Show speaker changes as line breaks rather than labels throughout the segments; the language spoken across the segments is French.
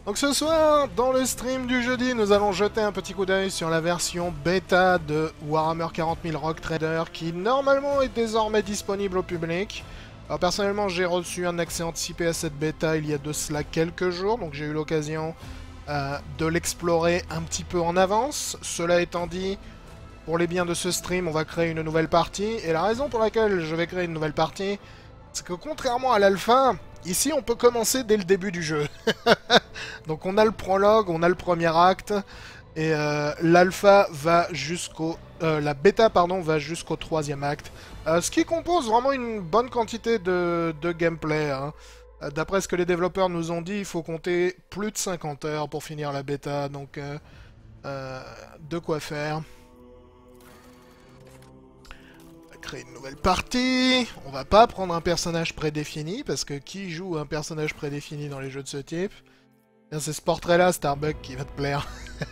Donc ce soir, dans le stream du jeudi, nous allons jeter un petit coup d'œil sur la version bêta de Warhammer 40 000 Rogue Trader qui normalement est désormais disponible au public. Alors personnellement, j'ai reçu un accès anticipé à cette bêta il y a de cela quelques jours, donc j'ai eu l'occasion de l'explorer un petit peu en avance. Cela étant dit, pour les biens de ce stream, on va créer une nouvelle partie, et la raison pour laquelle je vais créer une nouvelle partie, c'est que contrairement à l'alpha, ici on peut commencer dès le début du jeu. Donc on a le prologue, on a le premier acte, et l'alpha va jusqu'au... la bêta, pardon, va jusqu'au troisième acte. Ce qui compose vraiment une bonne quantité de gameplay. Hein. D'après ce que les développeurs nous ont dit, il faut compter plus de 50 heures pour finir la bêta, donc de quoi faire. Créer une nouvelle partie. On va pas prendre un personnage prédéfini, parce que qui joue un personnage prédéfini dans les jeux de ce type? C'est ce portrait-là, Starbuck, qui va te plaire.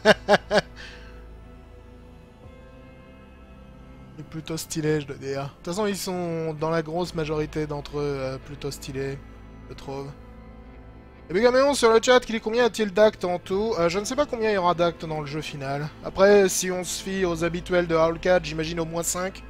Il est plutôt stylé, je dois dire. De toute façon, ils sont, dans la grosse majorité d'entre eux, plutôt stylés, je trouve. Et Bigaméon sur le chat qui dit combien y a-t-il d'actes en tout. Je ne sais pas combien il y aura d'actes dans le jeu final. Après, si on se fie aux habituels de Howlcat, j'imagine au moins 5.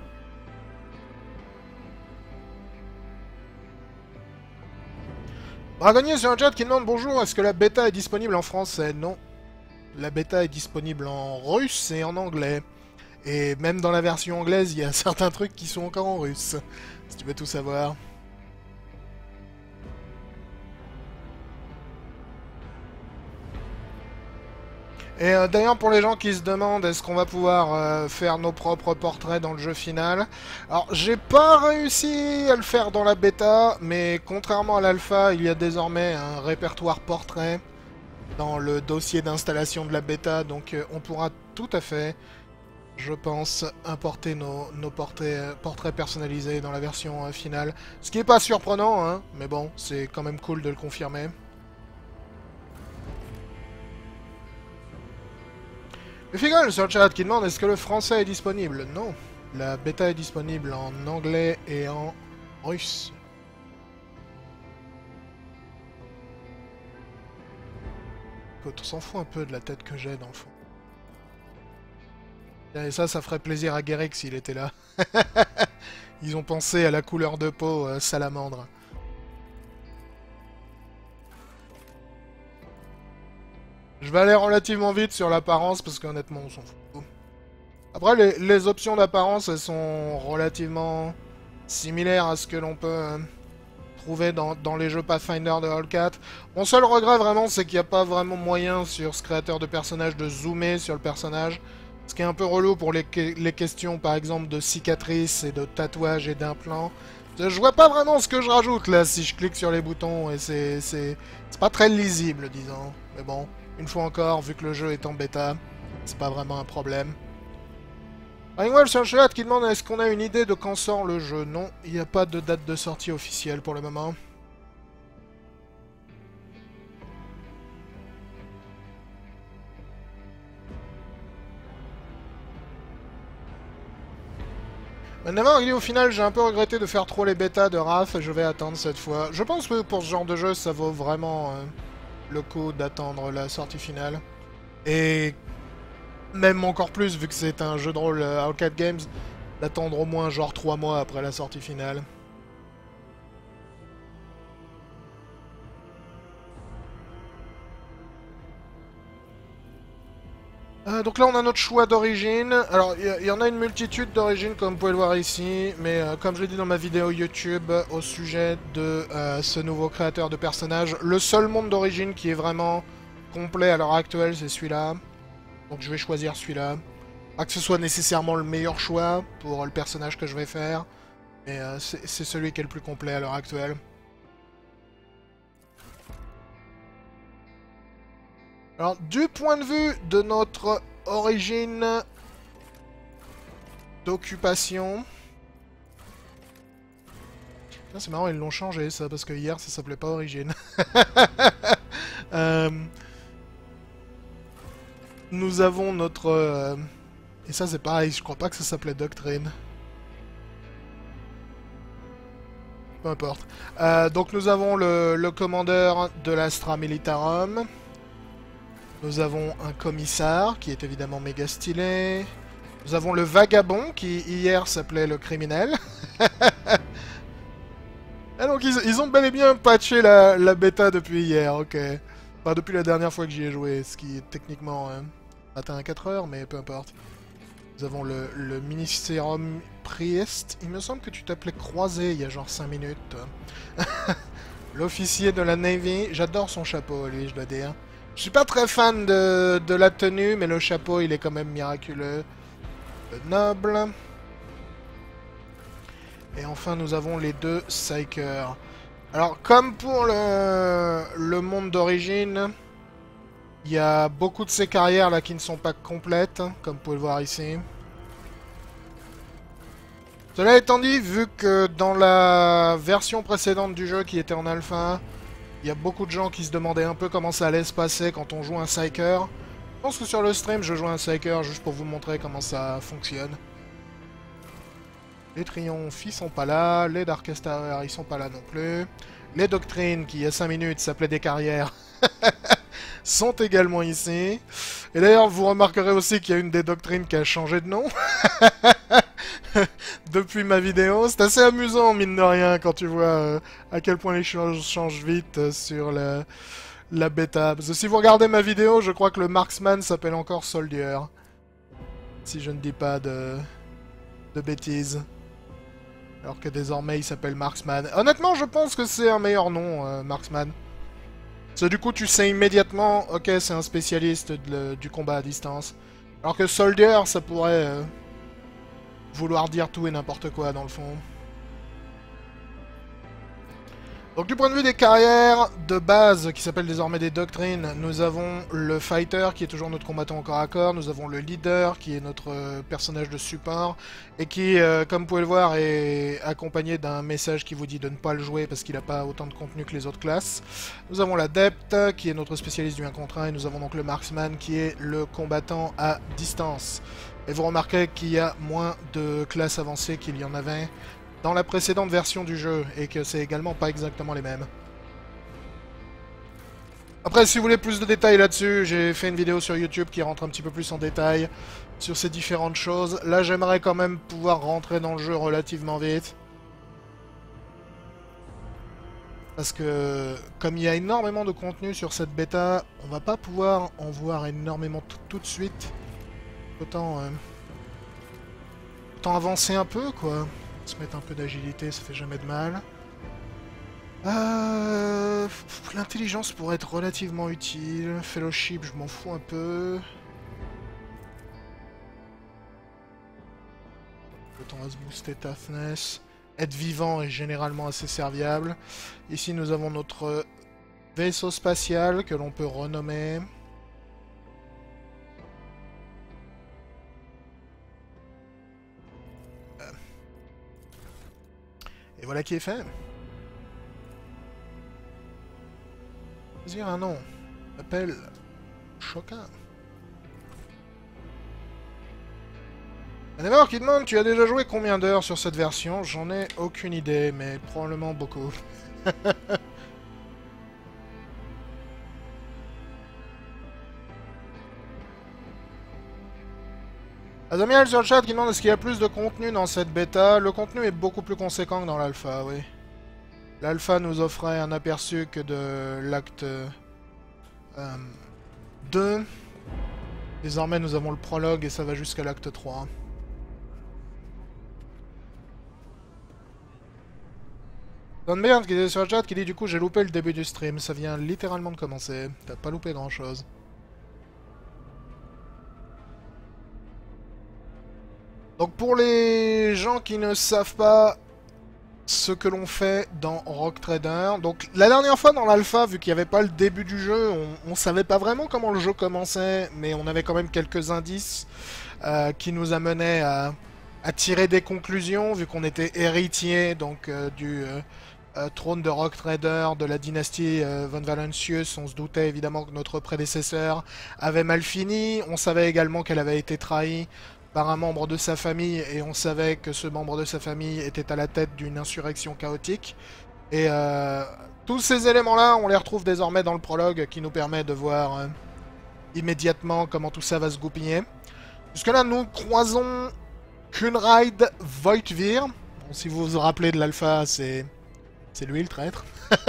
Dragonnier sur un chat qui demande bonjour, est-ce que la bêta est disponible en français? Non. La bêta est disponible en russe et en anglais. Et même dans la version anglaise, il y a certains trucs qui sont encore en russe. Si tu veux tout savoir. Et d'ailleurs, pour les gens qui se demandent est-ce qu'on va pouvoir faire nos propres portraits dans le jeu final, alors j'ai pas réussi à le faire dans la bêta, mais contrairement à l'alpha, il y a désormais un répertoire portrait dans le dossier d'installation de la bêta, donc on pourra tout à fait, je pense, importer nos portraits personnalisés dans la version finale. Ce qui est pas surprenant, hein, mais bon, c'est quand même cool de le confirmer. Le Figol sur le chat qui demande est-ce que le français est disponible? Non. La bêta est disponible en anglais et en russe. Écoute, on s'en fout un peu de la tête que j'ai dans le fond. Et ça ferait plaisir à Guéric s'il était là. Ils ont pensé à la couleur de peau salamandre. Je vais aller relativement vite sur l'apparence parce qu'honnêtement on s'en fout. Après les options d'apparence elles sont relativement similaires à ce que l'on peut trouver dans les jeux Pathfinder de Hellcat. Mon seul regret vraiment c'est qu'il n'y a pas vraiment moyen sur ce créateur de personnage de zoomer sur le personnage. Ce qui est un peu relou pour les questions par exemple de cicatrices et de tatouages et d'implants. Je vois pas vraiment ce que je rajoute là si je clique sur les boutons et c'est pas très lisible disons. Mais bon. Une fois encore, vu que le jeu est en bêta, c'est pas vraiment un problème. Ringwell sur le chat qui demande est-ce qu'on a une idée de quand sort le jeu? Non, il n'y a pas de date de sortie officielle pour le moment. Maintenant, au final, j'ai un peu regretté de faire trop les bêtas de Raph et je vais attendre cette fois. Je pense que pour ce genre de jeu, ça vaut vraiment le coup d'attendre la sortie finale. Et même encore plus, vu que c'est un jeu de rôle Hellcat Games, d'attendre au moins genre 3 mois après la sortie finale. Donc là on a notre choix d'origine. Alors il y en a une multitude d'origines comme vous pouvez le voir ici, mais comme je l'ai dit dans ma vidéo YouTube au sujet de ce nouveau créateur de personnages, le seul monde d'origine qui est vraiment complet à l'heure actuelle c'est celui-là. Donc je vais choisir celui-là. Pas que ce soit nécessairement le meilleur choix pour le personnage que je vais faire, mais c'est celui qui est le plus complet à l'heure actuelle. Alors, du point de vue de notre origine d'occupation... C'est marrant, ils l'ont changé ça, parce que hier ça s'appelait pas origine. Nous avons notre... Et ça c'est pareil, je crois pas que ça s'appelait Doctrine. Peu importe. Donc nous avons le commandeur de l'Astra Militarum. Nous avons un commissaire qui est évidemment méga stylé. Nous avons le vagabond qui hier s'appelait le criminel. Ah donc ils ont bel et bien patché la bêta depuis hier, ok. Enfin depuis la dernière fois que j'y ai joué, ce qui est techniquement atteint à 4 heures, mais peu importe. Nous avons le Ministerium Priest. Il me semble que tu t'appelais Croisé il y a genre 5 minutes. L'officier de la Navy. J'adore son chapeau, lui, je dois dire. Je suis pas très fan de la tenue, mais le chapeau, il est quand même miraculeux. Le noble. Et enfin, nous avons les deux Psykers. Alors, comme pour le monde d'origine, il y a beaucoup de ces carrières là qui ne sont pas complètes, comme vous pouvez le voir ici. Cela étant dit, vu que dans la version précédente du jeu qui était en alpha, il y a beaucoup de gens qui se demandaient un peu comment ça allait se passer quand on joue un Psyker. Je pense que sur le stream, je joue un Psyker juste pour vous montrer comment ça fonctionne. Les Triomphes, ils sont pas là. Les Darkester, ils sont pas là non plus. Les Doctrines, qui il y a 5 minutes s'appelaient des carrières, sont également ici. Et d'ailleurs, vous remarquerez aussi qu'il y a une des Doctrines qui a changé de nom. Depuis ma vidéo. C'est assez amusant, mine de rien, quand tu vois à quel point les choses changent vite sur la bêta. Parce que si vous regardez ma vidéo, je crois que le Marksman s'appelle encore Soldier. Si je ne dis pas de bêtises. Alors que désormais il s'appelle Marksman. Honnêtement, je pense que c'est un meilleur nom, Marksman. Parce que du coup, tu sais immédiatement, ok, c'est un spécialiste du combat à distance. Alors que Soldier, ça pourrait vouloir dire tout et n'importe quoi dans le fond. Donc du point de vue des carrières de base, qui s'appellent désormais des doctrines, nous avons le fighter qui est toujours notre combattant au corps à corps, nous avons le leader qui est notre personnage de support, et qui, comme vous pouvez le voir, est accompagné d'un message qui vous dit de ne pas le jouer parce qu'il n'a pas autant de contenu que les autres classes. Nous avons l'adepte qui est notre spécialiste du 1 contre 1, et nous avons donc le marksman qui est le combattant à distance. Et vous remarquez qu'il y a moins de classes avancées qu'il y en avait dans la précédente version du jeu, et que c'est également pas exactement les mêmes. Après, si vous voulez plus de détails là-dessus, j'ai fait une vidéo sur YouTube qui rentre un petit peu plus en détail sur ces différentes choses. Là, j'aimerais quand même pouvoir rentrer dans le jeu relativement vite. Parce que, comme il y a énormément de contenu sur cette bêta, on va pas pouvoir en voir énormément tout de suite. Autant avancer un peu, quoi. Se mettre un peu d'agilité, ça fait jamais de mal. L'intelligence pourrait être relativement utile. Fellowship, je m'en fous un peu. Le temps va se booster toughness. Être vivant est généralement assez serviable. Ici, nous avons notre vaisseau spatial que l'on peut renommer. Et voilà qui est fait. Choisir un nom. Appel choquant. D'abord qui demande, tu as déjà joué combien d'heures sur cette version? J'en ai aucune idée, mais probablement beaucoup. Azamiel sur le chat qui demande est-ce qu'il y a plus de contenu dans cette bêta. Le contenu est beaucoup plus conséquent que dans l'alpha, oui. L'alpha nous offrait un aperçu que de l'acte 2. Désormais nous avons le prologue et ça va jusqu'à l'acte 3. Don Bern qui est sur le chat qui dit du coup j'ai loupé le début du stream. Ça vient littéralement de commencer. T'as pas loupé grand chose. Donc pour les gens qui ne savent pas ce que l'on fait dans Rogue Trader, donc la dernière fois dans l'alpha, vu qu'il n'y avait pas le début du jeu, on savait pas vraiment comment le jeu commençait, mais on avait quand même quelques indices qui nous amenaient à tirer des conclusions, vu qu'on était héritier donc du trône de Rogue Trader, de la dynastie von Valancius. On se doutait évidemment que notre prédécesseur avait mal fini, on savait également qu'elle avait été trahie par un membre de sa famille, et on savait que ce membre de sa famille était à la tête d'une insurrection chaotique. Et tous ces éléments-là, on les retrouve désormais dans le prologue, qui nous permet de voir immédiatement comment tout ça va se goupiller. Jusque là, nous croisons Kunraid Voitvir. Bon, si vous vous rappelez de l'alpha, c'est lui le traître.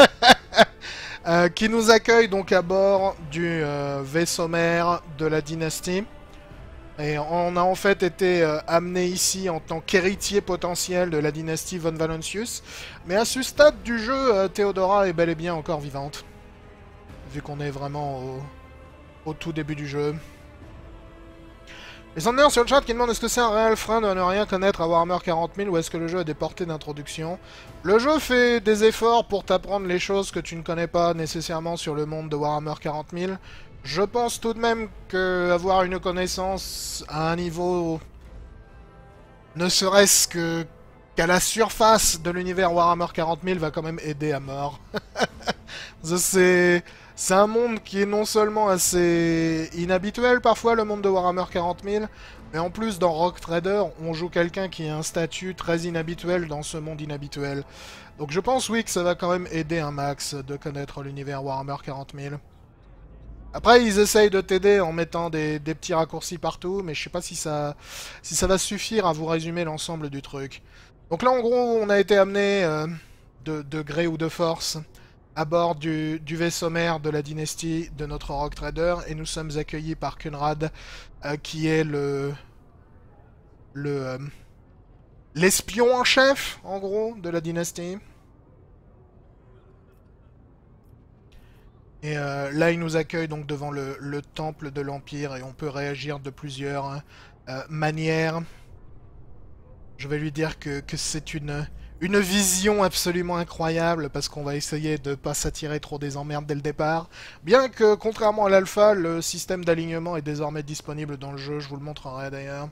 Qui nous accueille donc à bord du vaisseau mère de la dynastie. Et on a en fait été amené ici en tant qu'héritier potentiel de la dynastie von Valancius. Mais à ce stade du jeu, Théodora est bel et bien encore vivante. Vu qu'on est vraiment au tout début du jeu. Les Sanders sur le chat qui demandent est-ce que c'est un réel frein de ne rien connaître à Warhammer 40 000 ou est-ce que le jeu a des portées d'introduction. Le jeu fait des efforts pour t'apprendre les choses que tu ne connais pas nécessairement sur le monde de Warhammer 40 000. Je pense tout de même qu'avoir une connaissance à un niveau ne serait-ce qu'à la surface de l'univers Warhammer 40 000 va quand même aider à mort. C'est un monde qui est non seulement assez inhabituel parfois, le monde de Warhammer 40 000, mais en plus dans Rogue Trader, on joue quelqu'un qui a un statut très inhabituel dans ce monde inhabituel. Donc je pense oui que ça va quand même aider un max de connaître l'univers Warhammer 40 000. Après ils essayent de t'aider en mettant des petits raccourcis partout, mais je sais pas si ça va suffire à vous résumer l'ensemble du truc. Donc là en gros on a été amené de gré ou de force à bord du vaisseau mère de la dynastie de notre Rogue Trader, et nous sommes accueillis par Kunrad, qui est l'espion en chef, en gros, de la dynastie. Et là, il nous accueille donc devant le temple de l'Empire, et on peut réagir de plusieurs manières. Je vais lui dire que c'est une vision absolument incroyable, parce qu'on va essayer de pas s'attirer trop des emmerdes dès le départ. Bien que, contrairement à l'alpha, le système d'alignement est désormais disponible dans le jeu, je vous le montrerai d'ailleurs.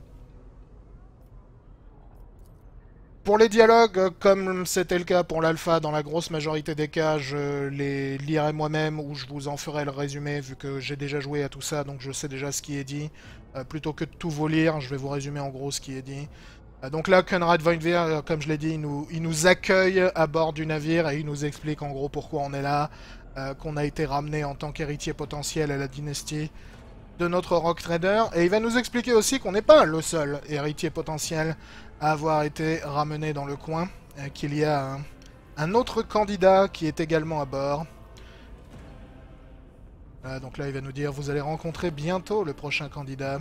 Pour les dialogues, comme c'était le cas pour l'alpha, dans la grosse majorité des cas, je les lirai moi-même ou je vous en ferai le résumé, vu que j'ai déjà joué à tout ça, donc je sais déjà ce qui est dit. Plutôt que de tout vous lire, je vais vous résumer en gros ce qui est dit. Donc là, Kunrad Voitvir, comme je l'ai dit, il nous accueille à bord du navire et il nous explique en gros pourquoi on est là, qu'on a été ramené en tant qu'héritier potentiel à la dynastie de notre Rogue Trader. Et il va nous expliquer aussi qu'on n'est pas le seul héritier potentiel à avoir été ramené dans le coin, qu'il y a un autre candidat qui est également à bord. Donc là, il va nous dire, vous allez rencontrer bientôt le prochain candidat.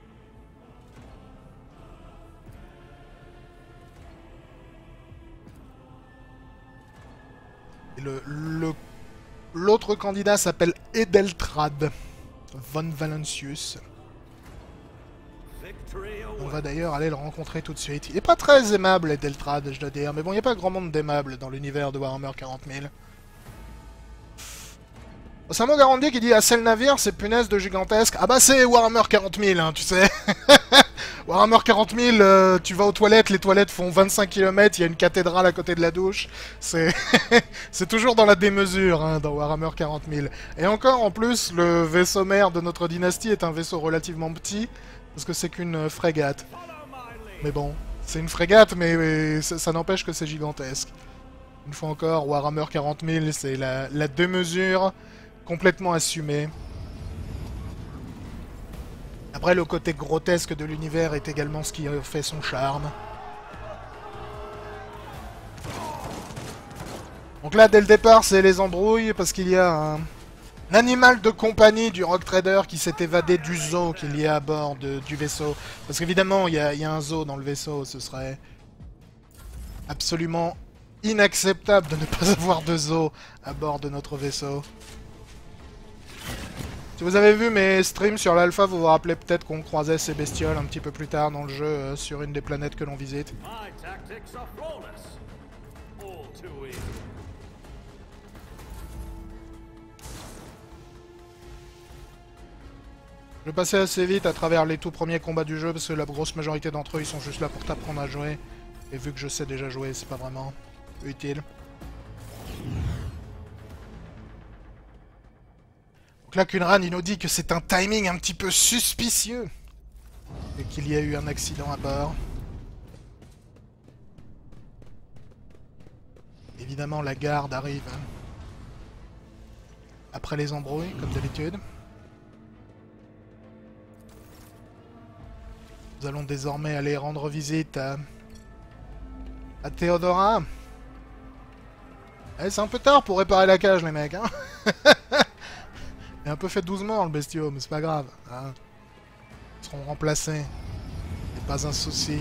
L'autre candidat s'appelle Edeltrad von Valancius. On va d'ailleurs aller le rencontrer tout de suite. Il est pas très aimable, Edeltrad, je dois dire. Mais bon, il n'y a pas grand monde d'aimable dans l'univers de Warhammer 40 000. C'est un mot garanti qui dit « Ah, c'est le navire, c'est punaise de gigantesque. » Ah bah c'est Warhammer 40 000, hein, tu sais. Warhammer 40 000, tu vas aux toilettes, les toilettes font 25 km, il y a une cathédrale à côté de la douche. C'est c'est toujours dans la démesure, hein, dans Warhammer 40 000. Et encore, en plus, le vaisseau mère de notre dynastie est un vaisseau relativement petit, parce que c'est qu'une frégate. Mais bon, c'est une frégate, mais ça n'empêche que c'est gigantesque. Une fois encore, Warhammer 40 000, c'est la démesure complètement assumée. Après, le côté grotesque de l'univers est également ce qui fait son charme. Donc là, dès le départ, c'est les embrouilles, parce qu'il y a un animal de compagnie du Rogue Trader qui s'est évadé du zoo qu'il y a à bord du vaisseau. Parce qu'évidemment, il y a un zoo dans le vaisseau, ce serait absolument inacceptable de ne pas avoir de zoo à bord de notre vaisseau. Si vous avez vu mes streams sur l'alpha, vous vous rappelez peut-être qu'on croisait ces bestioles un petit peu plus tard dans le jeu sur une des planètes que l'on visite. Je vais passer assez vite à travers les tout premiers combats du jeu parce que la grosse majorité d'entre eux ils sont juste là pour t'apprendre à jouer. Et vu que je sais déjà jouer, c'est pas vraiment utile. Donc là, Kunran, il nous dit que c'est un timing un petit peu suspicieux. Et qu'il y a eu un accident à bord. Évidemment, la garde arrive après les embrouilles, comme d'habitude. Nous allons désormais aller rendre visite à Théodora. Eh, c'est un peu tard pour réparer la cage, les mecs, hein. Il a un peu fait 12 morts, le bestiau, mais c'est pas grave. Hein. Ils seront remplacés. C'est pas un souci.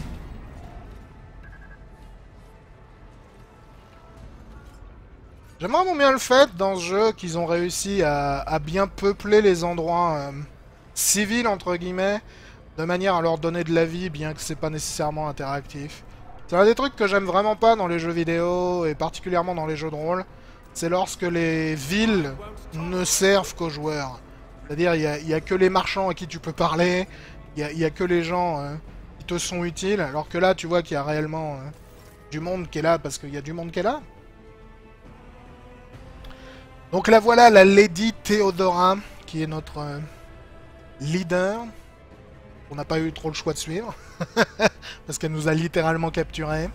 J'aime vraiment bien le fait, dans ce jeu, qu'ils ont réussi à bien peupler les endroits civils, entre guillemets, de manière à leur donner de la vie, bien que c'est pas nécessairement interactif. C'est un des trucs que j'aime vraiment pas dans les jeux vidéo, et particulièrement dans les jeux de rôle, c'est lorsque les villes ne servent qu'aux joueurs. C'est-à-dire, il y a que les marchands à qui tu peux parler, il y a que les gens qui te sont utiles, alors que là, tu vois qu'il y a réellement du monde qui est là, parce qu'il y a du monde qui est là. Donc là, voilà la Lady Théodora, qui est notre leader. On n'a pas eu trop le choix de suivre, parce qu'elle nous a littéralement capturés.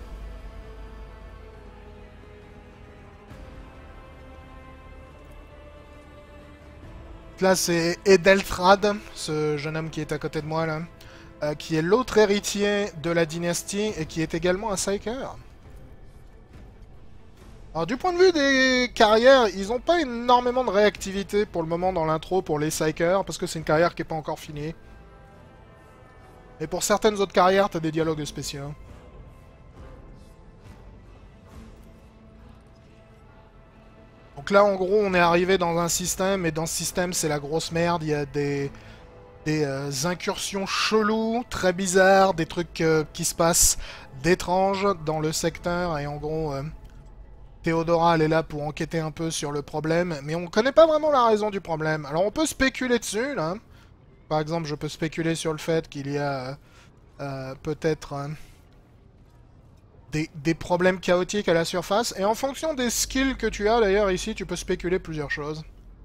Là, c'est Edeltrad, ce jeune homme qui est à côté de moi, là, qui est l'autre héritier de la dynastie et qui est également un Psyker. Alors, du point de vue des carrières, ils n'ont pas énormément de réactivité pour le moment dans l'intro pour les Psykers, parce que c'est une carrière qui n'est pas encore finie. Et pour certaines autres carrières, t'as des dialogues spéciaux. Donc là, en gros, on est arrivé dans un système, et dans ce système, c'est la grosse merde. Il y a des incursions cheloues, très bizarres, des trucs qui se passent d'étranges dans le secteur, et en gros, Théodora, elle est là pour enquêter un peu sur le problème, mais on connaît pas vraiment la raison du problème. Alors on peut spéculer dessus, là. Par exemple, je peux spéculer sur le fait qu'il y a peut-être des problèmes chaotiques à la surface. Et en fonction des skills que tu as, d'ailleurs, ici, tu peux spéculer plusieurs choses.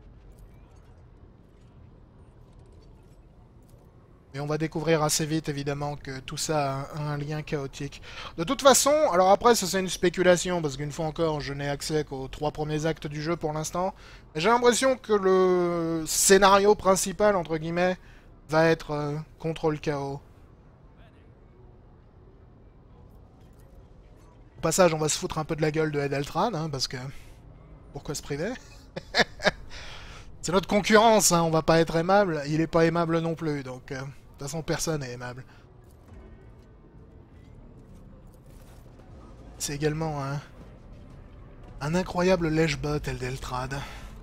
Et on va découvrir assez vite, évidemment, que tout ça a un lien chaotique. De toute façon, alors après, ça c'est une spéculation, parce qu'une fois encore, je n'ai accès qu'aux 3 premiers actes du jeu pour l'instant. J'ai l'impression que le scénario principal, entre guillemets, va être contre le chaos. Au passage, on va se foutre un peu de la gueule de Edeltrad, hein, parce que... Pourquoi se priver? C'est notre concurrence, hein, on va pas être aimable. Il est pas aimable non plus, donc... de toute façon, personne n'est aimable. C'est également un incroyable lèche-bot, Edeltrad.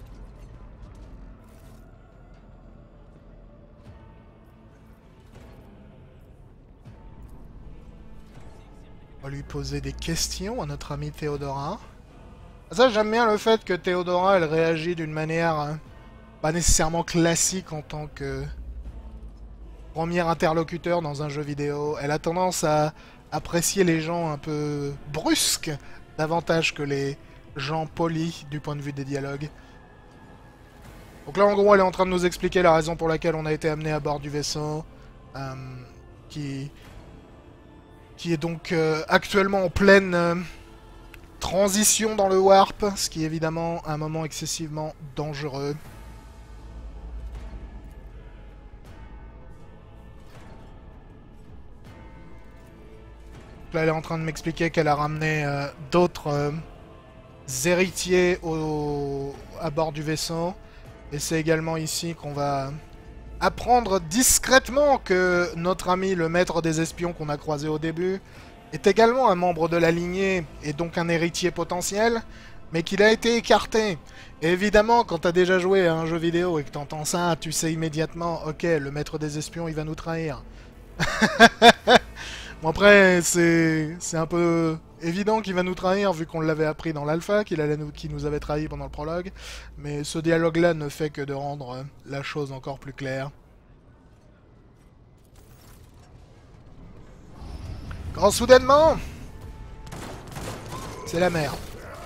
On va lui poser des questions à notre amie Théodora. Ça, j'aime bien le fait que Théodora, elle réagit d'une manière pas nécessairement classique en tant que premier interlocuteur dans un jeu vidéo. Elle a tendance à apprécier les gens un peu brusques, davantage que les gens polis du point de vue des dialogues. Donc là, en gros, elle est en train de nous expliquer la raison pour laquelle on a été amené à bord du vaisseau, qui est donc actuellement en pleine transition dans le warp, ce qui est évidemment un moment excessivement dangereux. Là, elle est en train de m'expliquer qu'elle a ramené d'autres héritiers à bord du vaisseau. Et c'est également ici qu'on va apprendre discrètement que notre ami, le maître des espions qu'on a croisé au début, est également un membre de la lignée et donc un héritier potentiel, mais qu'il a été écarté. Et évidemment, quand t'as déjà joué à un jeu vidéo et que t'entends ça, tu sais immédiatement, ok, le maître des espions, il va nous trahir. Bon, après, c'est un peu évident qu'il va nous trahir, vu qu'on l'avait appris dans l'alpha, qu'il nous avait trahi pendant le prologue. Mais ce dialogue-là ne fait que de rendre la chose encore plus claire. Quand soudainement, c'est la merde.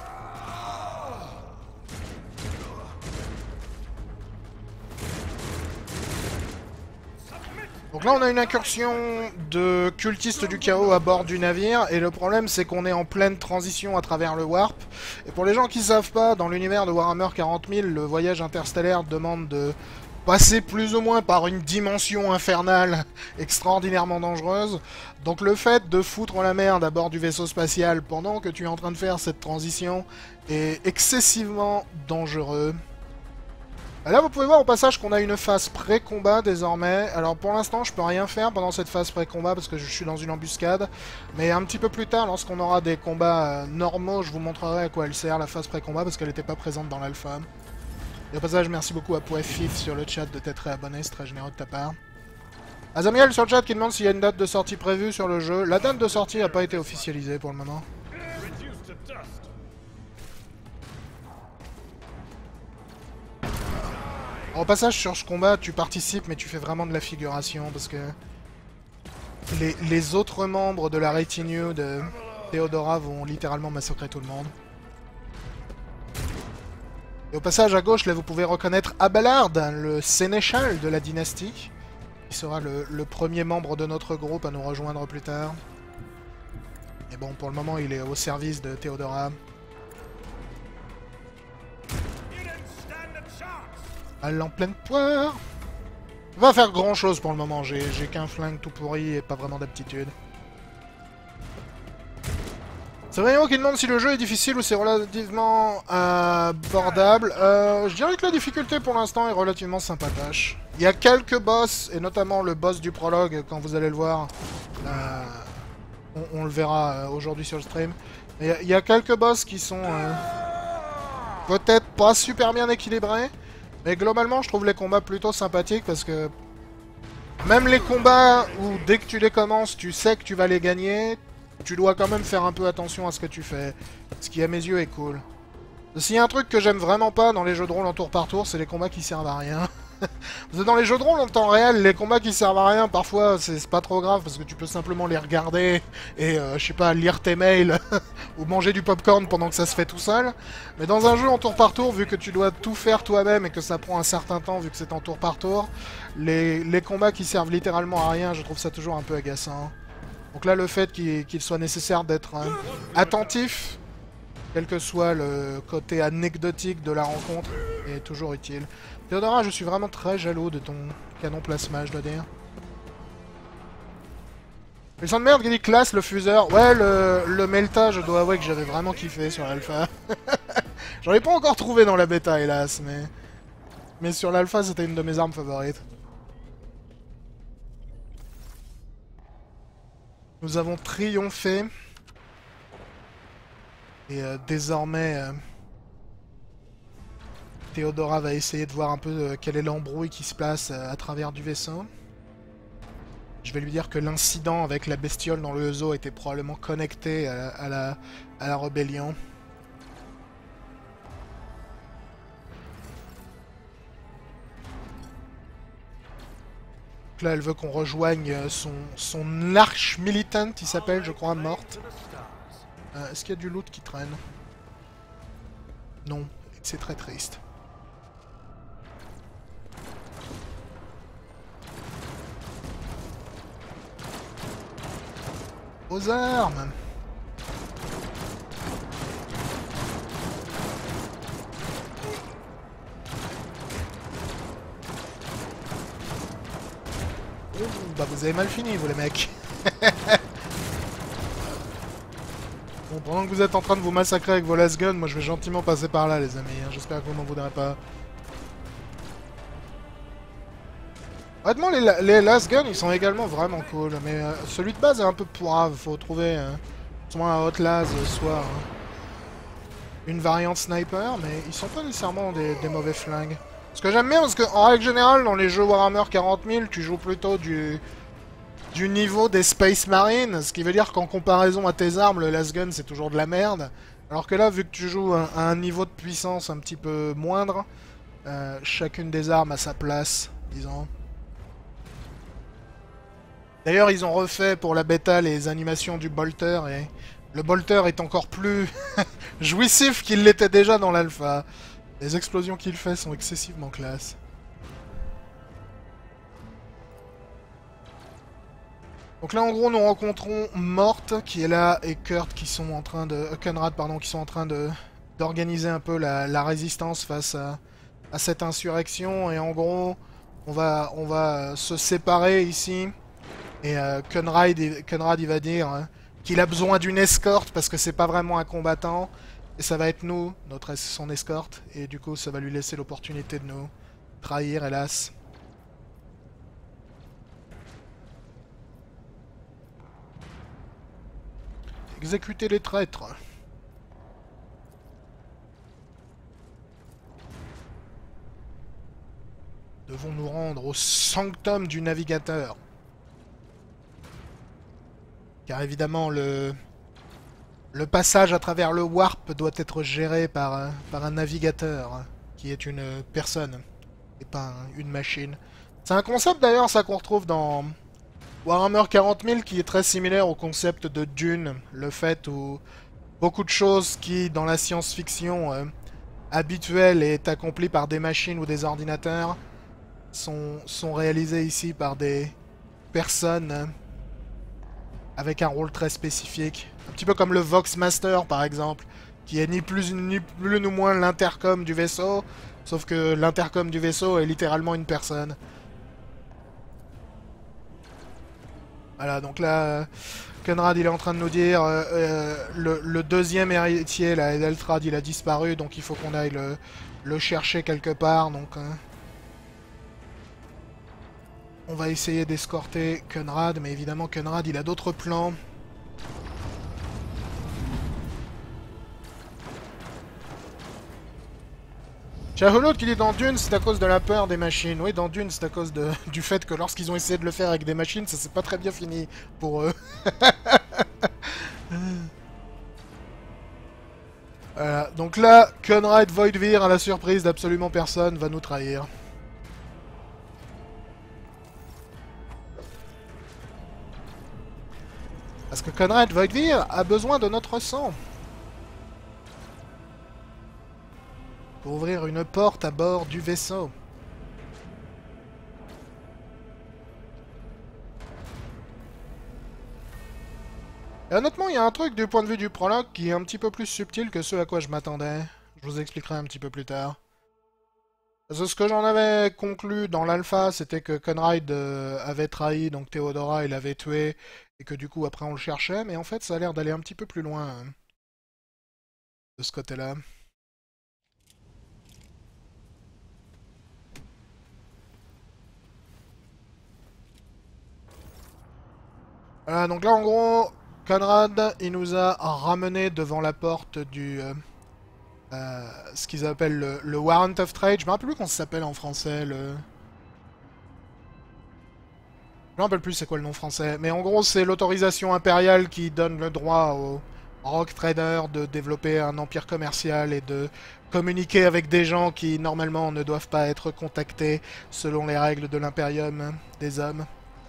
Donc là, on a une incursion de cultistes du chaos à bord du navire, et le problème, c'est qu'on est en pleine transition à travers le warp. Et pour les gens qui savent pas, dans l'univers de Warhammer 40 000, le voyage interstellaire demande de passer plus ou moins par une dimension infernale extraordinairement dangereuse. Donc le fait de foutre la merde à bord du vaisseau spatial pendant que tu es en train de faire cette transition est excessivement dangereux. Là, vous pouvez voir au passage qu'on a une phase pré-combat désormais. Alors pour l'instant, je peux rien faire pendant cette phase pré-combat parce que je suis dans une embuscade. Mais un petit peu plus tard, lorsqu'on aura des combats normaux, je vous montrerai à quoi elle sert la phase pré-combat parce qu'elle n'était pas présente dans l'alpha. Et au passage, merci beaucoup à Poefif sur le chat de t'être réabonné, c'est très généreux de ta part. Azamiel sur le chat qui demande s'il y a une date de sortie prévue sur le jeu. La date de sortie n'a pas été officialisée pour le moment. Au passage, sur ce combat, tu participes, mais tu fais vraiment de la figuration, parce que les autres membres de la retinue de Theodora vont littéralement massacrer tout le monde. Et au passage, à gauche, là, vous pouvez reconnaître Abelard, le sénéchal de la dynastie, qui sera le premier membre de notre groupe à nous rejoindre plus tard. Et bon, pour le moment, il est au service de Theodora. Elle en pleine poire. Va faire grand chose pour le moment, j'ai qu'un flingue tout pourri et pas vraiment d'aptitude. C'est Rayon qui demande si le jeu est difficile ou c'est relativement abordable. Je dirais que la difficulté pour l'instant est relativement sympatoche. Il y a quelques boss, et notamment le boss du prologue, quand vous allez le voir. On le verra aujourd'hui sur le stream. Il y a quelques boss qui sont peut-être pas super bien équilibrés. Mais globalement, je trouve les combats plutôt sympathiques parce que même les combats où dès que tu les commences, tu sais que tu vas les gagner, tu dois quand même faire un peu attention à ce que tu fais. Ce qui, à mes yeux, est cool. S'il y a un truc que j'aime vraiment pas dans les jeux de rôle en tour par tour, c'est les combats qui servent à rien. Parce que dans les jeux de rôle en temps réel, les combats qui servent à rien, parfois c'est pas trop grave parce que tu peux simplement les regarder et, je sais pas, lire tes mails ou manger du popcorn pendant que ça se fait tout seul. Mais dans un jeu en tour par tour, vu que tu dois tout faire toi-même et que ça prend un certain temps vu que c'est en tour par tour, les combats qui servent littéralement à rien, je trouve ça toujours un peu agaçant. Donc là, le fait qu'il soit nécessaire d'être attentif, quel que soit le côté anecdotique de la rencontre, est toujours utile. Theodora, je suis vraiment très jaloux de ton canon plasma, je dois dire. Le sang de merde qui dit classe le fuseur. Ouais, le Melta, je dois avouer que j'avais vraiment kiffé sur l'alpha. J'en ai pas encore trouvé dans la bêta, hélas, mais sur l'alpha, c'était une de mes armes favorites. Nous avons triomphé. Et désormais... Theodora va essayer de voir un peu quelle est l'embrouille qui se passe à travers du vaisseau. Je vais lui dire que l'incident avec la bestiole dans le zoo était probablement connecté à la rébellion. Donc là, elle veut qu'on rejoigne son arche militante, il s'appelle, je crois, morte. Est-ce qu'il y a du loot qui traîne? Non, c'est très triste. Aux armes! Oh, bah vous avez mal fini, vous les mecs. Bon, pendant que vous êtes en train de vous massacrer avec vos las guns, moi je vais gentiment passer par là, les amis. Hein. J'espère que vous m'en voudrez pas. Honnêtement, les las guns, ils sont également vraiment cool. Mais celui de base est un peu pourrave. Faut trouver soit un hot las, soit une variante sniper. Mais ils sont pas nécessairement des mauvais flingues. Ce que j'aime bien, parce qu'en règle générale, dans les jeux Warhammer 40 000, tu joues plutôt du niveau des Space Marines. Ce qui veut dire qu'en comparaison à tes armes, le las gun, c'est toujours de la merde. Alors que là, vu que tu joues à un niveau de puissance un petit peu moindre, chacune des armes a sa place, disons. D'ailleurs, ils ont refait pour la bêta les animations du bolter et le bolter est encore plus jouissif qu'il l'était déjà dans l'alpha. Les explosions qu'il fait sont excessivement classe. Donc là, en gros, nous rencontrons Morte qui est là et Kurt qui sont en train de... Kunrad, pardon, qui sont en train d'organiser un peu la résistance face à cette insurrection. Et en gros, On va se séparer ici. Et Conrad il va dire qu'il a besoin d'une escorte parce que c'est pas vraiment un combattant. Et ça va être nous, son escorte. Et du coup, ça va lui laisser l'opportunité de nous trahir, hélas. Exécuter les traîtres. Devons nous rendre au sanctum du navigateur. Car évidemment, le passage à travers le warp doit être géré par un navigateur, qui est une personne, et pas une machine. C'est un concept d'ailleurs, ça qu'on retrouve dans Warhammer 40 000, qui est très similaire au concept de Dune. Le fait où beaucoup de choses qui, dans la science-fiction habituelle, est accomplie par des machines ou des ordinateurs, sont réalisées ici par des personnes avec un rôle très spécifique. Un petit peu comme le Vox Master, par exemple, qui est ni plus ni moins l'intercom du vaisseau, sauf que l'intercom du vaisseau est littéralement une personne. Voilà, donc là, Conrad il est en train de nous dire le deuxième héritier, là, Eltrad, il a disparu, donc il faut qu'on aille le chercher quelque part, donc... on va essayer d'escorter Conrad, mais évidemment Conrad il a d'autres plans. Shahulot qui dit dans Dune c'est à cause de la peur des machines. Oui, dans Dune c'est à cause du fait que lorsqu'ils ont essayé de le faire avec des machines, ça s'est pas très bien fini pour eux. Voilà, donc là, Conrad Voidvir, à la surprise d'absolument personne, va nous trahir. Parce que Conrad Voidvir a besoin de notre sang. Pour ouvrir une porte à bord du vaisseau. Et honnêtement, il y a un truc du point de vue du prologue qui est un petit peu plus subtil que ce à quoi je m'attendais. Je vous expliquerai un petit peu plus tard. Parce que ce que j'en avais conclu dans l'alpha, c'était que Conrad avait trahi, donc Théodora, il l'avait tué, et que du coup, après, on le cherchait, mais en fait, ça a l'air d'aller un petit peu plus loin, hein, de ce côté-là. Voilà, donc là, en gros, Conrad, il nous a ramené devant la porte du... ce qu'ils appellent le Warrant of Trade. Je me rappelle plus comment ça s'appelle en français, le... Je me rappelle plus c'est quoi le nom français. Mais en gros, c'est l'autorisation impériale qui donne le droit aux rock traders de développer un empire commercial et de communiquer avec des gens qui, normalement, ne doivent pas être contactés selon les règles de l'impérium des hommes.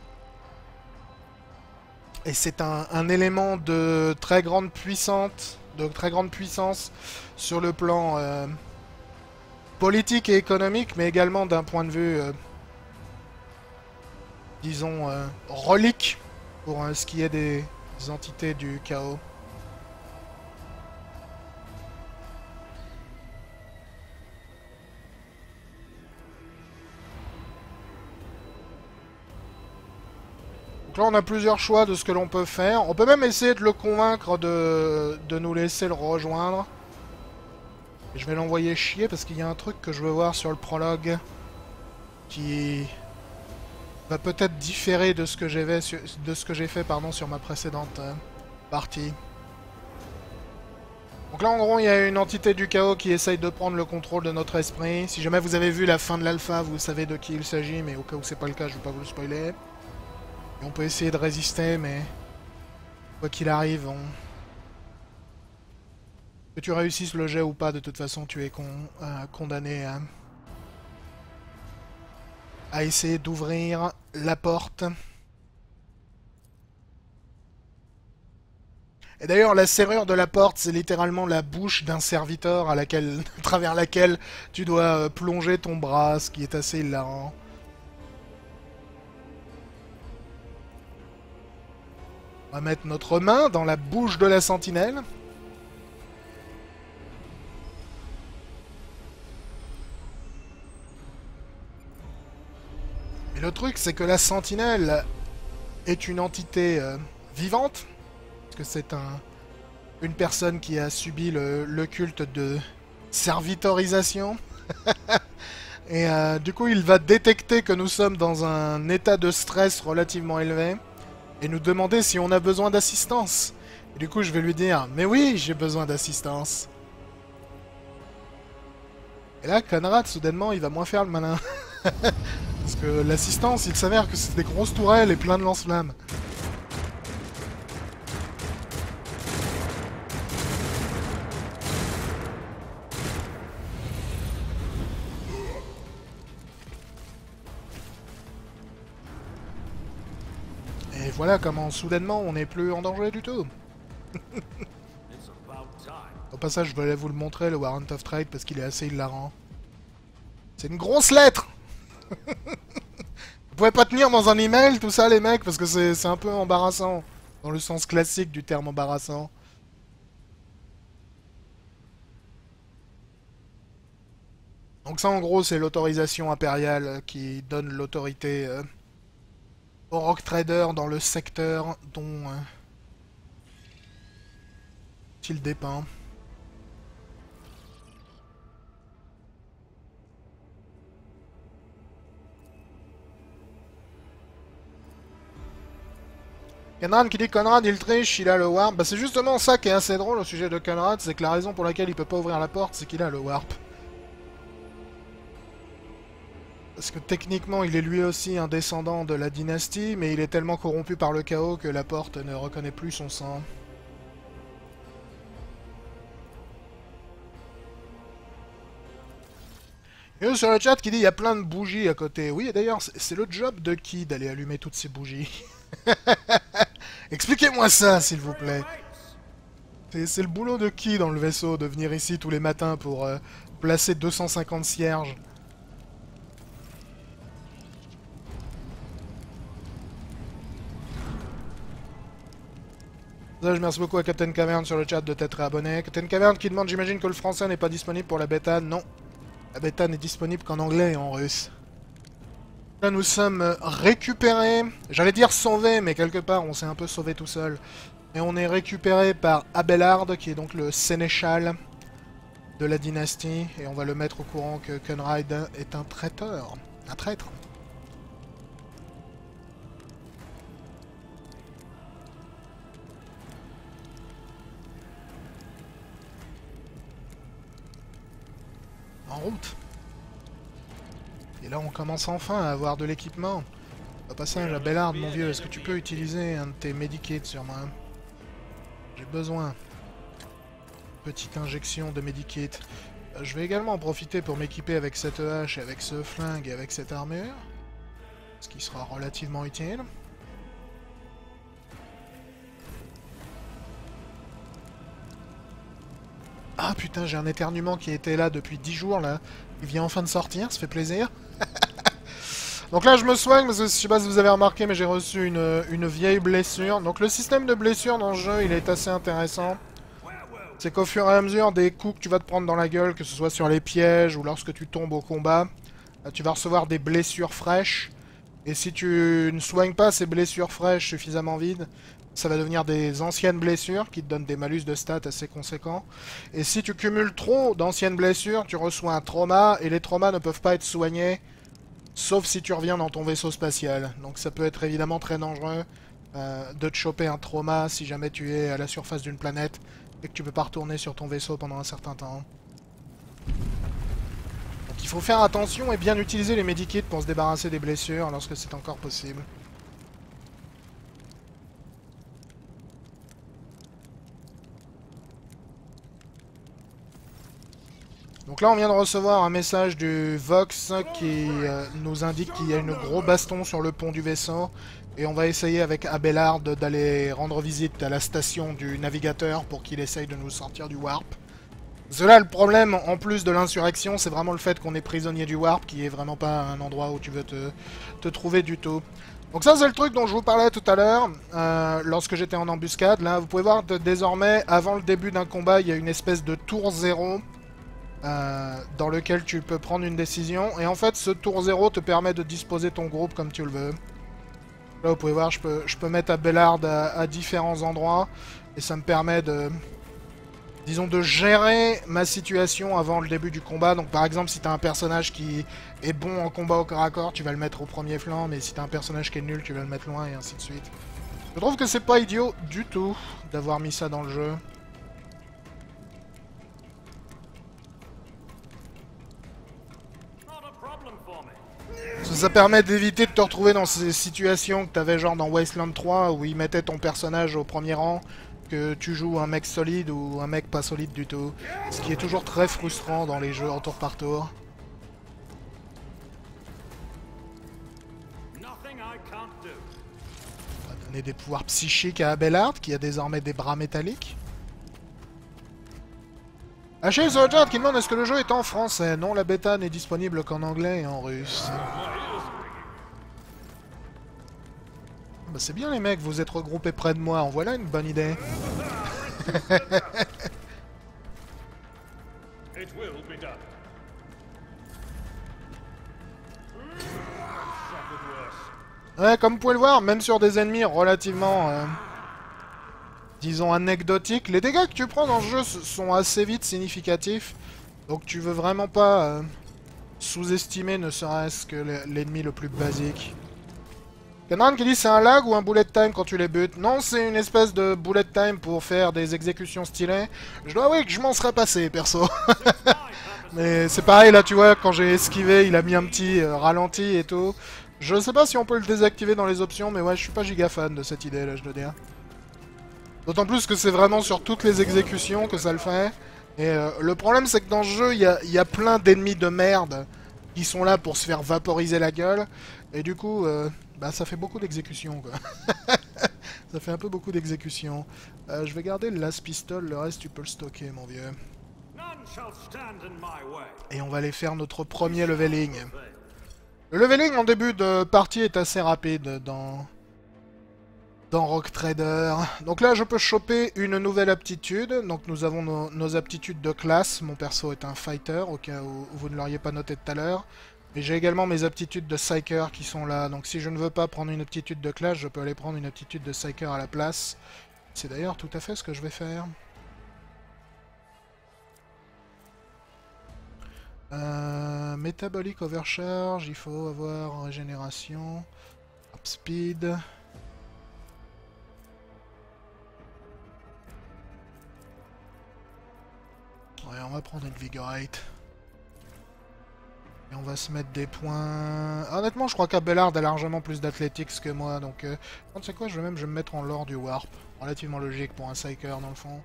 Et c'est un élément de très grande puissance, sur le plan politique et économique, mais également d'un point de vue, disons, relique, pour ce qui est des entités du chaos. Donc là, on a plusieurs choix de ce que l'on peut faire. On peut même essayer de le convaincre de nous laisser le rejoindre. Et je vais l'envoyer chier parce qu'il y a un truc que je veux voir sur le prologue qui va peut-être différer de ce que j'ai fait pardon, sur ma précédente partie. Donc là, en gros, il y a une entité du chaos qui essaye de prendre le contrôle de notre esprit. Si jamais vous avez vu la fin de l'alpha, vous savez de qui il s'agit, mais au cas où c'est pas le cas, je vais pas vous le spoiler. Et on peut essayer de résister, mais quoi qu'il arrive, que tu réussisses le jet ou pas, de toute façon, tu es condamné à essayer d'ouvrir la porte. Et d'ailleurs, la serrure de la porte, c'est littéralement la bouche d'un serviteur à travers laquelle tu dois plonger ton bras, ce qui est assez hilarant. On va mettre notre main dans la bouche de la sentinelle. Mais le truc, c'est que la sentinelle est une entité vivante, parce que c'est une personne qui a subi le culte de servitorisation. Et du coup, il va détecter que nous sommes dans un état de stress relativement élevé et nous demander si on a besoin d'assistance. Et du coup, je vais lui dire, mais oui, j'ai besoin d'assistance. Et là, Conrad, soudainement, il va moins faire le malin. Parce que l'assistance, il s'avère que c'est des grosses tourelles et plein de lance-flammes. Et voilà comment, soudainement, on n'est plus en danger du tout. Au passage, je voulais vous le montrer, le Warrant of Trade, parce qu'il est assez hilarant. C'est une grosse lettre. Vous pouvez pas tenir dans un email, tout ça, les mecs, parce que c'est un peu embarrassant. Dans le sens classique du terme embarrassant. Donc ça, en gros, c'est l'autorisation impériale qui donne l'autorité aux Rogue Traders dans le secteur dont il dépend. Conrad qui dit Conrad il triche, il a le warp. Bah c'est justement ça qui est assez drôle au sujet de Conrad, c'est que la raison pour laquelle il peut pas ouvrir la porte, c'est qu'il a le warp. Parce que techniquement il est lui aussi un descendant de la dynastie, mais il est tellement corrompu par le chaos que la porte ne reconnaît plus son sang. Et sur le chat qui dit il y a plein de bougies à côté. Oui, et d'ailleurs, c'est le job de qui d'aller allumer toutes ces bougies? Expliquez-moi ça, s'il vous plaît. C'est le boulot de qui dans le vaisseau de venir ici tous les matins pour placer 250 cierges? Merci beaucoup à Captain Cavern sur le chat de t'être abonné. Captain Cavern qui demande, j'imagine que le français n'est pas disponible pour la bêta. Non. La bêta n'est disponible qu'en anglais et en russe. Là, nous sommes récupérés. J'allais dire sauvés, mais quelque part, on s'est un peu sauvé tout seul. Et on est récupéré par Abelard, qui est donc le sénéchal de la dynastie. Et on va le mettre au courant que Conrad est un traiteur. Un traître. En route. Et là, on commence enfin à avoir de l'équipement. Au passage, Abelard, mon vieux, est-ce que tu peux utiliser un de tes medikits sur moi? J'ai besoin. Petite injection de medikit. Je vais également en profiter pour m'équiper avec cette hache, avec ce flingue et avec cette armure. Ce qui sera relativement utile. Ah putain, j'ai un éternuement qui était là depuis 10 jours là. Il vient enfin de sortir, ça fait plaisir. Donc là je me soigne parce que je sais pas si vous avez remarqué mais j'ai reçu une vieille blessure. Donc le système de blessure dans le jeu il est assez intéressant. C'est qu'au fur et à mesure des coups que tu vas te prendre dans la gueule, que ce soit sur les pièges ou lorsque tu tombes au combat, tu vas recevoir des blessures fraîches. Et si tu ne soignes pas ces blessures fraîches suffisamment vides, ça va devenir des anciennes blessures qui te donnent des malus de stats assez conséquents. Et si tu cumules trop d'anciennes blessures, tu reçois un trauma, et les traumas ne peuvent pas être soignés, sauf si tu reviens dans ton vaisseau spatial. Donc ça peut être évidemment très dangereux de te choper un trauma si jamais tu es à la surface d'une planète et que tu peux pas retourner sur ton vaisseau pendant un certain temps. Donc il faut faire attention et bien utiliser les medikits pour se débarrasser des blessures lorsque c'est encore possible. Donc là on vient de recevoir un message du Vox qui nous indique qu'il y a une gros baston sur le pont du vaisseau. Et on va essayer avec Abelard d'aller rendre visite à la station du navigateur pour qu'il essaye de nous sortir du warp. Cela, le problème, en plus de l'insurrection, c'est vraiment le fait qu'on est prisonnier du warp, qui est vraiment pas un endroit où tu veux te trouver du tout. Donc ça, c'est le truc dont je vous parlais tout à l'heure, lorsque j'étais en embuscade. Là, vous pouvez voir, désormais, avant le début d'un combat, il y a une espèce de tour 0 dans lequel tu peux prendre une décision. Et en fait, ce tour 0 te permet de disposer ton groupe comme tu le veux. Là, vous pouvez voir, je peux mettre Abelard à différents endroits. Et ça me permet de... disons, de gérer ma situation avant le début du combat. Donc par exemple, si tu as un personnage qui est bon en combat au corps à corps, tu vas le mettre au premier flanc. Mais si tu as un personnage qui est nul, tu vas le mettre loin et ainsi de suite. Je trouve que c'est pas idiot du tout d'avoir mis ça dans le jeu. Ça permet d'éviter de te retrouver dans ces situations que t'avais genre dans Wasteland 3 où ils mettaient ton personnage au premier rang, que tu joues un mec solide ou un mec pas solide du tout. Ce qui est toujours très frustrant dans les jeux en tour par tour. On va donner des pouvoirs psychiques à Abelard qui a désormais des bras métalliques. Achille sur le chat qui demande est-ce que le jeu est en français. Non, la bêta n'est disponible qu'en anglais et en russe. Bah c'est bien les mecs, vous êtes regroupés près de moi, en voilà une bonne idée. Ouais, comme vous pouvez le voir, même sur des ennemis relativement, disons, anecdotiques, les dégâts que tu prends dans le jeu sont assez vite significatifs. Donc tu veux vraiment pas sous-estimer ne serait-ce que l'ennemi le plus basique. Canon qui dit c'est un lag ou un bullet time quand tu les butes. Non, c'est une espèce de bullet time pour faire des exécutions stylées. Je dois avouer que je m'en serais passé, perso. Mais c'est pareil, là, tu vois, quand j'ai esquivé, il a mis un petit ralenti et tout. Je sais pas si on peut le désactiver dans les options, mais ouais, je suis pas giga fan de cette idée, là, je dois dire. D'autant plus que c'est vraiment sur toutes les exécutions que ça le fait. Et le problème, c'est que dans ce jeu, il y a plein d'ennemis de merde qui sont là pour se faire vaporiser la gueule. Et du coup... bah ça fait beaucoup d'exécutions quoi. Ça fait un peu beaucoup d'exécutions. Je vais garder le last pistol, le reste tu peux le stocker mon vieux. Et on va aller faire notre premier leveling. Le leveling en début de partie est assez rapide dans Rogue Trader. Donc là je peux choper une nouvelle aptitude. Donc nous avons nos aptitudes de classe. Mon perso est un fighter au cas où vous ne l'auriez pas noté tout à l'heure. Et j'ai également mes aptitudes de Psyker qui sont là. Donc si je ne veux pas prendre une aptitude de classe, je peux aller prendre une aptitude de Psyker à la place. C'est d'ailleurs tout à fait ce que je vais faire. Metabolic Overcharge, il faut avoir régénération. Up Speed. Ouais, on va prendre Invigorate. Et on va se mettre des points... Honnêtement, je crois qu'Abelard a largement plus d'athlétiques que moi, donc... tu sais quoi, je vais me mettre en lore du Warp. Relativement logique pour un Psyker, dans le fond.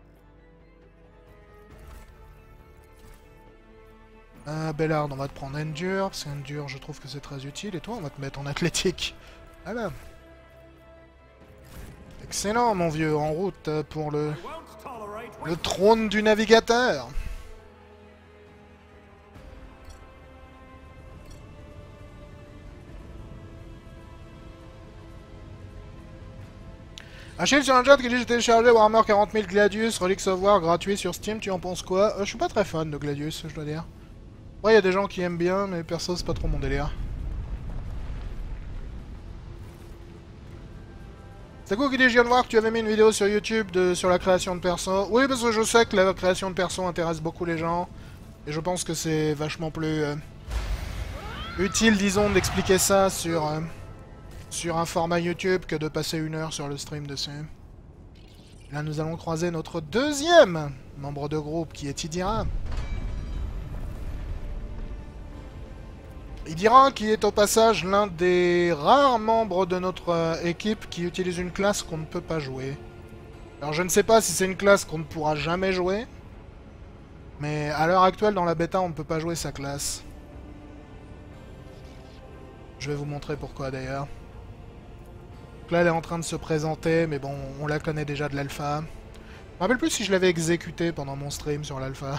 Abelard, on va te prendre Endure, parce qu'Endure, je trouve que c'est très utile. Et toi, on va te mettre en athlétique. Voilà. Excellent, mon vieux, en route pour le trône du navigateur. Achille sur un chat qui dit j'ai téléchargé Warhammer 40 000 Gladius, Relics of War gratuit sur Steam, tu en penses quoi? Je suis pas très fan de Gladius, je dois dire. Ouais, il y a des gens qui aiment bien, mais perso c'est pas trop mon délire. C'est cool qui dit je viens de voir que tu avais mis une vidéo sur YouTube sur la création de perso. Oui, parce que je sais que la création de perso intéresse beaucoup les gens. Et je pense que c'est vachement plus utile, disons, d'expliquer ça sur un format YouTube que de passer 1 heure sur le stream dessus. Là, nous allons croiser notre deuxième membre de groupe, qui est Idira. Idira, qui est au passage l'un des rares membres de notre équipe qui utilise une classe qu'on ne peut pas jouer. Alors, je ne sais pas si c'est une classe qu'on ne pourra jamais jouer, mais à l'heure actuelle, dans la bêta, on ne peut pas jouer sa classe. Je vais vous montrer pourquoi, d'ailleurs. Donc là, elle est en train de se présenter, mais bon, on la connaît déjà de l'alpha. Je me rappelle plus si je l'avais exécutée pendant mon stream sur l'alpha.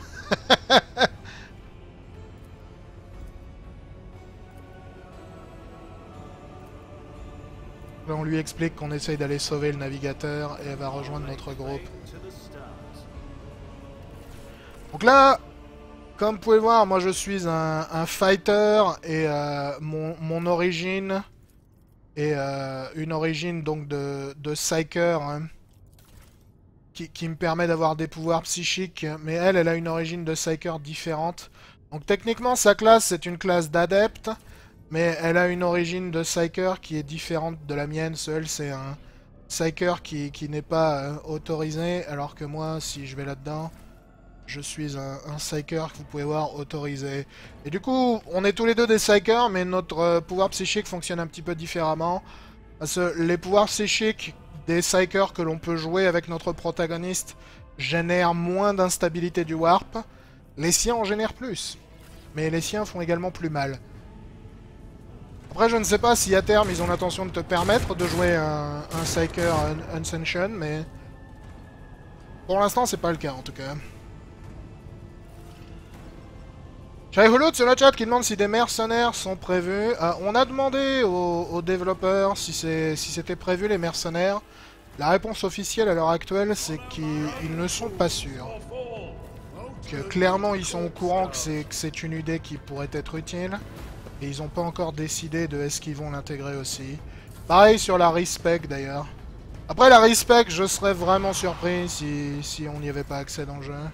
Là, on lui explique qu'on essaye d'aller sauver le navigateur et elle va rejoindre notre groupe. Donc là, Comme vous pouvez voir, moi je suis un fighter et mon origine est une origine donc de psyker, hein, qui me permet d'avoir des pouvoirs psychiques, mais elle a une origine de psyker différente. Donc techniquement sa classe c'est une classe d'adepte, mais elle a une origine de psyker qui est différente de la mienne. Seul c'est un psyker qui n'est pas autorisé, alors que moi si je vais là-dedans... Je suis un psyker que vous pouvez voir autorisé. Et du coup, on est tous les deux des psychers, mais notre pouvoir psychique fonctionne un petit peu différemment. Parce que les pouvoirs psychiques des psychers que l'on peut jouer avec notre protagoniste génèrent moins d'instabilité du warp. Les siens en génèrent plus. Mais les siens font également plus mal. Après, je ne sais pas si à terme ils ont l'intention de te permettre de jouer un psycher Unsanctioned, mais... Pour l'instant, c'est pas le cas en tout cas. J'avais Hulot sur le chat qui demande si des mercenaires sont prévus. On a demandé aux développeurs si c'était prévu les mercenaires. La réponse officielle à l'heure actuelle, c'est qu'ils ne sont pas sûrs. Que clairement, ils sont au courant que c'est une idée qui pourrait être utile. Et ils n'ont pas encore décidé de est-ce qu'ils vont l'intégrer aussi. Pareil sur la respec d'ailleurs. Après la respec, je serais vraiment surpris si on n'y avait pas accès dans le jeu.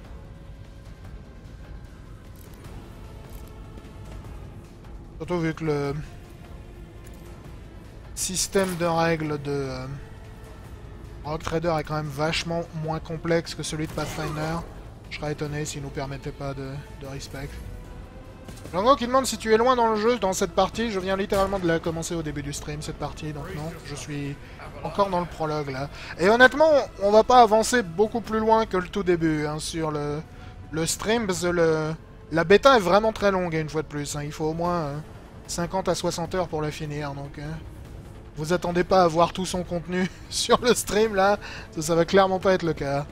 Surtout vu que le système de règles de Rogue Trader est quand même vachement moins complexe que celui de Pathfinder. Je serais étonné s'il nous permettait pas de respect. Django qui demande si tu es loin dans le jeu, dans cette partie. Je viens littéralement de la commencer au début du stream, cette partie, donc non, je suis encore dans le prologue là. Et honnêtement, on va pas avancer beaucoup plus loin que le tout début hein, sur le stream, parce que la bêta est vraiment très longue, une fois de plus. Hein. Il faut au moins 50 à 60 heures pour la finir, donc... vous attendez pas à voir tout son contenu sur le stream, là. Ça va clairement pas être le cas.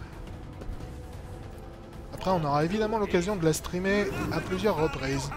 Après, on aura évidemment l'occasion de la streamer à plusieurs reprises.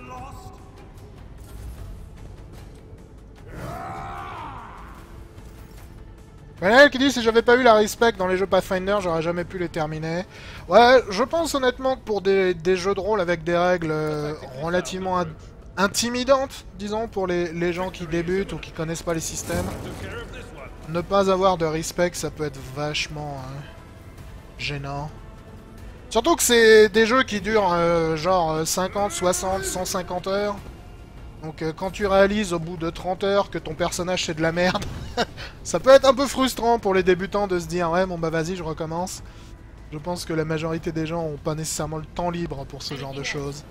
Voilà, qui dit si j'avais pas eu la respect dans les jeux Pathfinder, j'aurais jamais pu les terminer. Ouais, je pense honnêtement que pour des jeux de rôle avec des règles relativement intimidantes, disons, pour les gens qui débutent ou qui connaissent pas les systèmes, ne pas avoir de respect, ça peut être vachement gênant. Surtout que c'est des jeux qui durent genre 50, 60, 150 heures. Donc quand tu réalises au bout de 30 heures que ton personnage c'est de la merde, ça peut être un peu frustrant pour les débutants de se dire ouais bon bah vas-y je recommence. Je pense que la majorité des gens ont pas nécessairement le temps libre pour ce genre de choses.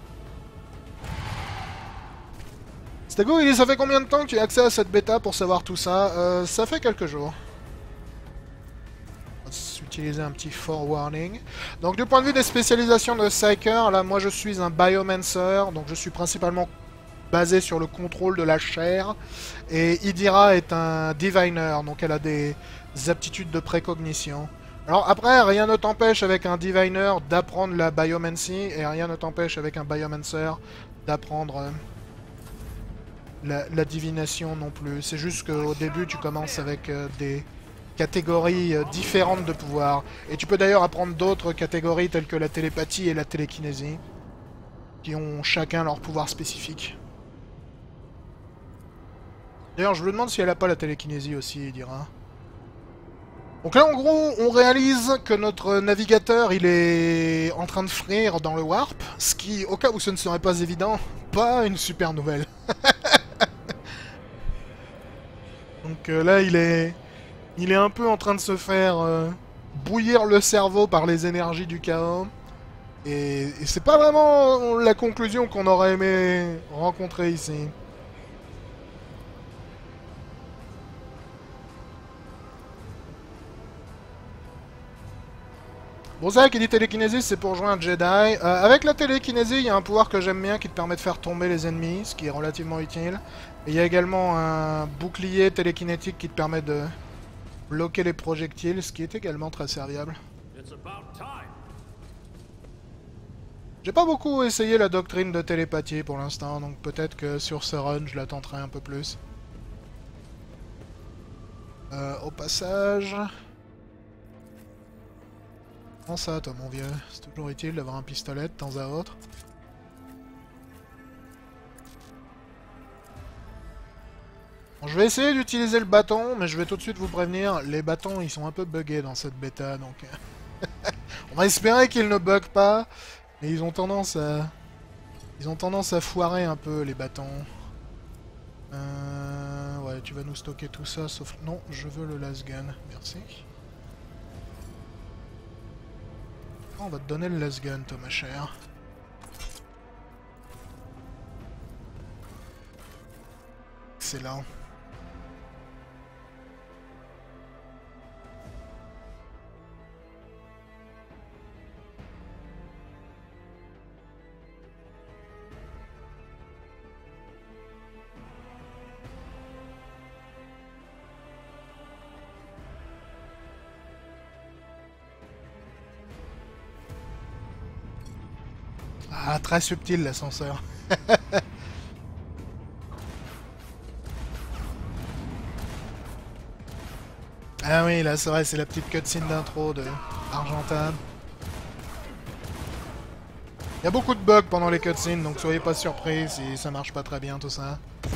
Stego, il dit ça fait combien de temps que tu as accès à cette bêta pour savoir tout ça? Ça fait quelques jours. On va utiliser un petit forewarning. Donc du point de vue des spécialisations de Psyker, là moi je suis un Biomancer, donc je suis principalement basé sur le contrôle de la chair. Et Idira est un Diviner, donc elle a des aptitudes de précognition. Alors après, rien ne t'empêche avec un Diviner d'apprendre la Biomancy, et rien ne t'empêche avec un Biomancer d'apprendre la divination non plus. C'est juste qu'au début, tu commences avec des catégories différentes de pouvoirs. Et tu peux d'ailleurs apprendre d'autres catégories telles que la télépathie et la télékinésie, qui ont chacun leur pouvoir spécifique. D'ailleurs, je me demande si elle a pas la télékinésie aussi, il dira. Donc là, en gros, on réalise que notre navigateur, il est en train de frire dans le warp, ce qui, au cas où ce ne serait pas évident, pas une super nouvelle. Donc là, il est un peu en train de se faire bouillir le cerveau par les énergies du chaos. Et c'est pas vraiment la conclusion qu'on aurait aimé rencontrer ici. Bon, ça qui dit télékinésie, c'est pour jouer un Jedi. Avec la télékinésie, il y a un pouvoir que j'aime bien qui te permet de faire tomber les ennemis, ce qui est relativement utile. Et il y a également un bouclier télékinétique qui te permet de bloquer les projectiles, ce qui est également très serviable. J'ai pas beaucoup essayé la doctrine de télépathie pour l'instant, donc peut-être que sur ce run, je la tenterai un peu plus. Au passage... Prends ça, toi, mon vieux. C'est toujours utile d'avoir un pistolet de temps à autre. Bon, je vais essayer d'utiliser le bâton, mais je vais tout de suite vous prévenir, les bâtons ils sont un peu buggés dans cette bêta, donc... on va espérer qu'ils ne bug pas, mais ils ont tendance à... Ils ont tendance à foirer un peu les bâtons. Ouais, tu vas nous stocker tout ça, sauf... Non, je veux le las gun, merci. On va te donner le las gun, toi, ma chère. Excellent. Ah, très subtil l'ascenseur. Ah oui, là c'est vrai, c'est la petite cutscene d'intro de Argentin. Il y a beaucoup de bugs pendant les cutscenes, donc soyez pas surpris si ça marche pas très bien tout ça.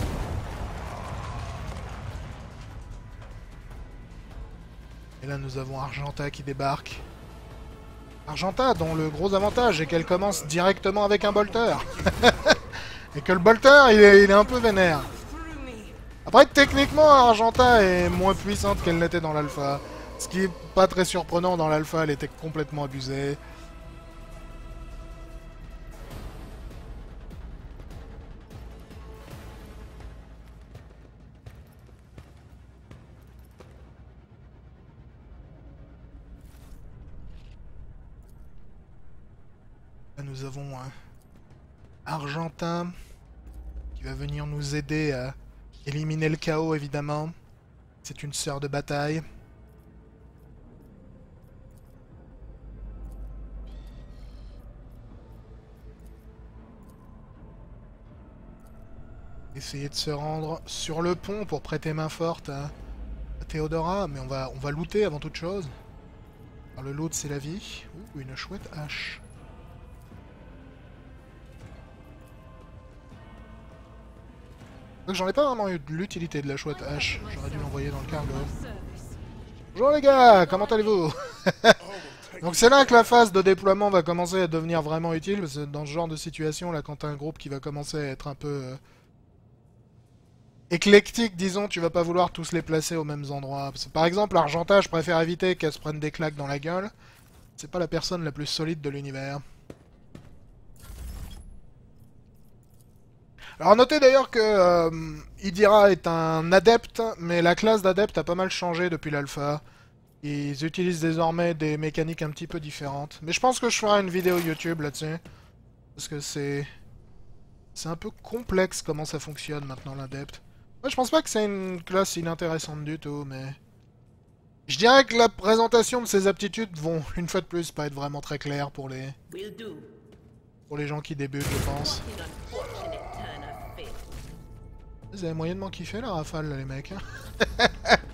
Et là nous avons Argenta qui débarque. Argenta dont le gros avantage est qu'elle commence directement avec un bolter. Et que le bolter il est un peu vénère. Après techniquement Argenta est moins puissante qu'elle n'était dans l'alpha. Ce qui est pas très surprenant, dans l'alpha elle était complètement abusée. Là nous avons Argentin qui va venir nous aider à éliminer le chaos évidemment. C'est une sœur de bataille. Essayer de se rendre sur le pont pour prêter main forte à Théodora, mais on va looter avant toute chose. Alors le loot c'est la vie. Ouh, une chouette hache. Donc j'en ai pas vraiment eu de l'utilité de la chouette hache. J'aurais dû l'envoyer dans le cargo. Bonjour les gars, comment allez-vous? Donc c'est là que la phase de déploiement va commencer à devenir vraiment utile, parce que dans ce genre de situation, là, quand t'as un groupe qui va commencer à être un peu éclectique, disons, tu vas pas vouloir tous les placer aux mêmes endroits. Parce que, par exemple, Argenta, je préfère éviter qu'elle se prenne des claques dans la gueule. C'est pas la personne la plus solide de l'univers. Alors notez d'ailleurs que Idira est un adepte, mais la classe d'adepte a pas mal changé depuis l'alpha. Ils utilisent désormais des mécaniques un petit peu différentes. Mais je pense que je ferai une vidéo YouTube là-dessus. Parce que c'est un peu complexe comment ça fonctionne maintenant l'adepte. Moi je pense pas que c'est une classe inintéressante du tout, mais... Je dirais que la présentation de ces aptitudes vont, une fois de plus, pas être vraiment très claires pour les gens qui débutent, je pense. Vous avez moyennement kiffé la rafale, là, les mecs. Hein.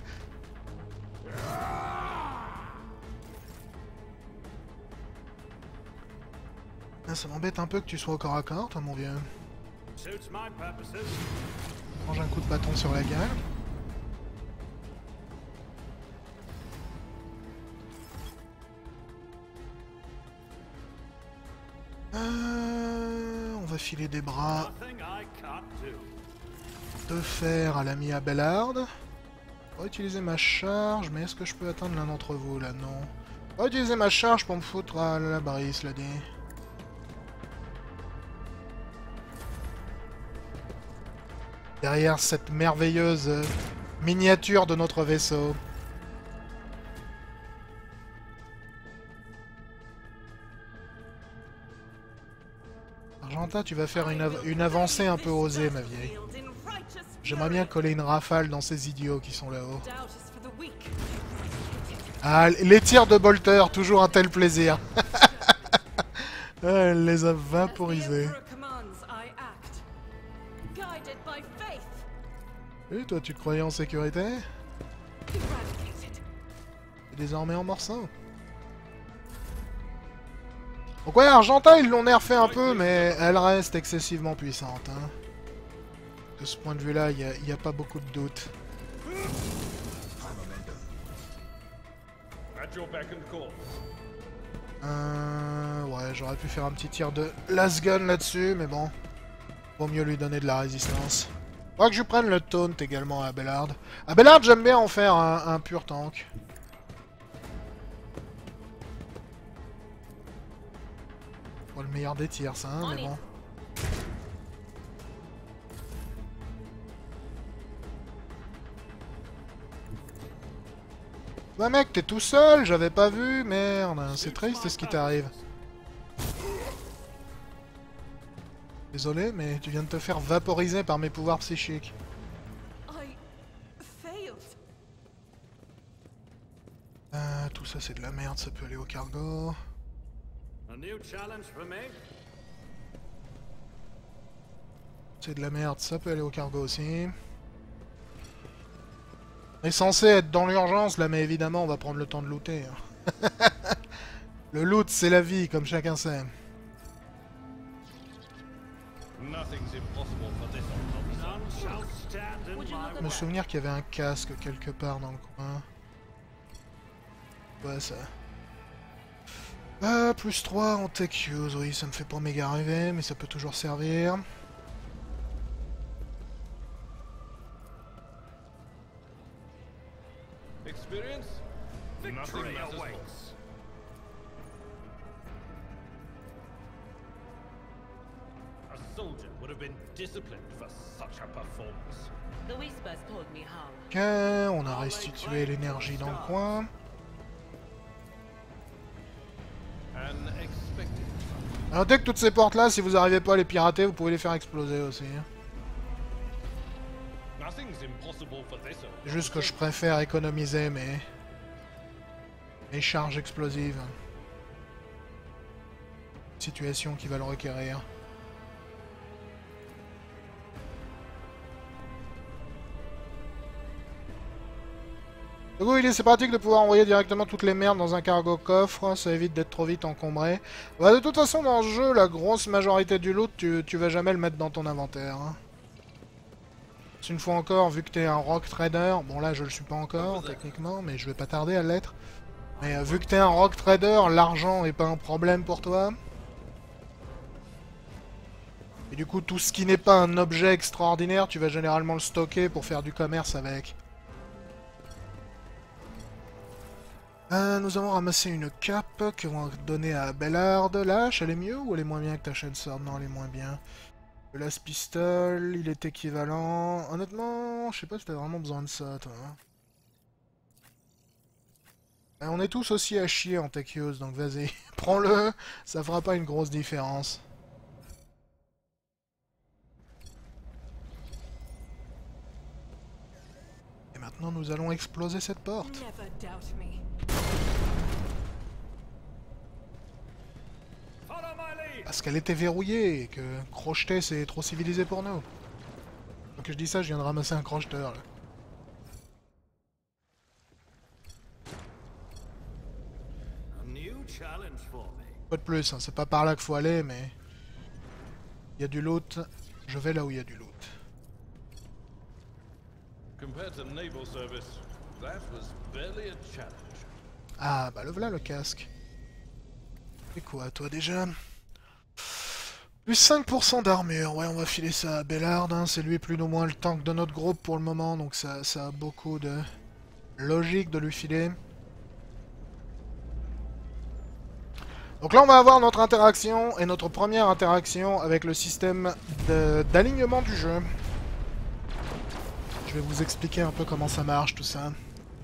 Ah, ça m'embête un peu que tu sois au corps à corps, toi, mon vieux. Mange un coup de bâton sur la gueule. On va filer des bras de fer à l'ami Abelard. On va utiliser ma charge, mais est-ce que je peux atteindre l'un d'entre vous, là? Non. On va utiliser ma charge pour me foutre à l'abri, cela dit. Derrière cette merveilleuse miniature de notre vaisseau. Argenta, tu vas faire une avancée un peu osée, ma vieille. J'aimerais bien coller une rafale dans ces idiots qui sont là-haut. Ah, les tirs de bolter, toujours un tel plaisir. Elle les a vaporisés. Et toi, tu te croyais en sécurité? Et désormais en morceaux. Donc ouais, Argenta, ils l'ont nerfé un peu, mais elle reste excessivement puissante. Hein. De ce point de vue-là, il n'y a pas beaucoup de doute. Ouais, j'aurais pu faire un petit tir de last gun là-dessus, mais bon. Vaut mieux lui donner de la résistance. Faudra que je prenne le taunt également à Abelard. Abelard, j'aime bien en faire un pur tank. Pas le meilleur des tirs, ça, hein, mais bon. Bah mec, t'es tout seul, j'avais pas vu, merde. C'est triste ce qui t'arrive. Désolé, mais tu viens de te faire vaporiser par mes pouvoirs psychiques. Tout ça c'est de la merde, ça peut aller au cargo. C'est de la merde, ça peut aller au cargo aussi. On est censé être dans l'urgence là, mais évidemment on va prendre le temps de looter. Le loot c'est la vie, comme chacun sait. Je me souvenir qu'il y avait un casque quelque part dans le coin. Ouais, ça. Plus 3 en tech use, oui, ça me fait pas méga rêver, mais ça peut toujours servir.
Experience? Victory awaits. A soldier would have been disciplined for such a performance.
The whispers told me how.
Ok, on a restitué l'énergie dans le coin. Alors dès que toutes ces portes là, si vous n'arrivez pas à les pirater, vous pouvez les faire exploser aussi. C'est juste que je préfère économiser mes charges explosives. Situation qui va le requérir. Du coup, c'est pratique de pouvoir envoyer directement toutes les merdes dans un cargo coffre, ça évite d'être trop vite encombré. Bah, de toute façon, dans ce jeu, la grosse majorité du loot, tu vas jamais le mettre dans ton inventaire. Hein. Une fois encore, vu que t'es un rock trader, bon là je le suis pas encore, techniquement, mais je vais pas tarder à l'être. Mais vu que t'es un rock trader, l'argent est pas un problème pour toi. Et du coup, tout ce qui n'est pas un objet extraordinaire, tu vas généralement le stocker pour faire du commerce avec. Nous avons ramassé une cape qu'on va donner à Bellard. Lâche, elle est mieux ou elle est moins bien que ta chaîne sword? Non, elle est moins bien. Le last pistol, il est équivalent. Honnêtement, je sais pas si t'as vraiment besoin de ça, toi. On est tous aussi à chier en tech use, donc vas-y, prends-le, ça fera pas une grosse différence. Et maintenant, nous allons exploser cette porte. Parce qu'elle était verrouillée et que crocheter c'est trop civilisé pour nous. Donc je dis ça, je viens de ramasser un crocheteur là. Pas de plus, hein, c'est pas par là qu'il faut aller, mais... Il y a du loot, je vais là où il y a du loot. Ah, bah le voilà le casque. C'est quoi toi déjà? Plus 5% d'armure, ouais on va filer ça à Bellard, hein. C'est lui plus ou moins le tank de notre groupe pour le moment, donc ça a beaucoup de logique de lui filer. Donc là on va avoir notre interaction, et notre première interaction avec le système d'alignement du jeu. Je vais vous expliquer un peu comment ça marche tout ça.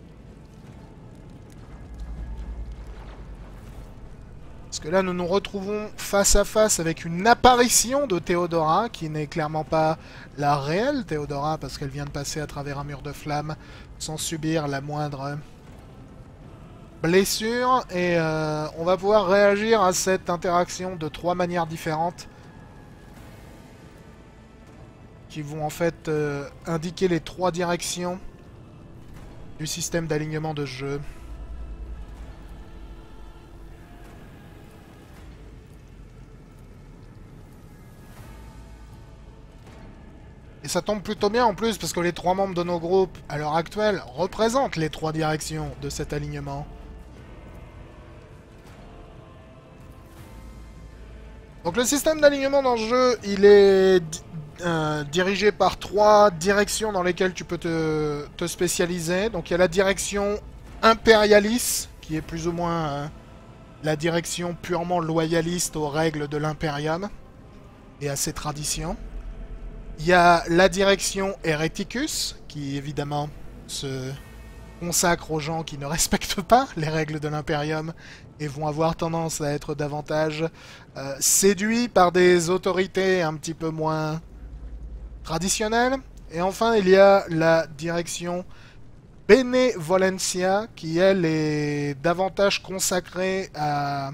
Parce que là, nous nous retrouvons face à face avec une apparition de Théodora, qui n'est clairement pas la réelle Théodora, parce qu'elle vient de passer à travers un mur de flammes sans subir la moindre blessure. Et on va pouvoir réagir à cette interaction de 3 manières différentes, qui vont en fait indiquer les 3 directions du système d'alignement de jeu. Et Et ça tombe plutôt bien en plus, parce que les 3 membres de nos groupes, à l'heure actuelle, représentent les 3 directions de cet alignement. Donc le système d'alignement dans le jeu, il est dirigé par 3 directions dans lesquelles tu peux te spécialiser. Donc il y a la direction impérialiste, qui est plus ou moins la direction purement loyaliste aux règles de l'Imperium et à ses traditions. Il y a la direction Hereticus, qui évidemment se consacre aux gens qui ne respectent pas les règles de l'Imperium et vont avoir tendance à être davantage séduits par des autorités un petit peu moins traditionnelles. Et enfin, il y a la direction Benevolencia, qui elle est davantage consacrée à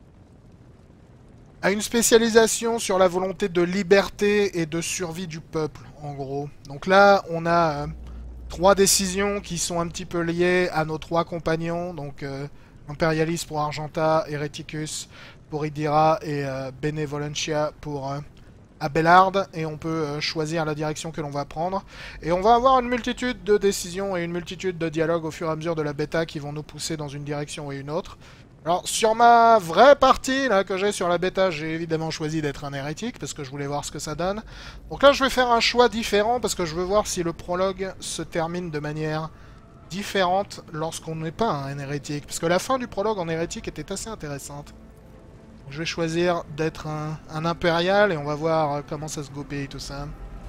une spécialisation sur la volonté de liberté et de survie du peuple, en gros. Donc là, on a 3 décisions qui sont un petit peu liées à nos 3 compagnons, donc Imperialis pour Argenta, Hereticus pour Idira et Benevolencia pour Abelard, et on peut choisir la direction que l'on va prendre. Et on va avoir une multitude de décisions et une multitude de dialogues au fur et à mesure de la bêta qui vont nous pousser dans une direction et une autre. Alors, sur ma vraie partie là que j'ai sur la bêta, j'ai évidemment choisi d'être un hérétique parce que je voulais voir ce que ça donne. Donc là, je vais faire un choix différent parce que je veux voir si le prologue se termine de manière différente lorsqu'on n'est pas un hérétique. Parce que la fin du prologue en hérétique était assez intéressante. Donc, je vais choisir d'être un impérial et on va voir comment ça se goupille tout ça.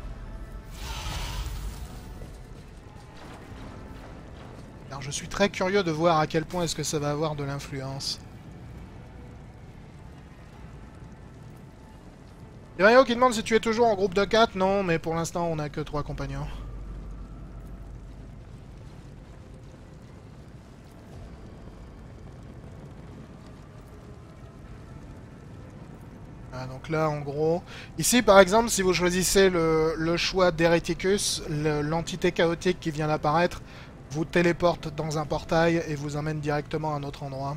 Alors je suis très curieux de voir à quel point est-ce que ça va avoir de l'influence. Il y a Mario qui demande si tu es toujours en groupe de 4. Non, mais pour l'instant on n'a que 3 compagnons. Ah, donc là en gros... Ici par exemple, si vous choisissez le choix d'Hereticus, l'entité chaotique qui vient d'apparaître vous téléporte dans un portail et vous emmène directement à un autre endroit.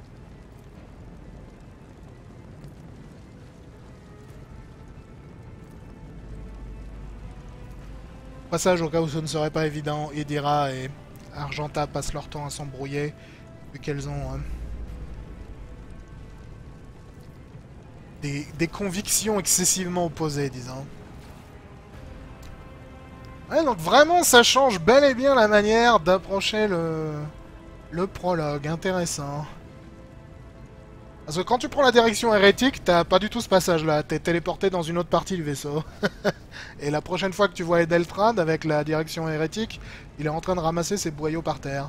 Passage au cas où ce ne serait pas évident, Idira et Argenta passent leur temps à s'embrouiller, vu qu'elles ont des convictions excessivement opposées, disons. Ouais, donc vraiment, ça change bel et bien la manière d'approcher le prologue. Intéressant. Parce que quand tu prends la direction hérétique, t'as pas du tout ce passage-là. T'es téléporté dans une autre partie du vaisseau. Et la prochaine fois que tu vois Edeltrad avec la direction hérétique, il est en train de ramasser ses boyaux par terre.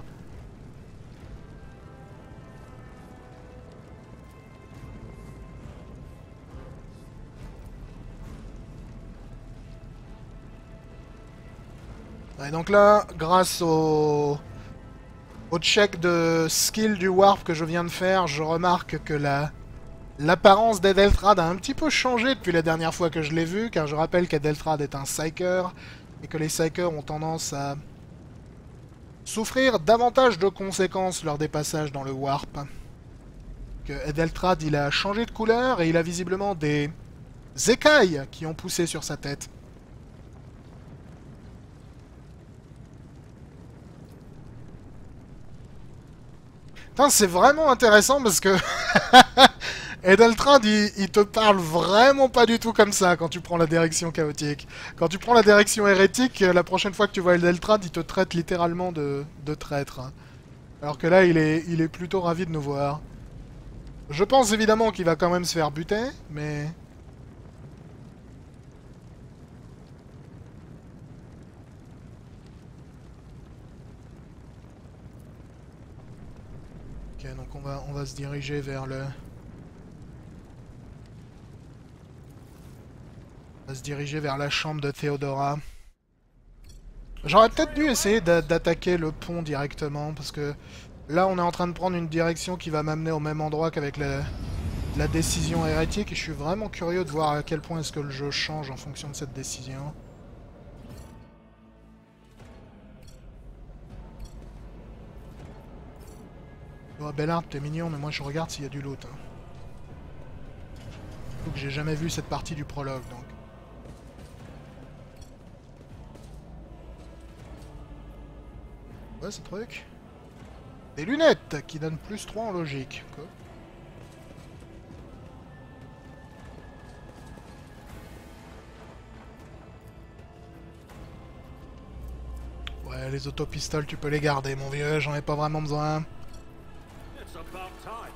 Et donc là, grâce au check de skill du Warp que je viens de faire, je remarque que l'apparence d'Edeltrad a un petit peu changé depuis la dernière fois que je l'ai vu, car je rappelle qu'Edeltrad est un Psyker, et que les Psykers ont tendance à souffrir davantage de conséquences lors des passages dans le Warp. Que Edeltrad, il a changé de couleur, et il a visiblement des écailles qui ont poussé sur sa tête. C'est vraiment intéressant parce que Edeltrad, il te parle vraiment pas du tout comme ça quand tu prends la direction chaotique. Quand tu prends la direction hérétique, la prochaine fois que tu vois Edeltrad, il te traite littéralement de traître. Alors que là, il est plutôt ravi de nous voir. Je pense évidemment qu'il va quand même se faire buter, mais... Ok, donc on va se diriger vers le... On va se diriger vers la chambre de Théodora. J'aurais peut-être dû essayer d'attaquer le pont directement, parce que là on est en train de prendre une direction qui va m'amener au même endroit qu'avec la décision hérétique, et je suis vraiment curieux de voir à quel point est-ce que le jeu change en fonction de cette décision. Oh, Bellard, t'es mignon, mais moi je regarde s'il y a du loot. Hein. Surtout que j'ai jamais vu cette partie du prologue, donc. quoi ce truc? Des lunettes qui donnent plus 3 en logique. Quoi. Ouais, les autopistoles, tu peux les garder, mon vieux, j'en ai pas vraiment besoin.
It's about time.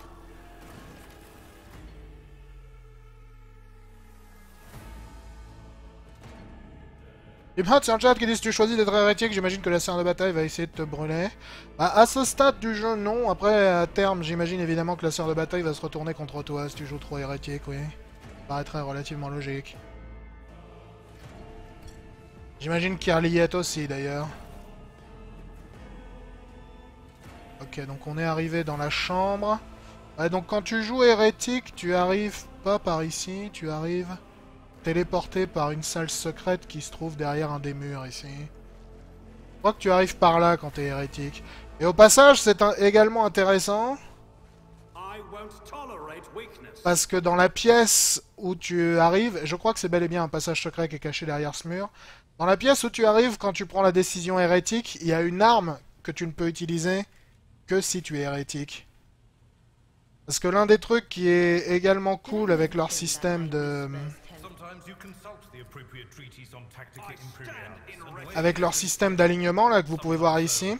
Il y a sur le chat qui dit si tu choisis d'être hérétique, j'imagine que la sœur de bataille va essayer de te brûler. Bah, à ce stade du jeu, non. Après, à terme, j'imagine évidemment que la sœur de bataille va se retourner contre toi si tu joues trop hérétique, oui. Ça paraîtrait relativement logique. J'imagine qu'Irliette aussi, d'ailleurs. Ok, donc on est arrivé dans la chambre. Ouais, donc quand tu joues hérétique, tu arrives pas par ici, tu arrives téléporté par une salle secrète qui se trouve derrière un des murs ici. Je crois que tu arrives par là quand t'es hérétique. Et au passage, c'est également intéressant
I won't tolerate weakness.
parce que dans la pièce où tu arrives, je crois que c'est bel et bien un passage secret qui est caché derrière ce mur. Dans la pièce où tu arrives quand tu prends la décision hérétique, il y a une arme que tu ne peux utiliser que si tu es hérétique. Parce que l'un des trucs qui est également cool avec leur système de... Avec leur système d'alignement là que vous pouvez voir ici,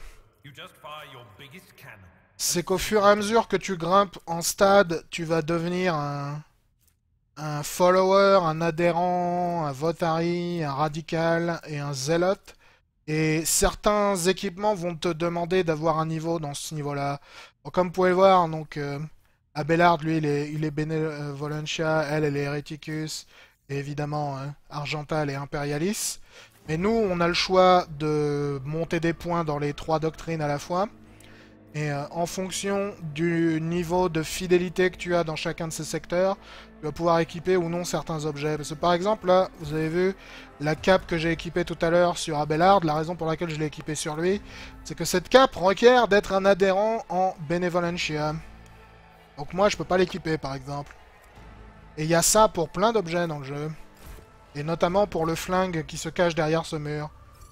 c'est qu'au fur et à mesure que tu grimpes en stade, tu vas devenir un follower, un adhérent, un votary, un radical et un zélote. Et certains équipements vont te demander d'avoir un niveau dans ce niveau-là. Bon, comme vous pouvez le voir, donc Abelard, lui, il est Benevolentia, elle est Hereticus, et évidemment Argenta, elle est Imperialis. Mais nous, on a le choix de monter des points dans les 3 doctrines à la fois. Et en fonction du niveau de fidélité que tu as dans chacun de ces secteurs, tu vas pouvoir équiper ou non certains objets. Parce que par exemple, là, vous avez vu la cape que j'ai équipée tout à l'heure sur Abelard. La raison pour laquelle je l'ai équipée sur lui, c'est que cette cape requiert d'être un adhérent en Benevolentia. Donc moi, je peux pas l'équiper, par exemple. Et il y a ça pour plein d'objets dans le jeu. Et notamment pour le flingue qui se cache derrière ce mur.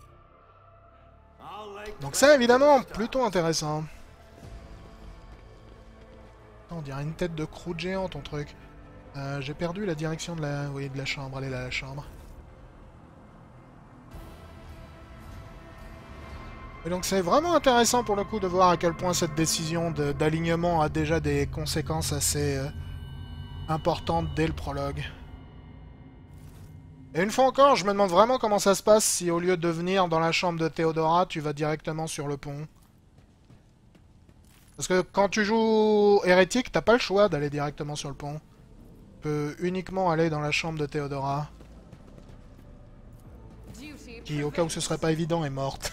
Donc c'est évidemment plutôt intéressant. On dirait une tête de croûte géant, ton truc. J'ai perdu la direction de la... Oui, de la chambre. Elle est là, la chambre. Et donc c'est vraiment intéressant pour le coup de voir à quel point cette décision d'alignement a déjà des conséquences assez importantes dès le prologue. Et une fois encore, je me demande vraiment comment ça se passe si au lieu de venir dans la chambre de Théodora, tu vas directement sur le pont. Parce que quand tu joues hérétique, t'as pas le choix d'aller directement sur le pont. Tu peux uniquement aller dans la chambre de Théodora. Qui, au cas où ce serait pas évident, est morte.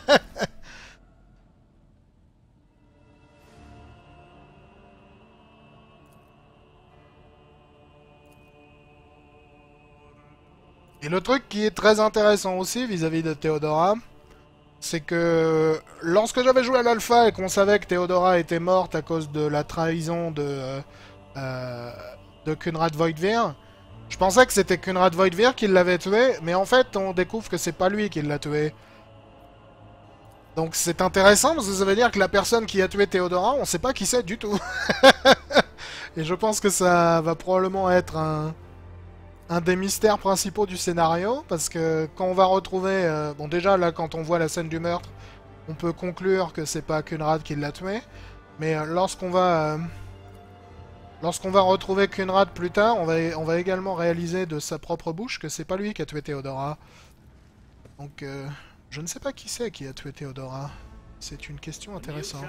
Et le truc qui est très intéressant aussi vis-à-vis de Théodora, c'est que lorsque j'avais joué à l'alpha et qu'on savait que Théodora était morte à cause de la trahison de Kunrad Voidvir, je pensais que c'était Kunrad Voidvir qui l'avait tué, mais en fait on découvre que c'est pas lui qui l'a tué. Donc c'est intéressant parce que ça veut dire que la personne qui a tué Théodora, on sait pas qui c'est du tout. Et je pense que ça va probablement être un des mystères principaux du scénario, parce que quand on va retrouver... bon déjà là quand on voit la scène du meurtre, on peut conclure que c'est pas Kunrad qui l'a tué, mais lorsqu'on va retrouver Kunrad plus tard, on va également réaliser de sa propre bouche que c'est pas lui qui a tué Théodora. Donc je ne sais pas qui c'est qui a tué Théodora. C'est une question intéressante.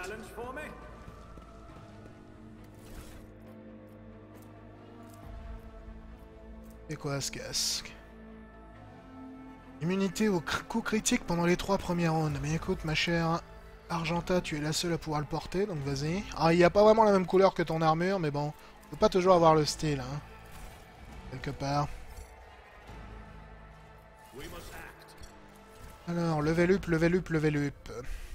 C'est quoi ce casque? Immunité au coup critique pendant les 3 premières rounds. Mais écoute, ma chère Argenta, tu es la seule à pouvoir le porter, donc vas-y. Ah, il n'y a pas vraiment la même couleur que ton armure, mais bon, on peut pas toujours avoir le style, hein. Quelque part. Alors, level up, level up, level up.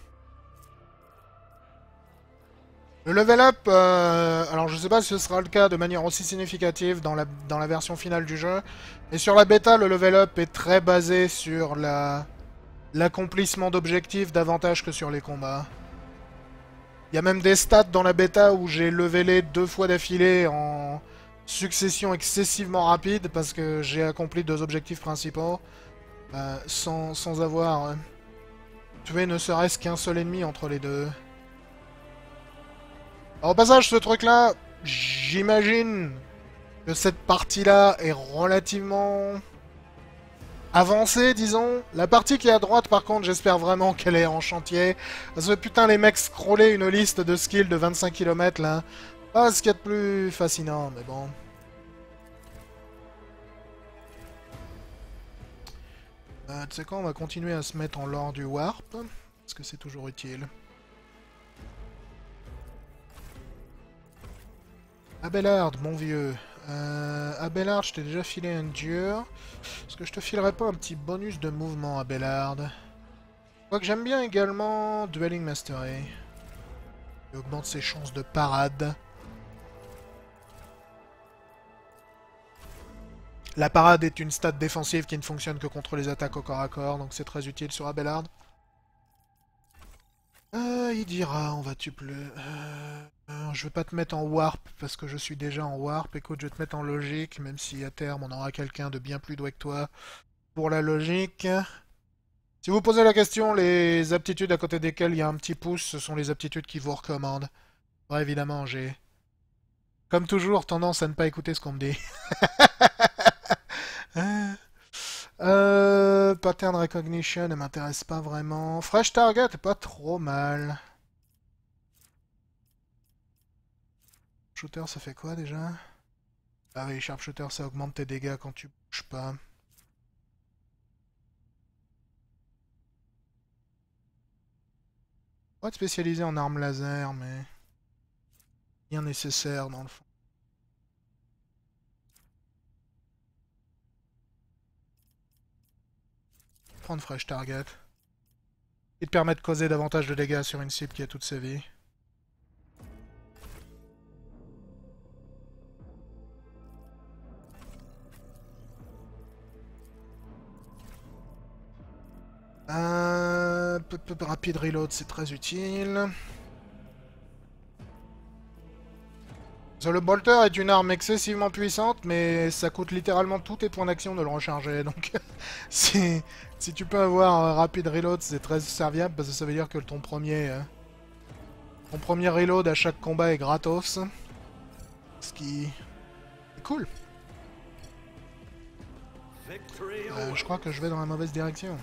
Le level up, alors je sais pas si ce sera le cas de manière aussi significative dans la version finale du jeu, mais sur la bêta, le level up est très basé sur l'accomplissement d'objectifs davantage que sur les combats. Il y a même des stats dans la bêta où j'ai levelé 2 fois d'affilée en succession excessivement rapide parce que j'ai accompli 2 objectifs principaux sans avoir tué ne serait-ce qu'un seul ennemi entre les deux. Alors, au passage, ce truc-là, j'imagine que cette partie-là est relativement avancée, disons. La partie qui est à droite, par contre, j'espère vraiment qu'elle est en chantier. Parce que putain, les mecs scrollaient une liste de skills de 25 km, là. Pas ce qu'il y a de plus fascinant, mais bon. Tu sais quoi, on va continuer à se mettre en lore du warp, parce que c'est toujours utile. Abelard, mon vieux. Abelard, je t'ai déjà filé un dur. Est-ce que je te filerais pas un petit bonus de mouvement, Abelard? Quoique j'aime bien également Dueling Mastery. Il augmente ses chances de parade. La parade est une stat défensive qui ne fonctionne que contre les attaques au corps à corps, donc c'est très utile sur Abelard. Il dira, on va tu plus. Je vais pas te mettre en warp parce que je suis déjà en warp. Écoute, je vais te mettre en logique, même si à terme on aura quelqu'un de bien plus doué que toi pour la logique. Si vous posez la question, les aptitudes à côté desquelles il y a un petit pouce, ce sont les aptitudes qui vous recommandent. Ouais, évidemment, j'ai, comme toujours, tendance à ne pas écouter ce qu'on me dit. Pattern Recognition ne m'intéresse pas vraiment. Fresh Target est pas trop mal. Shooter, ça fait quoi déjà? Ah oui, Sharpshooter, ça augmente tes dégâts quand tu bouges pas. On va être spécialisé en armes laser, mais rien nécessaire dans le fond. Prendre Fresh Target. Il te permet de causer davantage de dégâts sur une cible qui a toute sa vie. Rapide reload, c'est très utile. Le bolter est une arme excessivement puissante, mais ça coûte littéralement tous tes points d'action de le recharger. Donc, si tu peux avoir rapide reload, c'est très serviable parce que ça veut dire que ton premier reload à chaque combat est gratos. Ce qui est cool. Je crois que je vais dans la mauvaise direction.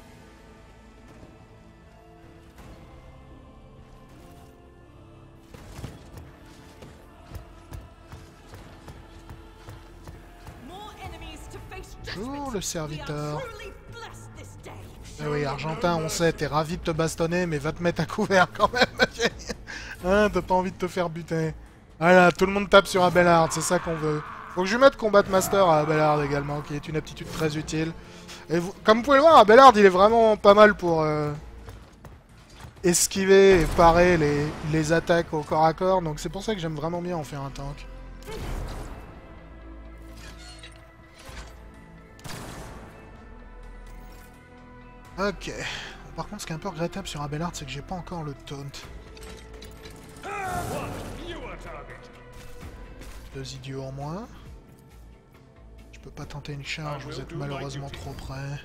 Bonjour le serviteur. Eh oui, Argentin, on sait, t'es ravi de te bastonner, mais va te mettre à couvert quand même, ma vieille. Hein, t'as pas envie de te faire buter. Voilà, tout le monde tape sur Abelard, c'est ça qu'on veut. Faut que je lui mette Combat Master à Abelard également, qui est une aptitude très utile. Et comme vous pouvez le voir, Abelard, il est vraiment pas mal pour esquiver et parer les attaques au corps à corps, donc c'est pour ça que j'aime vraiment bien en faire un tank. Ok. Par contre, ce qui est un peu regrettable sur Abelard, c'est que j'ai pas encore le taunt. 2 idiots en moins. Je peux pas tenter une charge, vous êtes malheureusement trop près.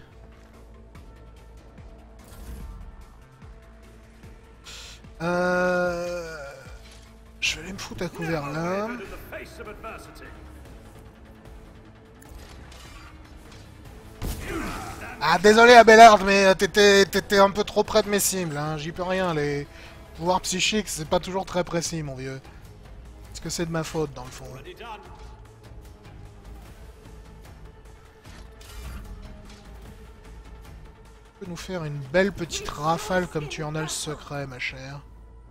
Je vais aller me foutre à couvert là. Ah, désolé Abelard, mais t'étais un peu trop près de mes cibles, hein. J'y peux rien, les pouvoirs psychiques, c'est pas toujours très précis, mon vieux. Est-ce que c'est de ma faute, dans le fond? Tu peux nous faire une belle petite rafale comme tu en as le secret, ma chère.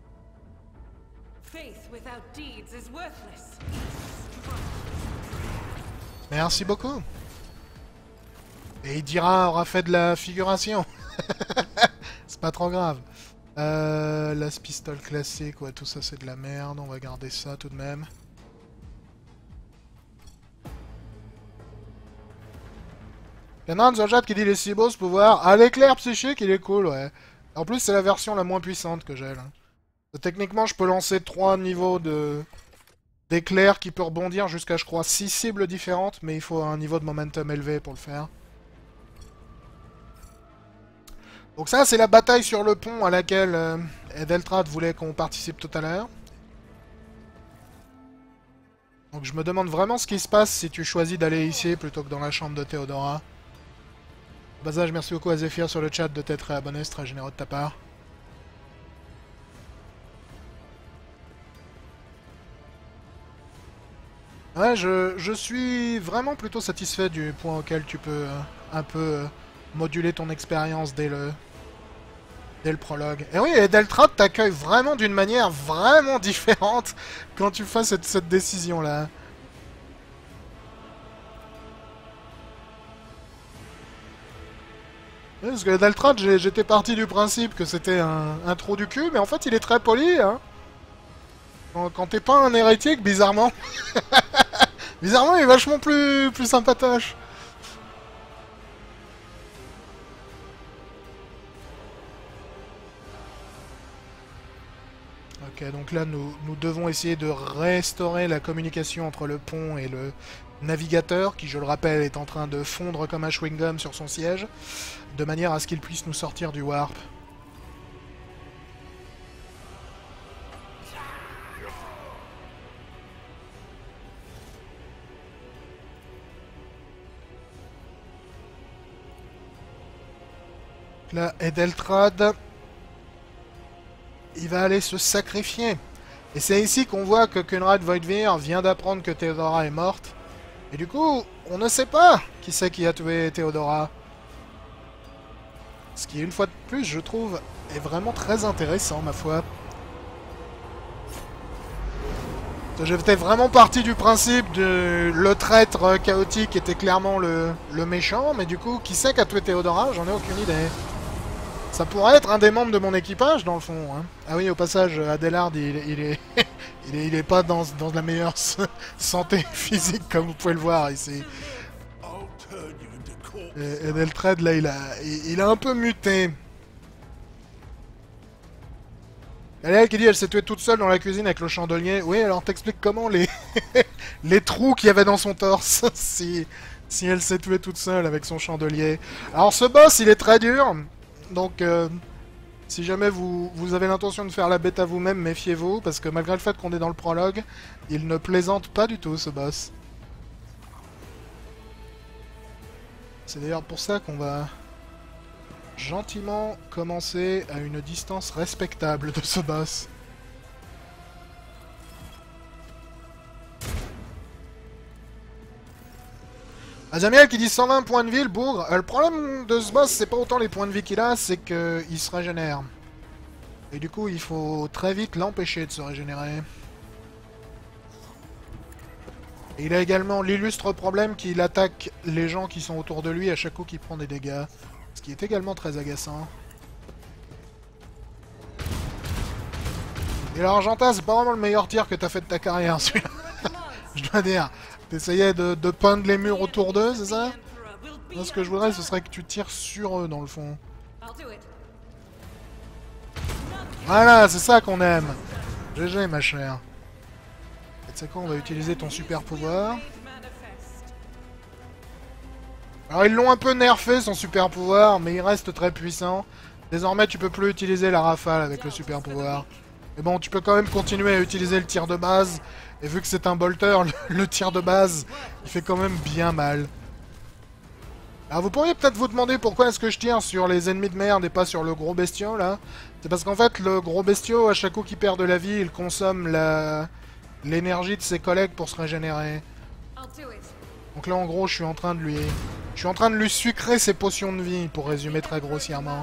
Merci beaucoup. Et Idira aura fait de la figuration. C'est pas trop grave. Las pistole classique, ouais, tout ça c'est de la merde. On va garder ça tout de même. Yanran sur le chat qui dit les si beaux ce pouvoir. Ah, l'éclair psychique, il est cool, ouais. En plus, c'est la version la moins puissante que j'ai, là. Techniquement, je peux lancer 3 niveaux d'éclair qui peut rebondir jusqu'à, je crois, 6 cibles différentes, mais il faut un niveau de momentum élevé pour le faire. Donc ça, c'est la bataille sur le pont à laquelle Edeltrad voulait qu'on participe tout à l'heure. Donc je me demande vraiment ce qui se passe si tu choisis d'aller ici plutôt que dans la chambre de Théodora. Basage, merci beaucoup à Zephyr sur le chat de t'être réabonné, c'est très généreux de ta part. Ouais, je suis vraiment plutôt satisfait du point auquel tu peux un peu moduler ton expérience dès le prologue. Et oui, Edeltrad t'accueille vraiment d'une manière vraiment différente quand tu fais cette décision-là. Oui, parce que Edeltrad, j'étais parti du principe que c'était un trou du cul, mais en fait il est très poli, hein. Quand t'es pas un hérétique, bizarrement. Bizarrement, il est vachement plus sympatoche. Ok, donc là, nous devons essayer de restaurer la communication entre le pont et le navigateur, qui, je le rappelle, est en train de fondre comme un chewing-gum sur son siège, de manière à ce qu'il puisse nous sortir du warp. Là, Edeltrad, il va aller se sacrifier. Et c'est ici qu'on voit que Kunrad Voidvir vient d'apprendre que Théodora est morte. Et du coup, on ne sait pas qui c'est qui a tué Théodora. Ce qui, une fois de plus, je trouve, est vraiment très intéressant, ma foi. J'étais vraiment parti du principe de le traître chaotique était clairement le méchant, mais du coup, qui c'est qui a tué Théodora? J'en ai aucune idée. Ça pourrait être un des membres de mon équipage, dans le fond. Hein. Ah oui, au passage, Adelard, il est pas dans la meilleure santé physique, comme vous pouvez le voir ici. Et Edeltrad, là, il a un peu muté. Elle qui dit, elle s'est tuée toute seule dans la cuisine avec le chandelier. Oui, alors t'expliques comment les trous qu'il y avait dans son torse, si elle s'est tuée toute seule avec son chandelier. Alors ce boss, il est très dur. Donc, si jamais vous avez l'intention de faire la bêta vous-même, méfiez-vous, parce que malgré le fait qu'on est dans le prologue, il ne plaisante pas du tout, ce boss. C'est d'ailleurs pour ça qu'on va gentiment commencer à une distance respectable de ce boss. Azamiel qui dit 120 points de vie, le bougre. Le problème de ce boss, c'est pas autant les points de vie qu'il a, c'est qu'il se régénère. Et du coup, il faut très vite l'empêcher de se régénérer. Et il a également l'illustre problème qu'il attaque les gens qui sont autour de lui à chaque coup qu'il prend des dégâts. Ce qui est également très agaçant. Et l'Argentat, c'est pas vraiment le meilleur tir que t'as fait de ta carrière, celui-là. Je dois dire. T'essayais de peindre les murs autour d'eux, c'est ça? Moi, ce que je voudrais, ce serait que tu tires sur eux, dans le fond. Voilà, c'est ça qu'on aime. GG, ma chère. Et tu sais quoi, on va utiliser ton super pouvoir. Alors, ils l'ont un peu nerfé, son super pouvoir, mais il reste très puissant. Désormais, tu peux plus utiliser la rafale avec le super pouvoir. Mais bon, tu peux quand même continuer à utiliser le tir de base. Et vu que c'est un bolter, le tir de base, il fait quand même bien mal. Alors vous pourriez peut-être vous demander pourquoi est-ce que je tire sur les ennemis de merde et pas sur le gros bestiau, là. C'est parce qu'en fait, le gros bestiau, à chaque coup qu'il perd de la vie, il consomme l'énergie de ses collègues pour se régénérer. Donc là, en gros, je suis en train de lui sucrer ses potions de vie, pour résumer très grossièrement.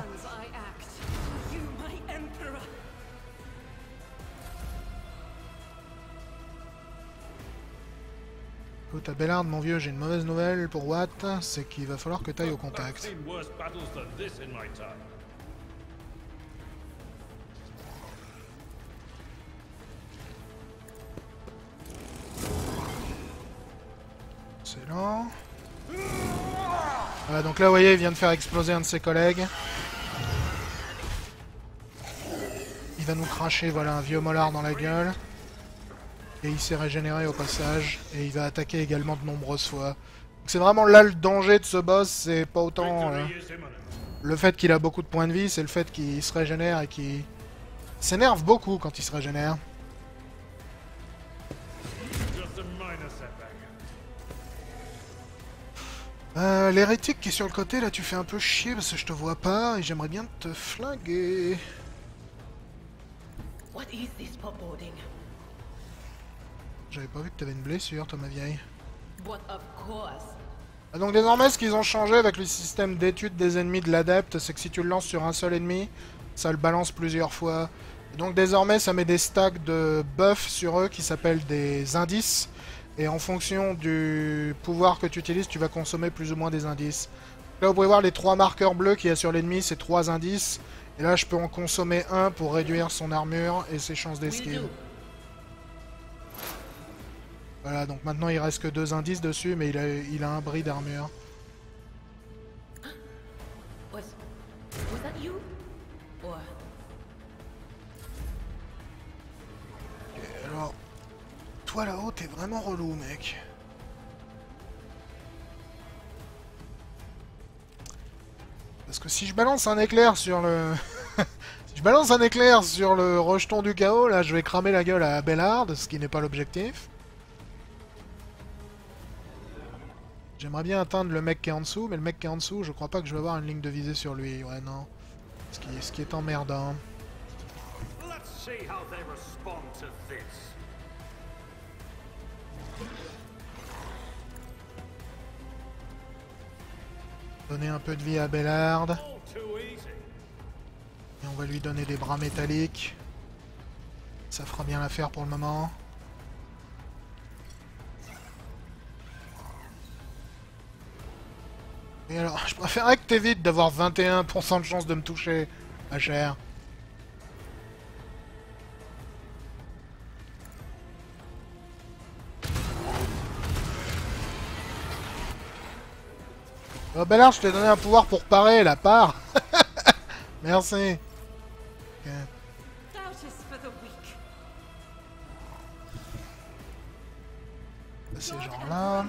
Écoute, Abelard, mon vieux, j'ai une mauvaise nouvelle pour Watt, c'est qu'il va falloir que tu ailles au contact. Excellent. Voilà, donc là, vous voyez, il vient de faire exploser un de ses collègues. Il va nous cracher, voilà, un vieux molar dans la gueule. Et il s'est régénéré au passage. Et il va attaquer également de nombreuses fois. C'est vraiment là le danger de ce boss, c'est pas autant le fait qu'il a beaucoup de points de vie, c'est le fait qu'il se régénère et qu'il s'énerve beaucoup quand il se régénère. L'hérétique qui est sur le côté, là tu fais un peu chier parce que je te vois pas et j'aimerais bien te flinguer.
What is this foreboding?
J'avais pas vu que t'avais une blessure, toi ma vieille.
What of course.
Donc désormais, ce qu'ils ont changé avec le système d'étude des ennemis de l'adepte, c'est que si tu le lances sur un seul ennemi, ça le balance plusieurs fois. Et donc désormais, ça met des stacks de buffs sur eux qui s'appellent des indices. Et en fonction du pouvoir que tu utilises, tu vas consommer plus ou moins des indices. Là, vous pouvez voir les 3 marqueurs bleus qu'il y a sur l'ennemi, c'est 3 indices. Et là, je peux en consommer un pour réduire son armure et ses chances d'esquive. Voilà, donc maintenant il reste que 2 indices dessus, mais il a un bris d'armure.
Was that you? Or
Ok, alors, toi là-haut, t'es vraiment relou, mec. Parce que si je balance un éclair sur le... si je balance un éclair sur le rejeton du chaos, là, je vais cramer la gueule à Bellard, ce qui n'est pas l'objectif. J'aimerais bien atteindre le mec qui est en dessous, mais le mec qui est en dessous, je crois pas que je vais avoir une ligne de visée sur lui. Ouais, non. Ce qui est emmerdant. Donner un peu de vie à Bellard. Et on va lui donner des bras métalliques. Ça fera bien l'affaire pour le moment. Et alors, je préférerais que t'évites d'avoir 21% de chance de me toucher, ma chère. Oh, Bellard, je t'ai donné un pouvoir pour parer, la part. Merci. Okay. Ces gens-là.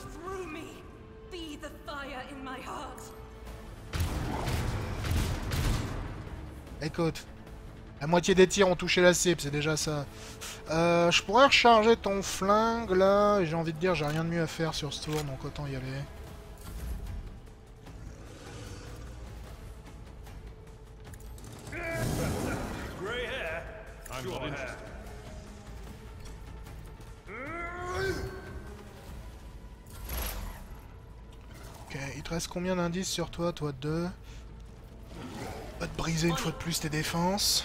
Écoute, la moitié des tirs ont touché la cible, c'est déjà ça. Je pourrais recharger ton flingue là, et j'ai envie de dire, j'ai rien de mieux à faire sur ce tour, donc autant y aller. Ok, il te reste combien d'indices sur toi? Toi 2. Va te briser une fois de plus tes défenses.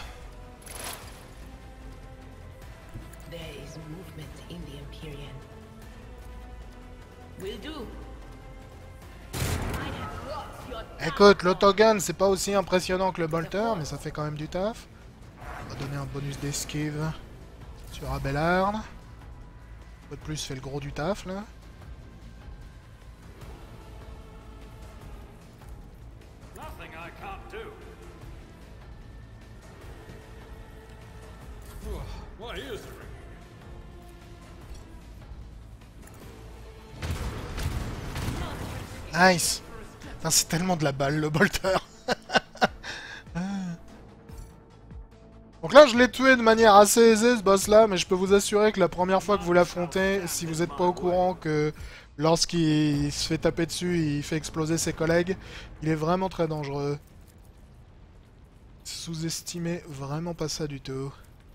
Écoute, l'autogun c'est pas aussi impressionnant que le bolter, mais ça fait quand même du taf. On va donner un bonus d'esquive sur Abelard. Un peu de plus fait le gros du taf là. Nice. C'est tellement de la balle le bolter. Donc là je l'ai tué de manière assez aisée ce boss là, mais je peux vous assurer que la première fois que vous l'affrontez, si vous n'êtes pas au courant que lorsqu'il se fait taper dessus, il fait exploser ses collègues, il est vraiment très dangereux. Sous-estimez vraiment pas ça du tout.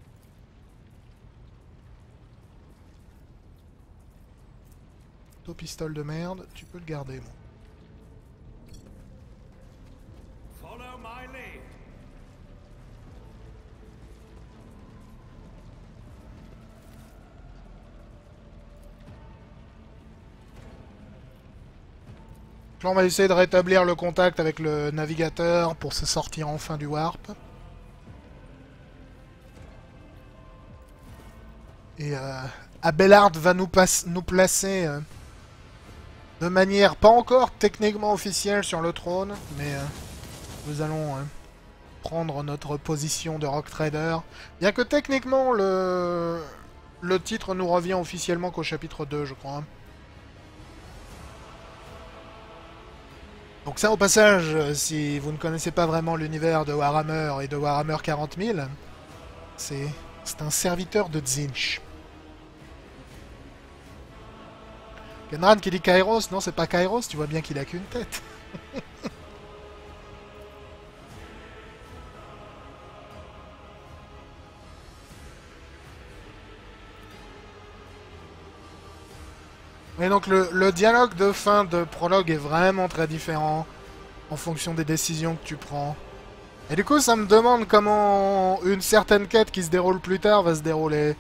Ton pistolet de merde, tu peux le garder moi. Là, on va essayer de rétablir le contact avec le navigateur pour se sortir enfin du warp. Et Abelard va nous placer de manière pas encore techniquement officielle sur le trône, mais nous allons prendre notre position de Rogue Trader. Bien que techniquement le titre nous revient officiellement qu'au chapitre 2, je crois. Donc ça, au passage, si vous ne connaissez pas vraiment l'univers de Warhammer et de Warhammer 40 000, c'est un serviteur de Tzeentch. Kenran qui dit Kairos, non c'est pas Kairos, tu vois bien qu'il a qu'une tête. Et donc le dialogue de fin de prologue est vraiment très différent en fonction des décisions que tu prends. Et du coup ça me demande comment une certaine quête qui se déroule plus tard va se dérouler.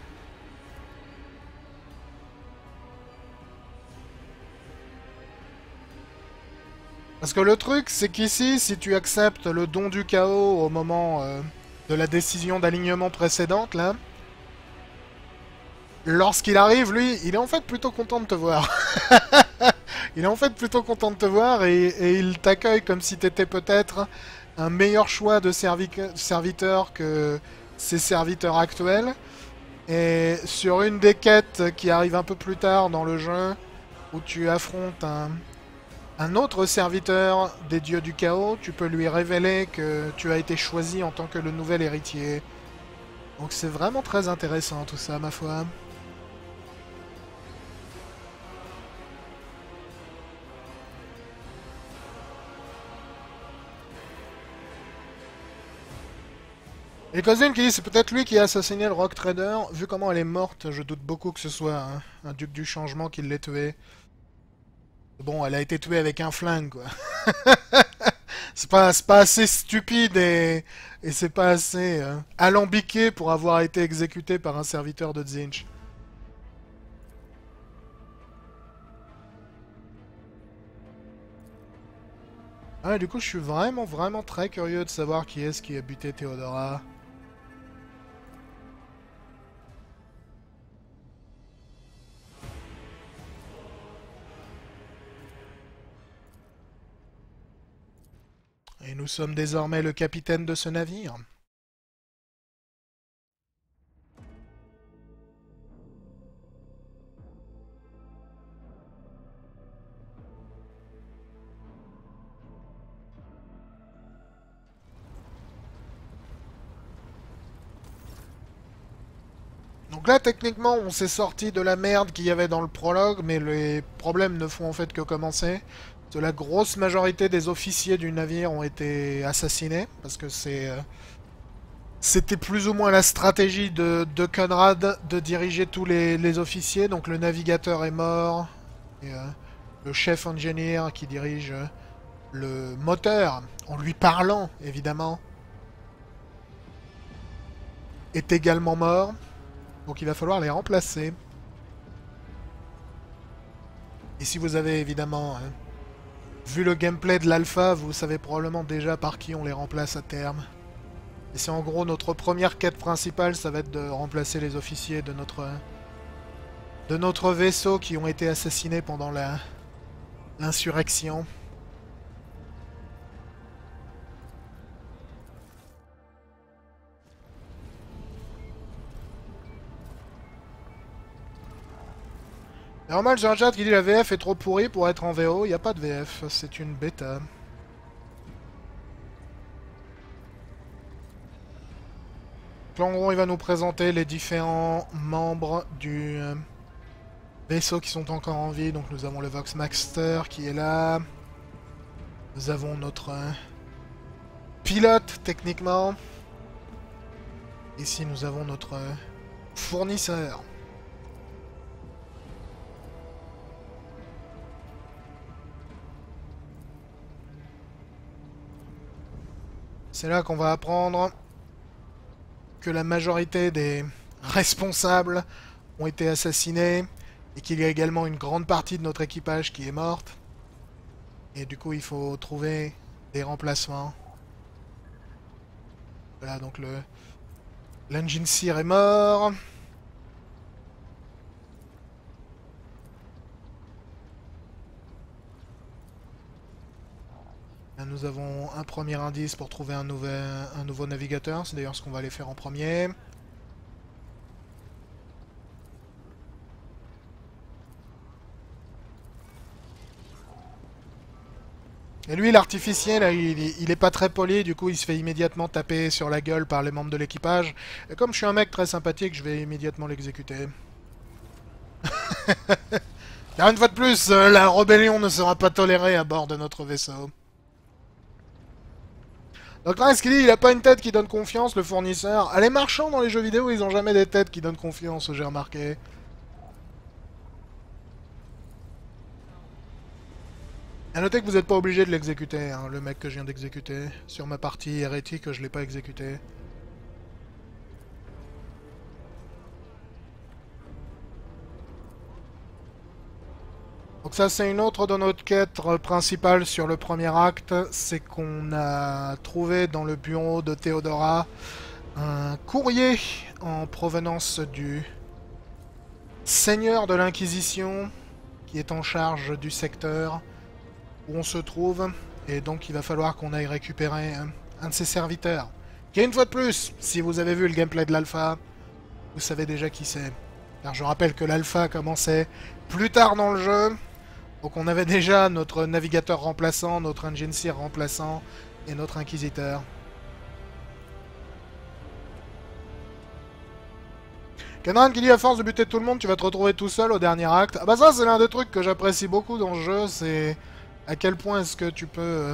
Parce que le truc c'est qu'ici si tu acceptes le don du chaos au moment de la décision d'alignement précédente là, lorsqu'il arrive, lui, il est en fait plutôt content de te voir. Il est en fait plutôt content de te voir et il t'accueille comme si t'étais peut-être un meilleur choix de serviteur que ses serviteurs actuels. Et sur une des quêtes qui arrive un peu plus tard dans le jeu, où tu affrontes un autre serviteur des dieux du chaos, tu peux lui révéler que tu as été choisi en tant que le nouvel héritier. Donc c'est vraiment très intéressant tout ça, ma foi. Et Cousin qui dit c'est peut-être lui qui a assassiné le Rogue Trader. Vu comment elle est morte, je doute beaucoup que ce soit un duc du changement qui l'ait tué. Bon, elle a été tuée avec un flingue, quoi. C'est pas assez stupide et c'est pas assez alambiqué pour avoir été exécuté par un serviteur de Tzeentch. Ah, du coup, je suis vraiment très curieux de savoir qui est-ce qui a buté Théodora. Et nous sommes désormais le capitaine de ce navire. Donc là, techniquement, on s'est sorti de la merde qu'il y avait dans le prologue, mais les problèmes ne font en fait que commencer. La grosse majorité des officiers du navire ont été assassinés, parce que c'était plus ou moins la stratégie de Conrad de diriger tous les officiers. Donc le navigateur est mort, et le chef engineer qui dirige le moteur, en lui parlant évidemment, est également mort. Donc il va falloir les remplacer. Et si vous avez évidemment vu le gameplay de l'alpha, vous savez probablement déjà par qui on les remplace à terme. Et c'est en gros notre première quête principale, ça va être de remplacer les officiers de notre vaisseau qui ont été assassinés pendant l'insurrection. Normal, j'ai un chat qui dit la VF est trop pourrie pour être en VO. Il n'y a pas de VF, c'est une bêta. En gros, il va nous présenter les différents membres du vaisseau qui sont encore en vie. Donc nous avons le Voxmaster qui est là. Nous avons notre pilote, techniquement. Ici, nous avons notre fournisseur. C'est là qu'on va apprendre que la majorité des responsables ont été assassinés et qu'il y a également une grande partie de notre équipage qui est morte. Et du coup, il faut trouver des remplacements. Voilà, donc l'engine seer est mort. Nous avons un premier indice pour trouver un nouveau navigateur. C'est d'ailleurs ce qu'on va aller faire en premier. Et lui, l'artificier, là, il est pas très poli, du coup il se fait immédiatement taper sur la gueule par les membres de l'équipage. Et comme je suis un mec très sympathique, je vais immédiatement l'exécuter. Car une fois de plus, la rébellion ne sera pas tolérée à bord de notre vaisseau. Donc là, est-ce qu'il dit, il a pas une tête qui donne confiance, le fournisseur? Ah, les marchands dans les jeux vidéo, ils ont jamais des têtes qui donnent confiance, j'ai remarqué. A noter que vous n'êtes pas obligé de l'exécuter, hein, le mec que je viens d'exécuter. Sur ma partie hérétique, je l'ai pas exécuté. Donc ça, c'est une autre de notre quête principale sur le premier acte. C'est qu'on a trouvé dans le bureau de Théodora un courrier en provenance du seigneur de l'Inquisition qui est en charge du secteur où on se trouve, et donc il va falloir qu'on aille récupérer un de ses serviteurs. Qui, une fois de plus, si vous avez vu le gameplay de l'alpha, vous savez déjà qui c'est. Car je rappelle que l'alpha commençait plus tard dans le jeu, donc on avait déjà notre navigateur remplaçant, notre engine seer remplaçant, et notre inquisiteur. Cameron qui dit à force de buter tout le monde, tu vas te retrouver tout seul au dernier acte. Ah bah ça, c'est l'un des trucs que j'apprécie beaucoup dans le jeu, c'est à quel point est-ce que tu peux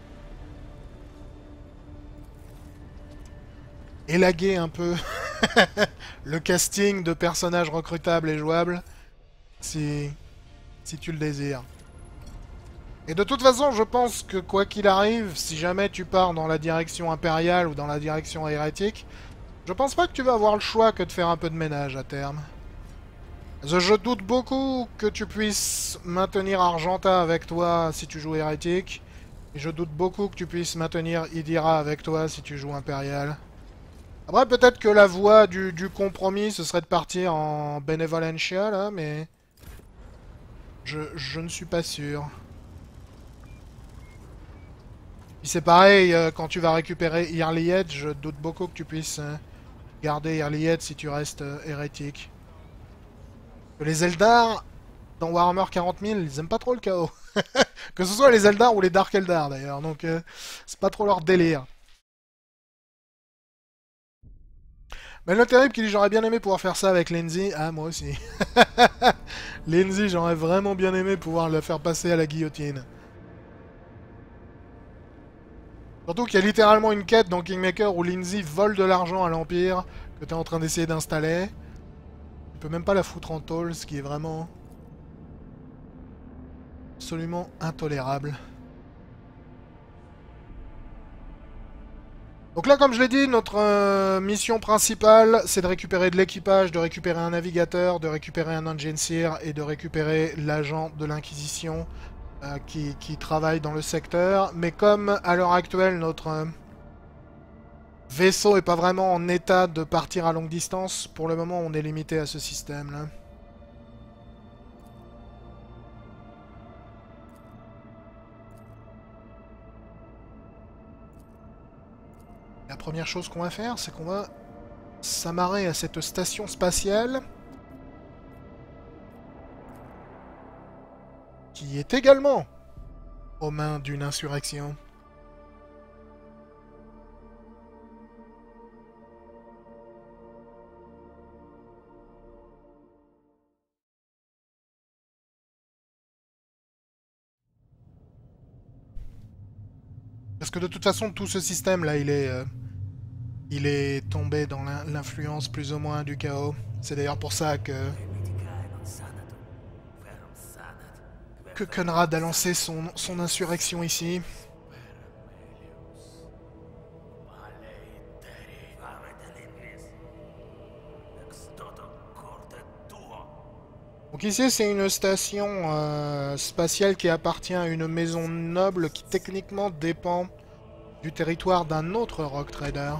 élaguer un peu le casting de personnages recrutables et jouables si tu le désires. Et de toute façon, je pense que quoi qu'il arrive, si jamais tu pars dans la direction impériale ou dans la direction hérétique, je pense pas que tu vas avoir le choix que de faire un peu de ménage à terme. Je doute beaucoup que tu puisses maintenir Argenta avec toi si tu joues hérétique. Et je doute beaucoup que tu puisses maintenir Idira avec toi si tu joues impérial. Après, peut-être que la voie du compromis, ce serait de partir en Benevolentia, là, mais... Je ne suis pas sûr. Puis c'est pareil, quand tu vas récupérer Irliet, je doute beaucoup que tu puisses garder Irliet si tu restes hérétique. Les Eldar, dans Warhammer 40 000, ils aiment pas trop le chaos. Que ce soit les Eldar ou les Dark Eldar d'ailleurs, donc c'est pas trop leur délire. Mais le terrible qui dit j'aurais bien aimé pouvoir faire ça avec Lindsay. Ah, moi aussi. Lindsay, j'aurais vraiment bien aimé pouvoir la faire passer à la guillotine. Surtout qu'il y a littéralement une quête dans Kingmaker où Lindsay vole de l'argent à l'Empire que t'es en train d'essayer d'installer. Tu peux même pas la foutre en tôle, ce qui est vraiment absolument intolérable. Donc là, comme je l'ai dit, notre mission principale, c'est de récupérer de l'équipage, de récupérer un navigateur, de récupérer un engine seer et de récupérer l'agent de l'Inquisition qui travaille dans le secteur. Mais comme à l'heure actuelle, notre vaisseau est pas vraiment en état de partir à longue distance, pour le moment, on est limité à ce système-là. La première chose qu'on va faire, c'est qu'on va s'amarrer à cette station spatiale qui est également aux mains d'une insurrection. Parce que de toute façon, tout ce système-là, il est tombé dans l'influence plus ou moins du chaos. C'est d'ailleurs pour ça que Conrad a lancé son insurrection ici. Donc ici, c'est une station spatiale qui appartient à une maison noble qui techniquement dépend du territoire d'un autre Rogue Trader.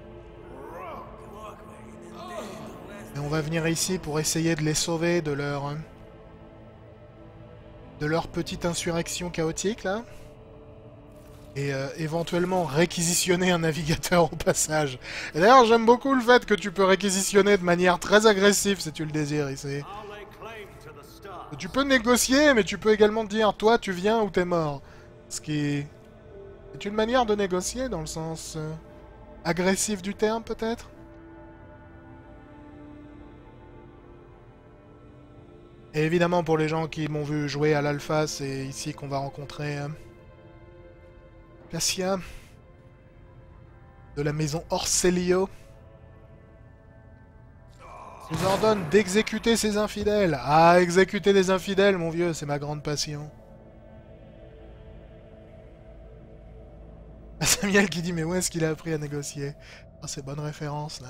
Et on va venir ici pour essayer de les sauver de leur petite insurrection chaotique, là. Et éventuellement réquisitionner un navigateur au passage. Et d'ailleurs, j'aime beaucoup le fait que tu peux réquisitionner de manière très agressive si tu le désires ici.
I'll lay claim to the stars.
Tu peux négocier, mais tu peux également dire toi tu viens ou t'es mort. Ce qui est une manière de négocier dans le sens agressif du terme peut-être. Et évidemment pour les gens qui m'ont vu jouer à l'alpha, c'est ici qu'on va rencontrer Cassia de la maison Orselio. Je vous ordonne d'exécuter ces infidèles. Ah, exécuter des infidèles, mon vieux, c'est ma grande passion. Samuel qui dit, mais où est-ce qu'il a appris à négocier? Ah, c'est bonne référence, là.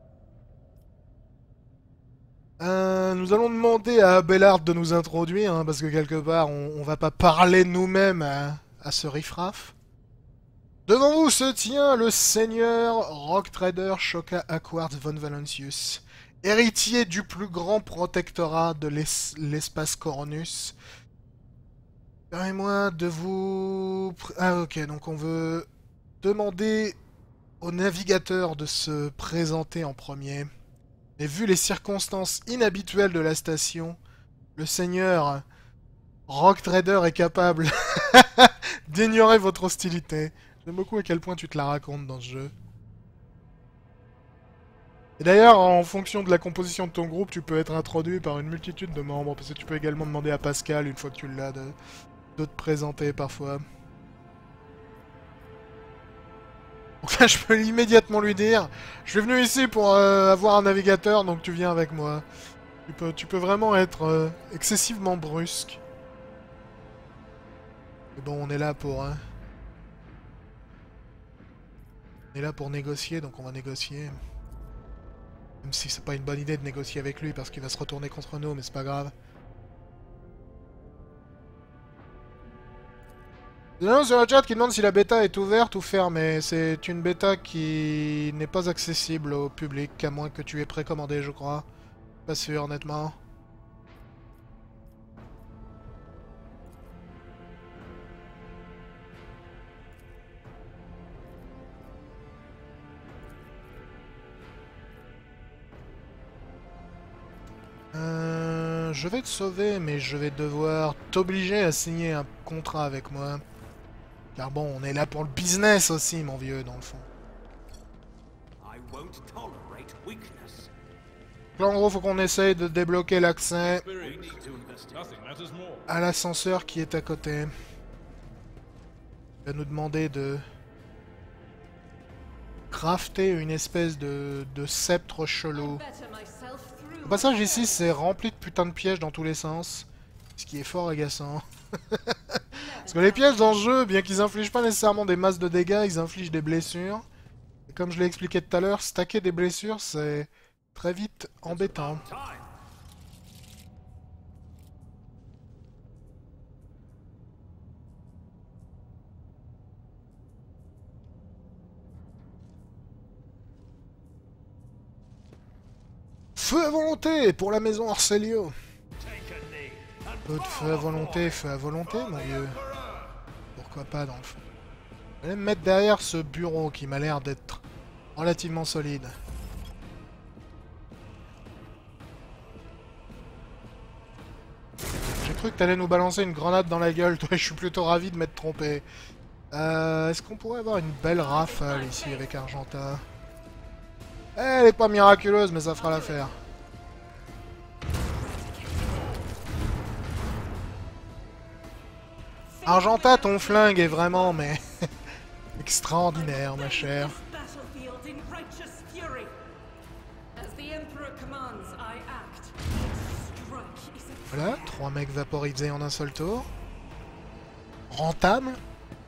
Nous allons demander à Abelard de nous introduire, hein, parce que quelque part, on va pas parler nous-mêmes à ce riffraff. Devant vous se tient le seigneur Rock Trader Shoka Aquart von Valentius, héritier du plus grand protectorat de l'espace Cornus. Permettez-moi de vous... Ah ok, donc on veut demander au navigateur de se présenter en premier. Et vu les circonstances inhabituelles de la station, le seigneur Rock Trader est capable d'ignorer votre hostilité. J'aime beaucoup à quel point tu te la racontes dans ce jeu. Et d'ailleurs, en fonction de la composition de ton groupe, tu peux être introduit par une multitude de membres. Parce que tu peux également demander à Pascal, une fois que tu l'as, de te présenter parfois. Donc là, je peux immédiatement lui dire, je suis venu ici pour avoir un navigateur, donc tu viens avec moi. Tu peux vraiment être excessivement brusque. Mais bon, on est là pour... On est là pour négocier, donc on va négocier. Même si c'est pas une bonne idée de négocier avec lui, parce qu'il va se retourner contre nous, mais c'est pas grave. Il y en a un sur le chat qui demande si la bêta est ouverte ou fermée. C'est une bêta qui n'est pas accessible au public, à moins que tu aies précommandé, je crois. Pas sûr, honnêtement. Je vais te sauver, mais je vais devoir t'obliger à signer un contrat avec moi. Car bon, on est là pour le business aussi, mon vieux, dans le fond.
I won't tolerate weakness.
Là, en gros, faut qu'on essaye de débloquer l'accès
We need to investigate.
Nothing matters more.
à l'ascenseur qui est à côté. Il va nous demander de crafter une espèce de sceptre chelou. Au passage, ici, c'est rempli de putain de pièges dans tous les sens. Ce qui est fort agaçant. Parce que les pièges dans ce jeu, bien qu'ils infligent pas nécessairement des masses de dégâts, ils infligent des blessures. Et comme je l'ai expliqué tout à l'heure, stacker des blessures, c'est très vite embêtant.
Time.
Feu à volonté pour la maison Orselio.
Take a knee and
Peu de feu à volonté, mon vieux. Pourquoi pas, dans le fond. Je vais me mettre derrière ce bureau qui m'a l'air d'être relativement solide. J'ai cru que t'allais nous balancer une grenade dans la gueule, toi, je suis plutôt ravi de m'être trompé. Est-ce qu'on pourrait avoir une belle rafale ici avec Argenta? Elle est pas miraculeuse, mais ça fera l'affaire. Argenta, ton flingue est vraiment, mais... extraordinaire, ma chère.
Battlefield in righteous fury. As the Emperor commands, I act. Strike is a
Voilà, 3 mecs vaporisés en un seul tour. Rentable.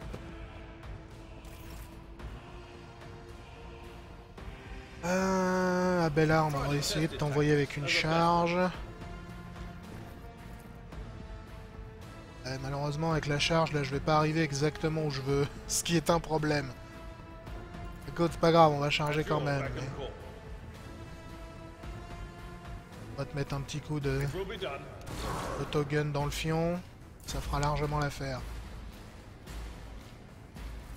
Abelard, on va essayer de t'envoyer avec une charge. Malheureusement, avec la charge, là, je vais pas arriver exactement où je veux. Ce qui est un problème. Écoute, c'est pas grave, on va charger quand même. Mais... on va te mettre un petit coup de
will be done.
autogun dans le fion. Ça fera largement l'affaire.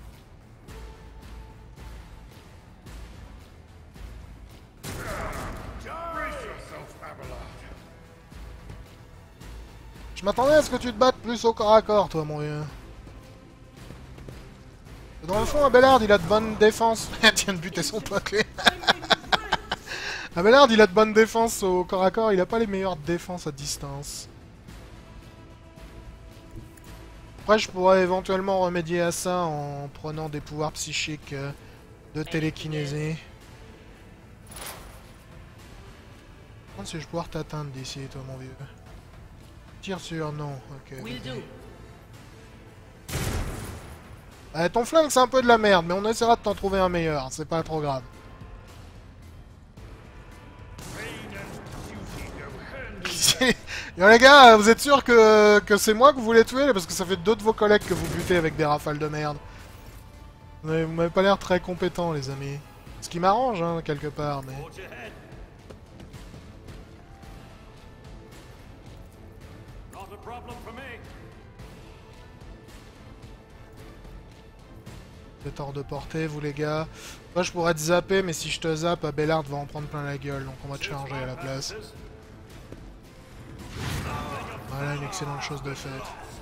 Je m'attendais à ce que tu te battes plus au corps à corps, toi, mon vieux. Dans le fond, Abelard, il a de bonnes défenses. Il vient de buter son pote, lui. Abelard, il a de bonnes défenses au corps à corps. Il a pas les meilleures défenses à distance. Après, je pourrais éventuellement remédier à ça en prenant des pouvoirs psychiques de télékinésie. Je me demande si je vais pouvoir t'atteindre d'ici, toi, mon vieux. Tire sur non. Ok. Ton flingue, c'est un peu de la merde, mais on essaiera de t'en trouver un meilleur. C'est pas trop grave. Yo les gars, vous êtes sûr que c'est moi que vous voulez tuer? Parce que ça fait deux de vos collègues que vous butez avec des rafales de merde. Vous m'avez pas l'air très compétent, les amis. Ce qui m'arrange, hein, quelque part, mais... Vous êtes hors de portée, vous les gars. Moi, je pourrais te zapper, mais si je te zappe, Abelard va en prendre plein la gueule, donc on va te charger à la place. Voilà, une excellente chose de faite.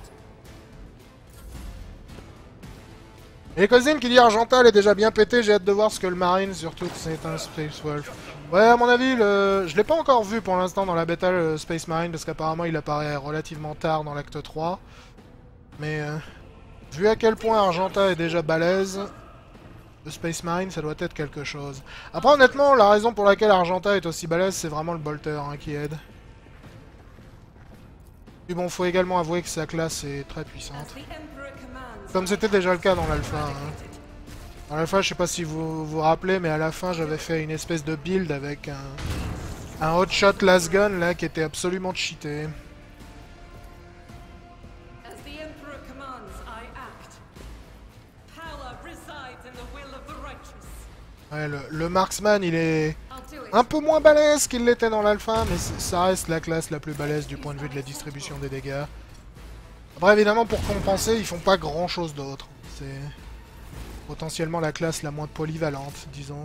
Et Cousine qui dit Argental est déjà bien pété, j'ai hâte de voir ce que le Marine, surtout que c'est un Space Wolf. Ouais, à mon avis, je l'ai pas encore vu pour l'instant dans la bêta, le Space Marine, parce qu'apparemment il apparaît relativement tard dans l'acte 3. Mais vu à quel point Argenta est déjà balèze, le Space Marine, ça doit être quelque chose. Après, honnêtement, la raison pour laquelle Argenta est aussi balèze, c'est vraiment le bolter hein, qui aide. Puis bon, faut également avouer que sa classe est très puissante. Comme c'était déjà le cas dans l'alpha. Hein. Dans l'alpha, je sais pas si vous vous rappelez, mais à la fin, j'avais fait une espèce de build avec un hotshot last gun là qui était absolument cheaté. Ouais, le marksman, il est un peu moins balèze qu'il l'était dans l'alpha, mais ça reste la classe la plus balèze du point de vue de la distribution des dégâts. Après, évidemment, pour compenser, ils font pas grand chose d'autre. C'est potentiellement la classe la moins polyvalente, disons.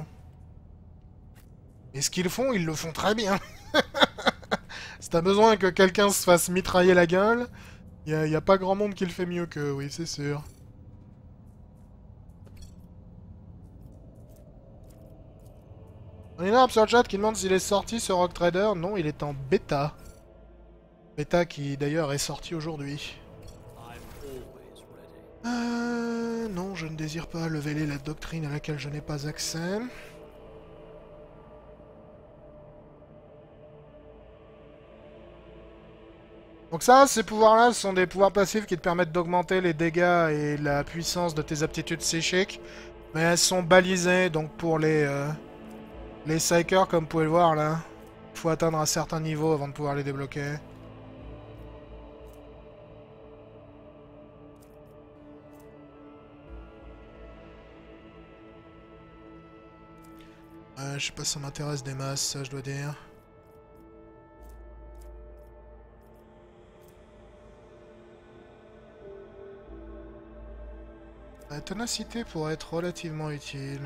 Et ce qu'ils font, ils le font très bien. Si t'as besoin que quelqu'un se fasse mitrailler la gueule, y a pas grand monde qui le fait mieux qu'eux, oui, c'est sûr. On est là sur le chat qui demande s'il est sorti ce Rogue Trader. Non, il est en bêta. Bêta qui d'ailleurs est sorti aujourd'hui. Non, je ne désire pas leveler la doctrine à laquelle je n'ai pas accès. Donc ça, ces pouvoirs-là, ce sont des pouvoirs passifs qui te permettent d'augmenter les dégâts et la puissance de tes aptitudes psychiques. Mais elles sont balisées, donc pour les Psychers, comme vous pouvez le voir là, il faut atteindre un certain niveau avant de pouvoir les débloquer. Je sais pas si ça m'intéresse des masses, ça je dois dire. La ténacité pourrait être relativement utile.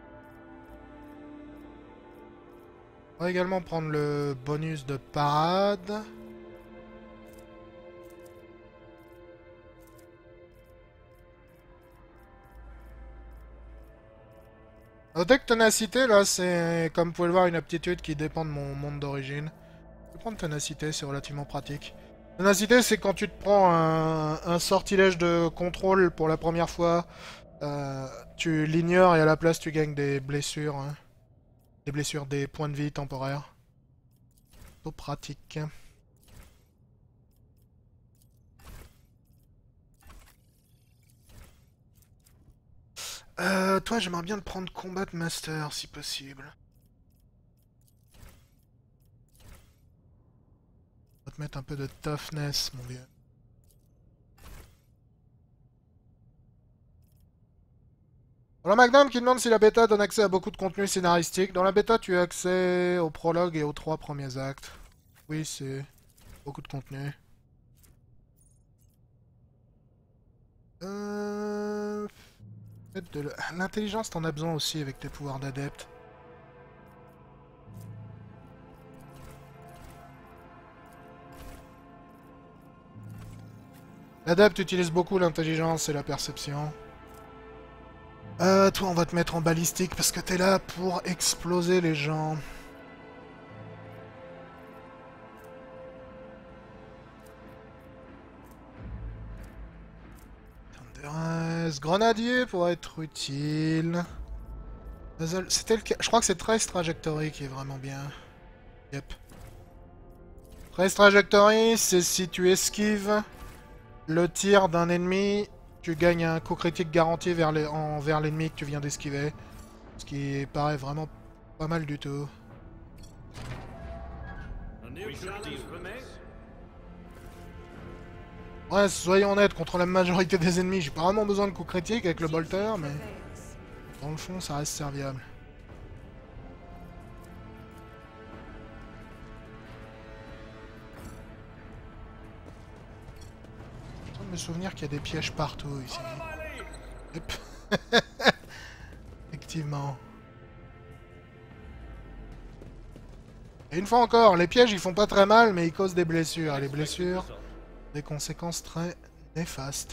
On va également prendre le bonus de parade. Notez que ténacité, là, c'est, comme vous pouvez le voir, une aptitude qui dépend de mon monde d'origine. Je vais prendre ténacité, c'est relativement pratique. Ténacité, c'est quand tu te prends un sortilège de contrôle pour la première fois, tu l'ignores et à la place tu gagnes des blessures. Hein. Des blessures, des points de vie temporaires. Plutôt pratique. Toi, j'aimerais bien te prendre Combat Master, si possible. On va te mettre un peu de toughness, mon vieux. Voilà Magnum qui demande si la bêta donne accès à beaucoup de contenu scénaristique. Dans la bêta, tu as accès au prologue et aux 3 premiers actes. Oui, c'est beaucoup de contenu. L'intelligence, t'en as besoin aussi avec tes pouvoirs d'adepte. L'adepte utilise beaucoup l'intelligence et la perception. Toi, on va te mettre en balistique parce que t'es là pour exploser les gens. Thunderous, grenadier pourrait être utile. C'était le cas. Je crois que c'est Trace Trajectory qui est vraiment bien. Yep. Trace Trajectory, c'est si tu esquives le tir d'un ennemi, tu gagnes un coup critique garanti vers l'ennemi que tu viens d'esquiver. Ce qui paraît vraiment pas mal du tout.
A new challenge for me.
Ouais, soyons honnêtes, contre la majorité des ennemis, j'ai pas vraiment besoin de coups critiques avec le bolter, mais dans le fond, ça reste serviable. Je suis en train de me souvenir qu'il y a des pièges partout ici. Yep. Effectivement. Et une fois encore, les pièges ils font pas très mal, mais ils causent des blessures. Et les blessures, des conséquences très néfastes.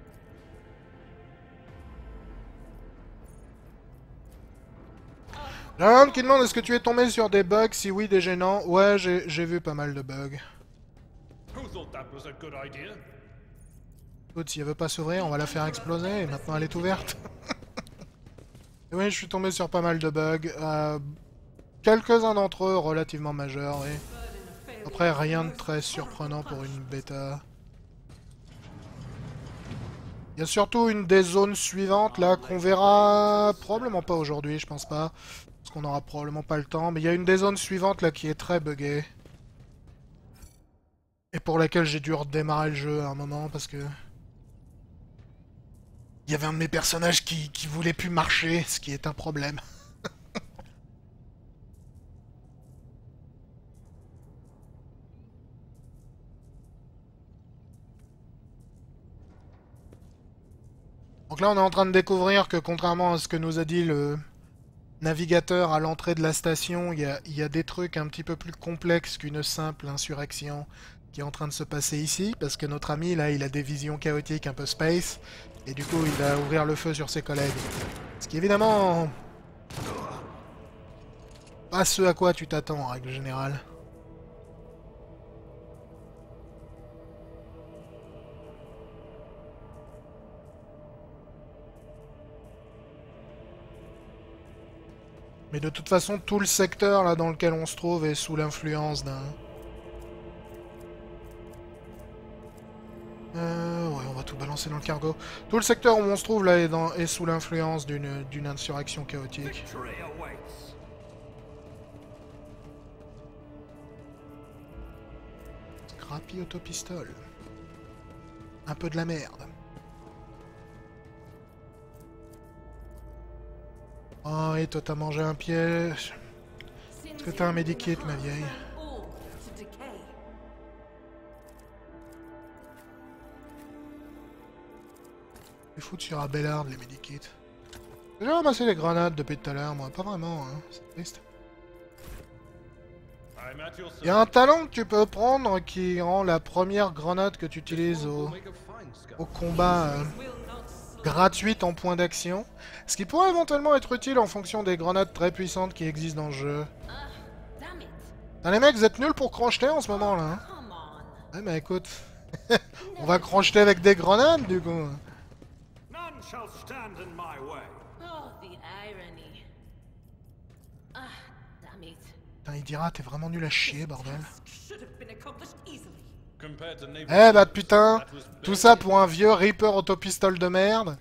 John qui demande est-ce que tu es tombé sur des bugs? Si oui, des gênants. Ouais, j'ai vu pas mal de bugs.
Who thought that was a good idea?
Écoute, si elle veut pas s'ouvrir, on va la faire exploser, et maintenant elle est ouverte. Et oui, je suis tombé sur pas mal de bugs. Quelques-uns d'entre eux relativement majeurs, oui. Après, rien de très surprenant pour une bêta. Il y a surtout une des zones suivantes, là, qu'on verra probablement pas aujourd'hui, je pense pas. Parce qu'on aura probablement pas le temps. Mais il y a une des zones suivantes, là, qui est très buggée. Et pour laquelle j'ai dû redémarrer le jeu à un moment, parce que... il y avait un de mes personnages qui voulait plus marcher, ce qui est un problème. Donc là, on est en train de découvrir que, contrairement à ce que nous a dit le navigateur à l'entrée de la station, il y a des trucs un petit peu plus complexes qu'une simple insurrection qui est en train de se passer ici, parce que notre ami, là, il a des visions chaotiques un peu space, et du coup, il va ouvrir le feu sur ses collègues. Ce qui, évidemment, pas ce à quoi tu t'attends, en règle générale. Mais de toute façon, tout le secteur là dans lequel on se trouve est sous l'influence d'un... ouais, on va tout balancer dans le cargo. Tout le secteur où on se trouve là est sous l'influence d'une insurrection chaotique.
Victory awaits.
Scrappy autopistole. Un peu de la merde. Oh, et toi t'as mangé un piège. Est-ce que t'as un medikit, ma vieille? Les foutre sur Abelard, les medikits. J'ai ramassé les grenades depuis tout à l'heure, moi. Pas vraiment, hein. C'est triste.
I'm at your
Il y a un talent que tu peux prendre qui rend la première grenade que tu utilises au combat gratuite en point d'action. Ce qui pourrait éventuellement être utile en fonction des grenades très puissantes qui existent dans le jeu. Ah, les mecs, vous êtes nuls pour crocheter en ce moment là. Hein. Ouais, mais écoute, on va crocheter avec des grenades du coup.
None shall stand in my way.
Oh, the irony. Ah, damn it.
Putain, il dira, t'es vraiment nul à chier, bordel.
Should have been accomplished easily.
Compared to naval
Eh bah
forces,
putain,
that was
tout
very
ça pour un vieux Reaper autopistole de merde.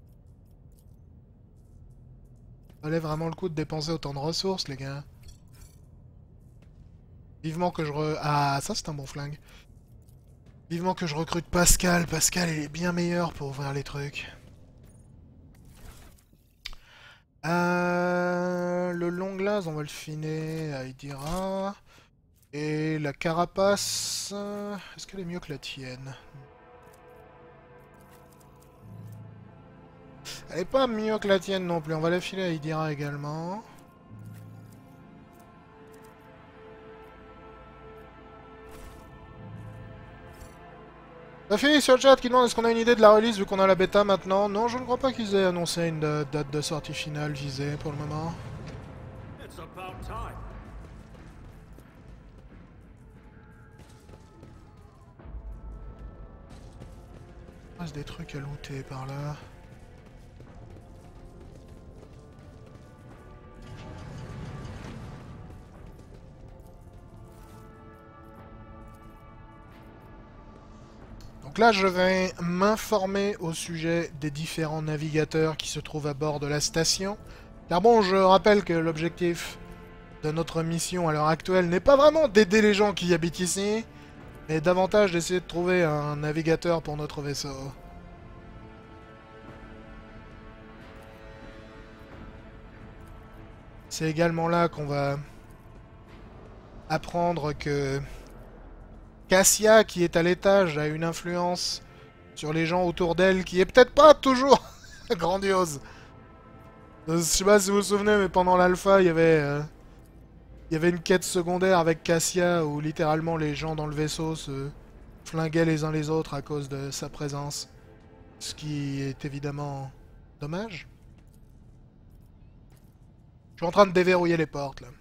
Valait vraiment le coup de dépenser autant de ressources, les gars. Vivement que je Ah, ça c'est un bon flingue. Vivement que je recrute Pascal. Pascal, il est bien meilleur pour ouvrir les trucs. Le long glace, on va le finer à Idira. Et la carapace... est-ce qu'elle est mieux que la tienne? Elle est pas mieux que la tienne non plus. On va la filer à Idira également. Sophie sur le chat qui demande est-ce qu'on a une idée de la release vu qu'on a la bêta maintenant? Non, je ne crois pas qu'ils aient annoncé une date de sortie finale visée pour le moment.
It's about time.
Il reste des trucs à looter par là. Donc là, je vais m'informer au sujet des différents navigateurs qui se trouvent à bord de la station. Car bon, je rappelle que l'objectif de notre mission à l'heure actuelle n'est pas vraiment d'aider les gens qui habitent ici, mais davantage d'essayer de trouver un navigateur pour notre vaisseau. C'est également là qu'on va apprendre que Cassia, qui est à l'étage, a une influence sur les gens autour d'elle qui est peut-être pas toujours grandiose. Je sais pas si vous vous souvenez, mais pendant l'alpha, il y avait une quête secondaire avec Cassia où littéralement les gens dans le vaisseau se flinguaient les uns les autres à cause de sa présence. Ce qui est évidemment dommage. Je suis en train de déverrouiller les portes là.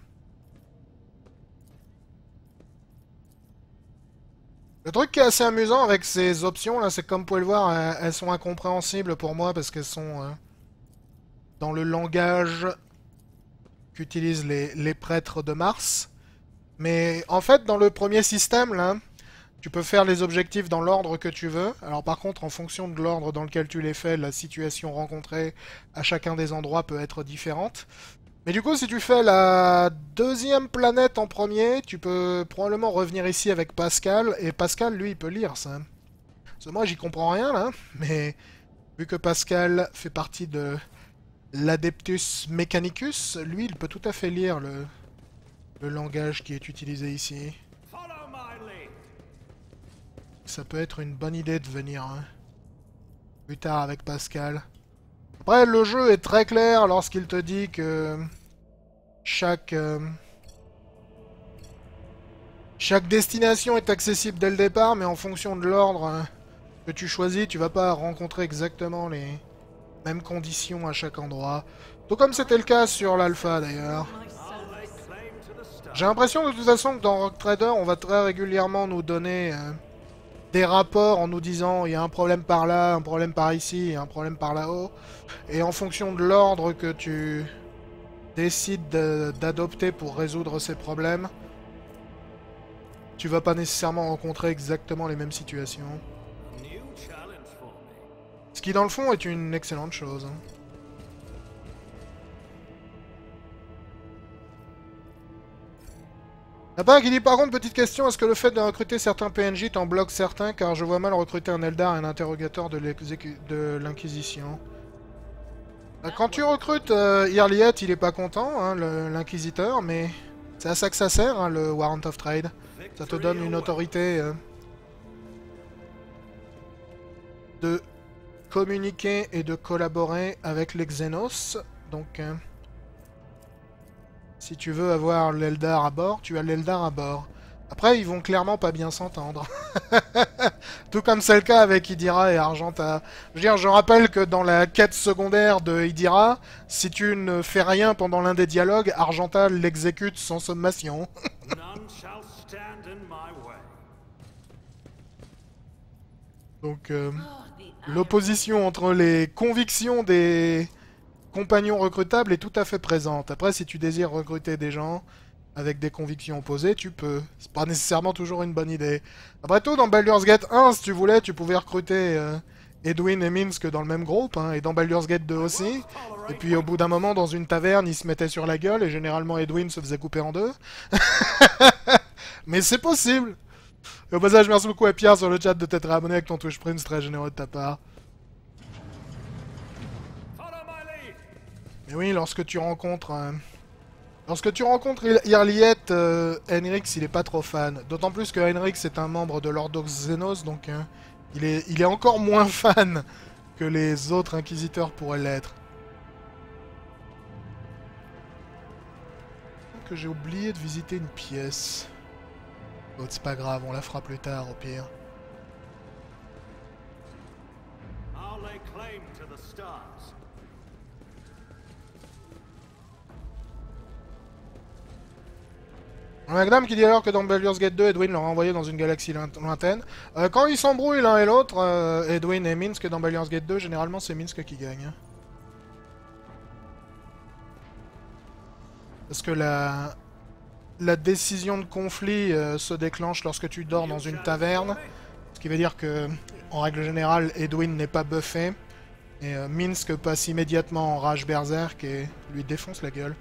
Le truc qui est assez amusant avec ces options là, c'est que comme vous pouvez le voir, elles sont incompréhensibles pour moi parce qu'elles sont dans le langage qu'utilisent les prêtres de Mars. Mais en fait, dans le premier système là, tu peux faire les objectifs dans l'ordre que tu veux. Alors par contre, en fonction de l'ordre dans lequel tu les fais, la situation rencontrée à chacun des endroits peut être différente. Mais du coup, si tu fais la deuxième planète en premier, tu peux probablement revenir ici avec Pascal. Et Pascal, lui, il peut lire ça. Parce que moi, j'y comprends rien, là. Mais vu que Pascal fait partie de l'Adeptus Mechanicus, lui, il peut tout à fait lire le langage qui est utilisé ici.
Follow my lead.
Ça peut être une bonne idée de venir plus tard avec Pascal. Après, le jeu est très clair lorsqu'il te dit que chaque destination est accessible dès le départ, mais en fonction de l'ordre que tu choisis, tu vas pas rencontrer exactement les mêmes conditions à chaque endroit. Tout comme c'était le cas sur l'alpha d'ailleurs. J'ai l'impression de toute façon que dans Rogue Trader, on va très régulièrement nous donner des rapports en nous disant il y a un problème par là, un problème par ici, et un problème par là-haut. Et en fonction de l'ordre que tu décides d'adopter pour résoudre ces problèmes, tu vas pas nécessairement rencontrer exactement les mêmes situations.
New challenge for me.
Ce qui dans le fond est une excellente chose. Papa qui dit par contre, petite question, est-ce que le fait de recruter certains PNJ t'en bloque certains, car je vois mal recruter un Eldar et un interrogateur de l'Inquisition. Quand tu recrutes Irliet, il est pas content, hein, l'Inquisiteur, mais c'est à ça que ça sert, hein, le Warrant of Trade. Ça te donne une autorité de communiquer et de collaborer avec les Xenos, donc... si tu veux avoir l'Eldar à bord, tu as l'Eldar à bord. Après, ils vont clairement pas bien s'entendre. Tout comme c'est le cas avec Idira et Argenta. Je veux dire, je rappelle que dans la quête secondaire de Idira, si tu ne fais rien pendant l'un des dialogues, Argenta l'exécute sans sommation.
None shall stand in my way.
Donc, l'opposition entre les convictions des compagnons recrutables est tout à fait présente. Après, si tu désires recruter des gens avec des convictions opposées, tu peux. C'est pas nécessairement toujours une bonne idée. Après tout, dans Baldur's Gate 1, si tu voulais, tu pouvais recruter Edwin et Minsk dans le même groupe, hein, et dans Baldur's Gate 2 aussi. Et puis au bout d'un moment, dans une taverne, ils se mettaient sur la gueule, et généralement Edwin se faisait couper en deux. Mais c'est possible. Et au passage, merci beaucoup à Pierre sur le chat de t'être abonné avec ton Twitch Prime, c'est très généreux de ta part.
Follow my lead.
Mais oui, lorsque tu rencontres Irliet, Henrix, il est pas trop fan. D'autant plus que Henrix est un membre de l'Ordo Xenos, donc il est encore moins fan que les autres inquisiteurs pourraient l'être. Que j'ai oublié de visiter une pièce. Bon, c'est pas grave, on la fera plus tard au pire. Magnum qui dit alors que dans Baldur's Gate 2, Edwin l'aurait envoyé dans une galaxie lointaine. Quand ils s'embrouillent l'un et l'autre, Edwin et Minsk dans Baldur's Gate 2, généralement c'est Minsk qui gagne. Parce que la décision de conflit se déclenche lorsque tu dors dans une taverne. Ce qui veut dire que, en règle générale, Edwin n'est pas buffé. Et Minsk passe immédiatement en rage berserk et lui défonce la gueule.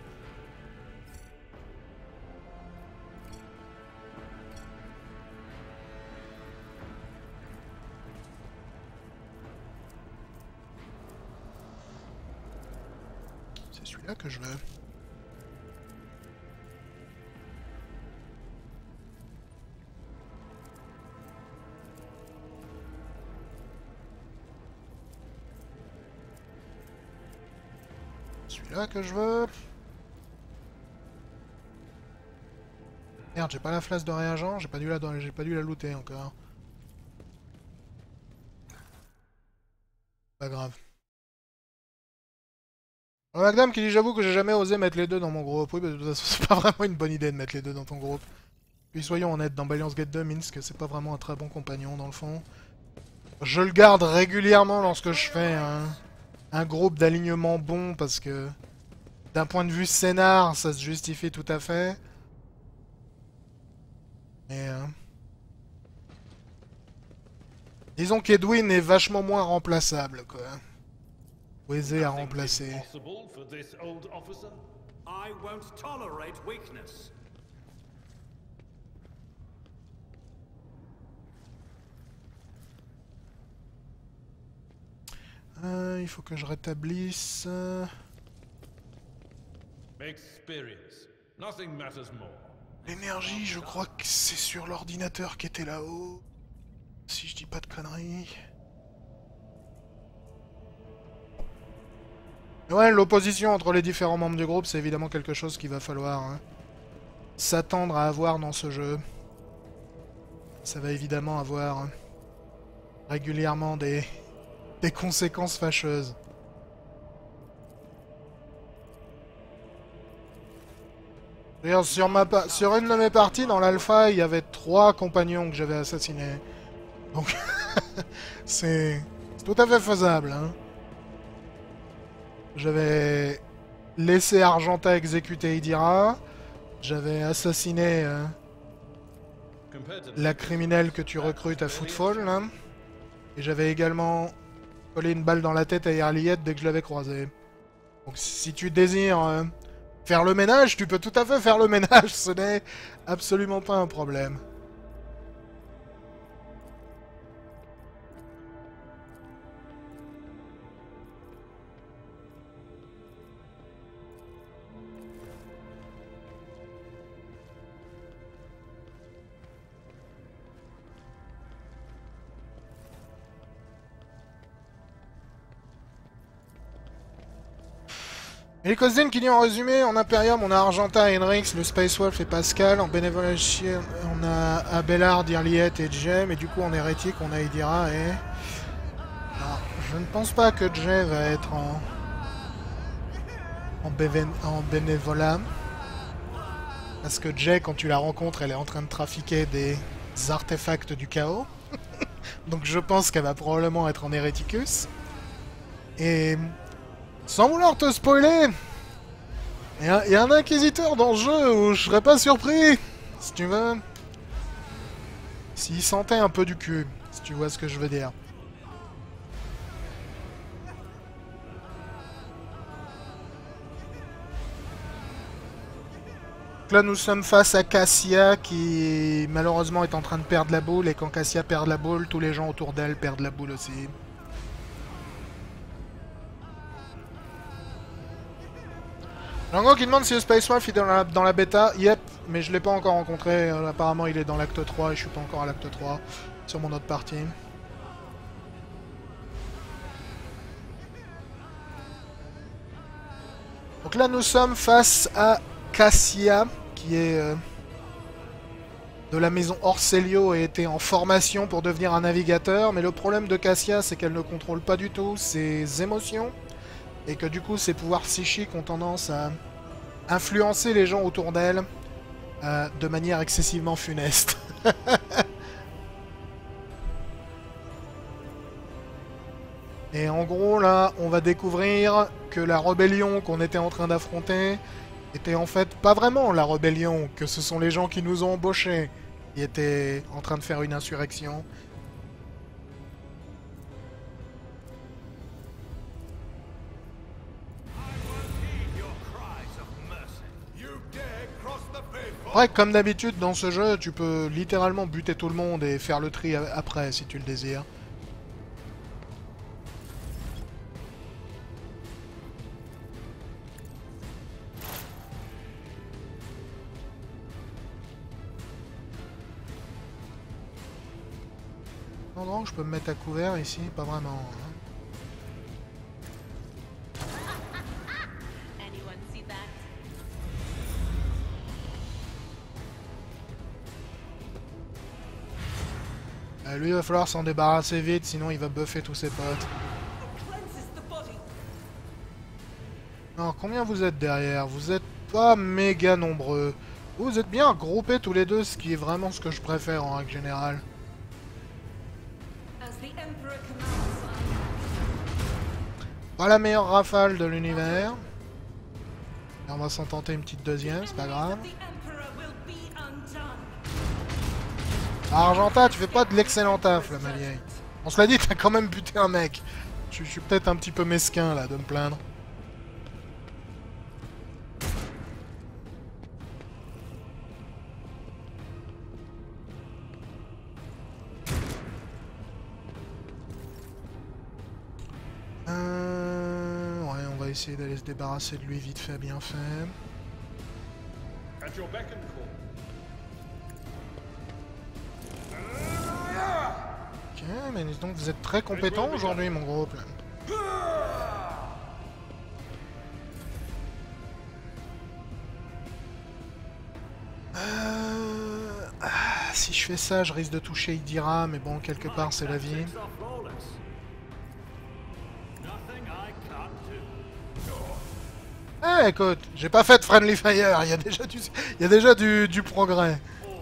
C'est celui-là que je veux. Celui-là que je veux. Merde, j'ai pas la flasque de réagent, j'ai pas dû la looter encore. Pas grave. Alors, Magnum qui dit j'avoue que j'ai jamais osé mettre les deux dans mon groupe. Oui, bah, c'est pas vraiment une bonne idée de mettre les deux dans ton groupe. Puis soyons honnêtes, dans Baldur's Gate 2, Minsk, c'est pas vraiment un très bon compagnon dans le fond. Je le garde régulièrement lorsque je fais un groupe d'alignement bon parce que d'un point de vue scénar, ça se justifie tout à fait. Mais disons qu'Edwin est vachement moins remplaçable, quoi. Ou aisé à remplacer.
I won't tolerate weakness.
Il faut que je rétablisse...
Experience. Nothing matters more.
L'énergie, je crois que c'est sur l'ordinateur qui était là-haut. Si je dis pas de conneries. Ouais, l'opposition entre les différents membres du groupe, c'est évidemment quelque chose qu'il va falloir s'attendre à avoir dans ce jeu. Ça va évidemment avoir régulièrement des conséquences fâcheuses. D'ailleurs, sur une de mes parties, dans l'alpha, il y avait 3 compagnons que j'avais assassinés. Donc, c'est tout à fait faisable. Hein. J'avais laissé Argenta exécuter Idira. J'avais assassiné la criminelle que tu recrutes à Footfall. Là. Et j'avais également collé une balle dans la tête à Yarliette dès que je l'avais croisée. Donc si tu désires faire le ménage, tu peux tout à fait faire le ménage. Ce n'est absolument pas un problème. Et Cosdin qui dit en résumé, en Imperium on a Argenta, Henrix, le Space Wolf et Pascal, en Benevolential on a Abelard, Irliette et Jay, mais du coup en Hérétique on a Idira et... Alors, je ne pense pas que Jay va être en Bénévolat. Parce que Jay, quand tu la rencontres, elle est en train de trafiquer des artefacts du chaos. Donc je pense qu'elle va probablement être en Héréticus. Et... sans vouloir te spoiler, il y a un inquisiteur dans le jeu où je serais pas surpris, si tu veux. S'il sentait un peu du cul, si tu vois ce que je veux dire. Donc là nous sommes face à Cassia qui malheureusement est en train de perdre la boule, et quand Cassia perd la boule, tous les gens autour d'elle perdent la boule aussi. Lango qui demande si le Space Wolf est dans la bêta. Yep, mais je l'ai pas encore rencontré. Apparemment il est dans l'acte 3 et je suis pas encore à l'acte 3 sur mon autre partie. Donc là nous sommes face à Cassia qui est de la maison Orselio et était en formation pour devenir un navigateur. Mais le problème de Cassia, c'est qu'elle ne contrôle pas du tout ses émotions. Et que du coup ses pouvoirs psychiques ont tendance à influencer les gens autour d'elle. de manière excessivement funeste. Et en gros, là, on va découvrir que la rébellion qu'on était en train d'affronter était en fait pas vraiment la rébellion, que ce sont les gens qui nous ont embauchés qui étaient en train de faire une insurrection. Ouais, comme d'habitude dans ce jeu, tu peux littéralement buter tout le monde et faire le tri après si tu le désires. Non, je peux me mettre à couvert ici, pas vraiment. Hein. Lui, il va falloir s'en débarrasser vite, sinon il va buffer tous ses potes. Non, combien vous êtes derrière? Vous êtes pas méga nombreux. Vous êtes bien regroupés tous les deux, ce qui est vraiment ce que je préfère en règle générale. Pas la meilleure rafale de l'univers. On va s'en tenter une petite deuxième, c'est pas grave. Argenta, tu fais pas de l'excellent taf, là, ma vieille. On se l'a dit, t'as quand même buté un mec. Je suis peut-être un petit peu mesquin, là, de me plaindre. Ouais, on va essayer d'aller se débarrasser de lui vite fait, bien fait.
At your beck and call.
Ok, mais dis donc, vous êtes très compétent aujourd'hui, mon groupe. Là. Si je fais ça, je risque de toucher Idira, mais bon, quelque part, c'est la vie. Eh, écoute, j'ai pas fait de Friendly Fire, il y a déjà du progrès.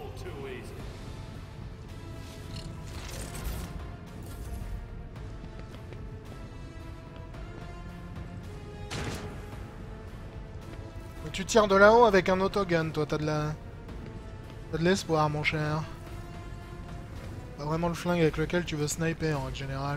Tu tires de là-haut avec un autogun, toi, t'as de l'espoir, mon cher. Pas vraiment le flingue avec lequel tu veux sniper, en règle générale.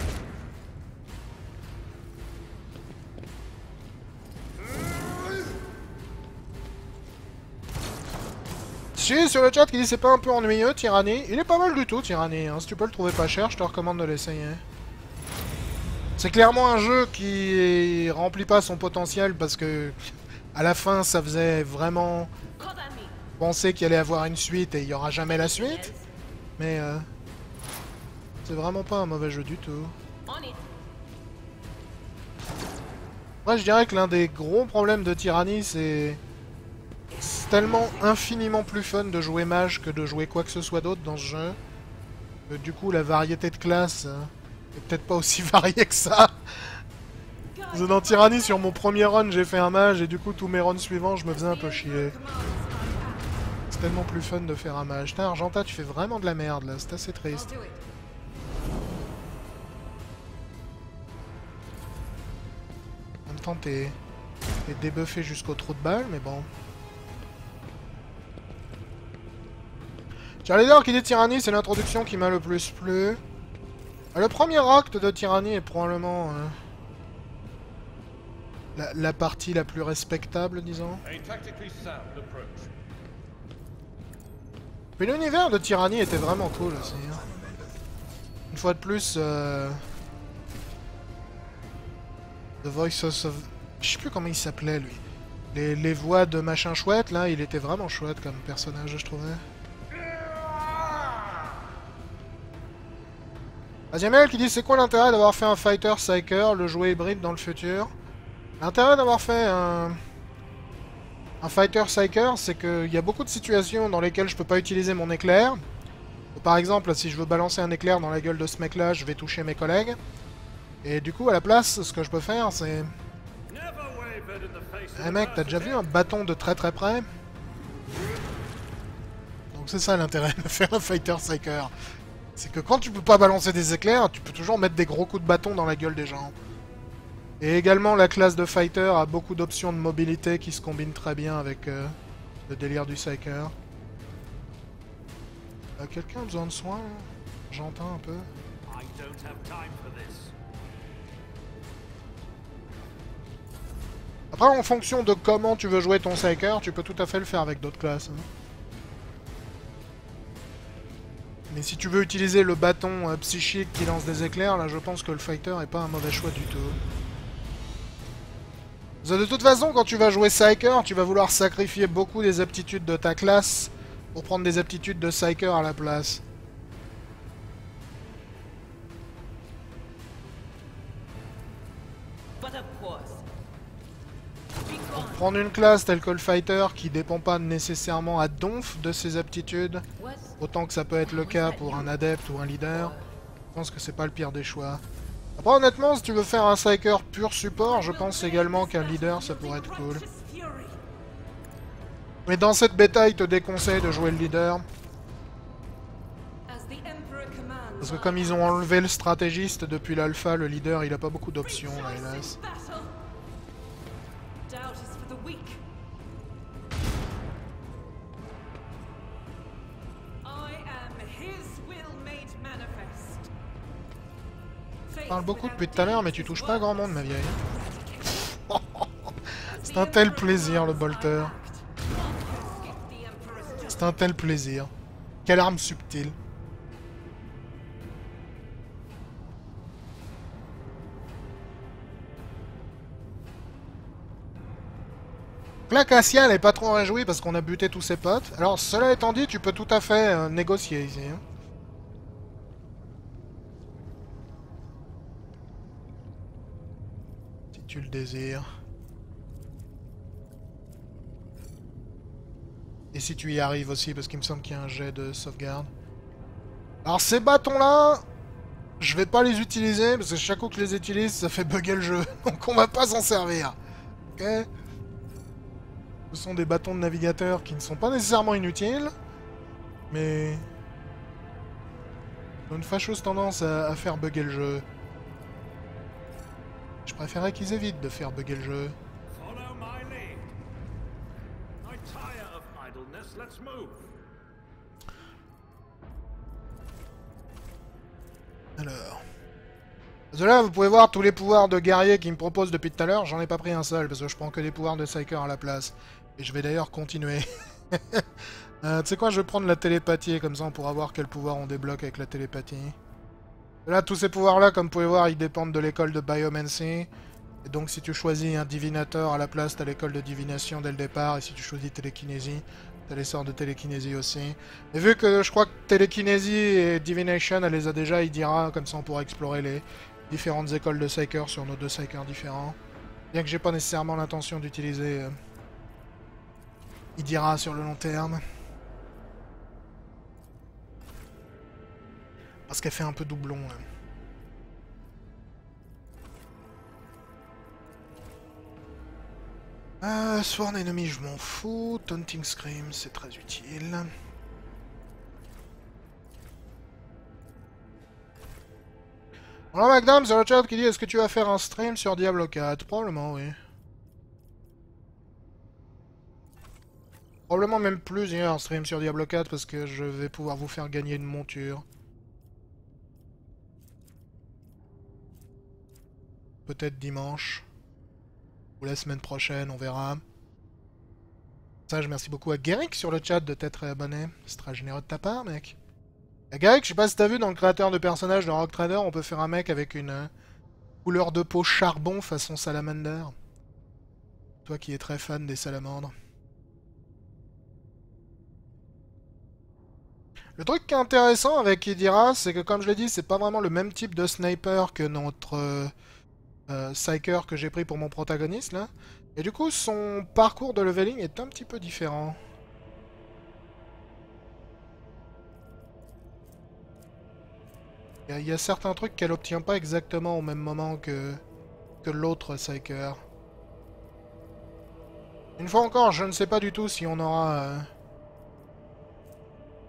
Si, sur le chat qui dit c'est pas un peu ennuyeux, Tyranny. Il est pas mal du tout, Tyranny. Hein. Si tu peux le trouver pas cher, je te recommande de l'essayer. C'est clairement un jeu qui remplit pas son potentiel parce que... À la fin, ça faisait vraiment penser qu'il allait avoir une suite et il n'y aura jamais la suite. Mais c'est vraiment pas un mauvais jeu du tout. Moi, je dirais que l'un des gros problèmes de Tyranny, c'est tellement infiniment plus fun de jouer mage que de jouer quoi que ce soit d'autre dans ce jeu. Du coup, la variété de classes est peut-être pas aussi variée que ça. Dans Tyranny, sur mon premier run, j'ai fait un mage et du coup, tous mes runs suivants, je me faisais un peu chier. C'est tellement plus fun de faire un mage. Putain, Argenta, tu fais vraiment de la merde là, c'est assez triste. En même temps, t'es débuffé jusqu'au trou de balle, mais bon. Charlie qui dit Tyranny, c'est l'introduction qui m'a le plus plu. Le premier acte de Tyranny est probablement... La partie la plus respectable, disons. Mais l'univers de Tyranny était vraiment cool aussi. Hein. Une fois de plus, The Voices of... Je sais plus comment il s'appelait, lui. Les voix de machin chouette, là, il était vraiment chouette comme personnage, je trouvais. Aziamel qui dit c'est quoi l'intérêt d'avoir fait un Fighter Psyker, le jouet hybride dans le futur? L'intérêt d'avoir fait un Fighter Psyker, c'est qu'il y a beaucoup de situations dans lesquelles je peux pas utiliser mon éclair. Par exemple, si je veux balancer un éclair dans la gueule de ce mec-là, je vais toucher mes collègues. Et du coup, à la place, ce que je peux faire, c'est... Eh mec, t'as déjà vu un bâton de très très près? Donc c'est ça l'intérêt de faire un Fighter Psyker. C'est que quand tu peux pas balancer des éclairs, tu peux toujours mettre des gros coups de bâton dans la gueule des gens. Et également, la classe de Fighter a beaucoup d'options de mobilité qui se combinent très bien avec le délire du Psyker. Quelqu'un a besoin de soins? J'entends un peu.
I don't have time for this.
Après, en fonction de comment tu veux jouer ton Psyker, tu peux tout à fait le faire avec d'autres classes. Hein. Mais si tu veux utiliser le bâton psychique qui lance des éclairs, là je pense que le Fighter est pas un mauvais choix du tout. De toute façon, quand tu vas jouer Psyker, tu vas vouloir sacrifier beaucoup des aptitudes de ta classe pour prendre des aptitudes de Psyker à la place. Donc, prendre une classe telle que le Fighter qui dépend pas nécessairement à donf de ses aptitudes, autant que ça peut être le cas pour un adepte ou un leader, je pense que c'est pas le pire des choix. Après, honnêtement, si tu veux faire un Psyker pur support, je pense également qu'un leader, ça pourrait être cool. Mais dans cette bêta, il te déconseille de jouer le leader. Parce que comme ils ont enlevé le stratégiste depuis l'alpha, le leader, il a pas beaucoup d'options, là, hélas. Je parle beaucoup depuis tout à l'heure, mais tu touches pas à grand monde, ma vieille. C'est un tel plaisir, le bolter. C'est un tel plaisir. Quelle arme subtile. Là, Cassia, elle est pas trop réjouie parce qu'on a buté tous ses potes. Alors, cela étant dit, tu peux tout à fait négocier ici. Hein. Si tu le désires. Et si tu y arrives aussi, parce qu'il me semble qu'il y a un jet de sauvegarde. Alors, ces bâtons-là, je vais pas les utiliser, parce que chaque coup que je les utilise, ça fait bugger le jeu. Donc, on va pas s'en servir. Ok ? Ce sont des bâtons de navigateur qui ne sont pas nécessairement inutiles, mais ils ont une fâcheuse tendance à faire bugger le jeu. Je préférerais qu'ils évitent de faire bugger le jeu.
Follow my lead. I tire of idleness. Let's move.
Alors... Parce que là, vous pouvez voir tous les pouvoirs de guerrier qu'ils me proposent depuis tout à l'heure. J'en ai pas pris un seul, parce que je prends que des pouvoirs de Psyker à la place. Et je vais d'ailleurs continuer. Tu sais quoi, je vais prendre la télépathie, comme ça on pourra voir quel pouvoir on débloque avec la télépathie. Là, tous ces pouvoirs-là, comme vous pouvez voir, ils dépendent de l'école de Biomancy. Et donc, si tu choisis un divinateur à la place, t'as l'école de divination dès le départ. Et si tu choisis télékinésie, t'as les sorts de télékinésie aussi. Et vu que je crois que télékinésie et divination, elle les a déjà, il dira, comme ça on pourra explorer les différentes écoles de Psyker sur nos deux Psykers différents. Bien que j'ai pas nécessairement l'intention d'utiliser il dira sur le long terme. Parce qu'elle fait un peu doublon. Sworn Enemy, je m'en fous. Taunting Scream, c'est très utile. Alors McDam sur le chat qui dit est-ce que tu vas faire un stream sur Diablo 4? Probablement, oui. Probablement même plusieurs streams sur Diablo 4 parce que je vais pouvoir vous faire gagner une monture. Peut-être dimanche. Ou la semaine prochaine, on verra. Ça, je remercie beaucoup à Garrick sur le chat de t'être abonné. C'est très généreux de ta part, mec. Et Garrick, je sais pas si t'as vu dans le créateur de personnages de Rock Trader, on peut faire un mec avec une couleur de peau charbon façon salamander. Toi qui es très fan des salamandres. Le truc qui est intéressant avec Idira, c'est que comme je l'ai dit, c'est pas vraiment le même type de sniper que notre Psyker que j'ai pris pour mon protagoniste là. Et du coup, son parcours de leveling est un petit peu différent. Il y a certains trucs qu'elle obtient pas exactement au même moment que l'autre Psyker. Une fois encore, je ne sais pas du tout si on aura...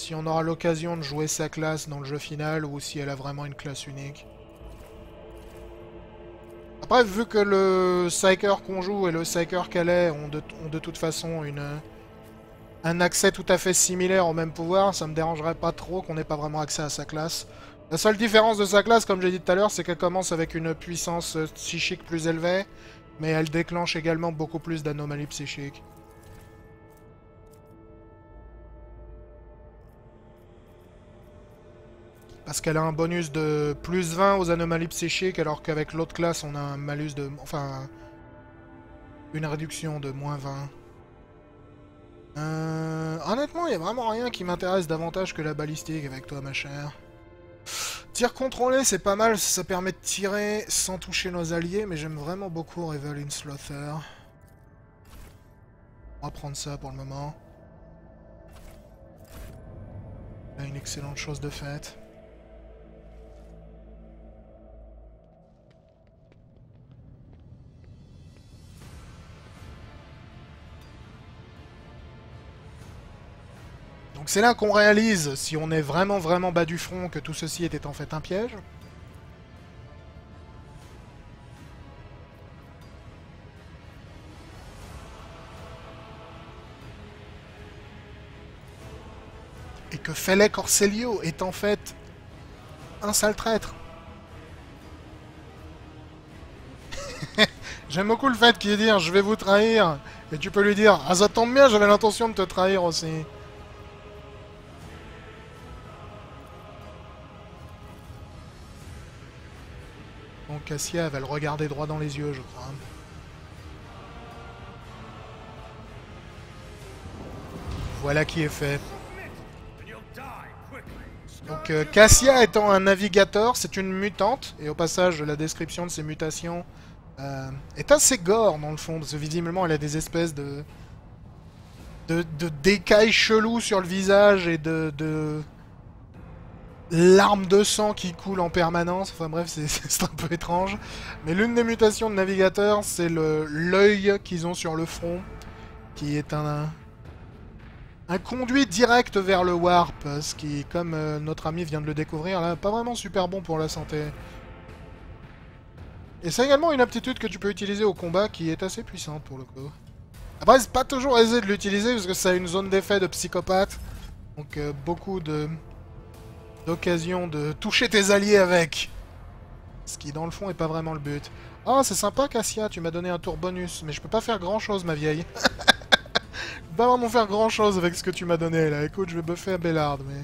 si on aura l'occasion de jouer sa classe dans le jeu final ou si elle a vraiment une classe unique. Après, vu que le Psyker qu'on joue et le Psyker qu'elle est ont de toute façon un accès tout à fait similaire au même pouvoir, ça me dérangerait pas trop qu'on n'ait pas vraiment accès à sa classe. La seule différence de sa classe, comme j'ai dit tout à l'heure, c'est qu'elle commence avec une puissance psychique plus élevée, mais elle déclenche également beaucoup plus d'anomalies psychiques. Parce qu'elle a un bonus de plus 20 aux anomalies psychiques, alors qu'avec l'autre classe, on a un malus de... Enfin... Une réduction de moins 20. Honnêtement, il n'y a vraiment rien qui m'intéresse davantage que la balistique avec toi, ma chère. Tir contrôlé, c'est pas mal, ça permet de tirer sans toucher nos alliés, mais j'aime vraiment beaucoup Revel in Slaughter. On va prendre ça pour le moment. Là, une excellente chose de faite. Donc c'est là qu'on réalise, si on est vraiment bas du front, que tout ceci était en fait un piège. Et que Fellec Corselio est en fait un sale traître. J'aime beaucoup le fait qu'il dise « je vais vous trahir » et tu peux lui dire « ah ça tombe bien, j'avais l'intention de te trahir aussi ». Donc Cassia va le regarder droit dans les yeux, je crois. Voilà qui est fait. Donc Cassia étant un navigateur, c'est une mutante, et au passage la description de ses mutations est assez gore dans le fond, parce que visiblement elle a des espèces de d'écailles cheloues sur le visage et de larmes de sang qui coulent en permanence. Enfin bref, c'est un peu étrange. Mais l'une des mutations de navigateur, c'est l'œil qu'ils ont sur le front, qui est un conduit direct vers le warp, ce qui, comme notre ami vient de le découvrir, là, pas vraiment super bon pour la santé. Et c'est également une aptitude que tu peux utiliser au combat qui est assez puissante pour le coup. Après, c'est pas toujours aisé de l'utiliser parce que ça a une zone d'effet de psychopathe. Donc beaucoup d'occasions de toucher tes alliés avec. Ce qui, dans le fond, est pas vraiment le but. Oh, c'est sympa, Cassia, tu m'as donné un tour bonus. Mais je peux pas faire grand-chose, ma vieille. Je peux pas vraiment faire grand-chose avec ce que tu m'as donné, là. Écoute, je vais buffer à Bellard, mais...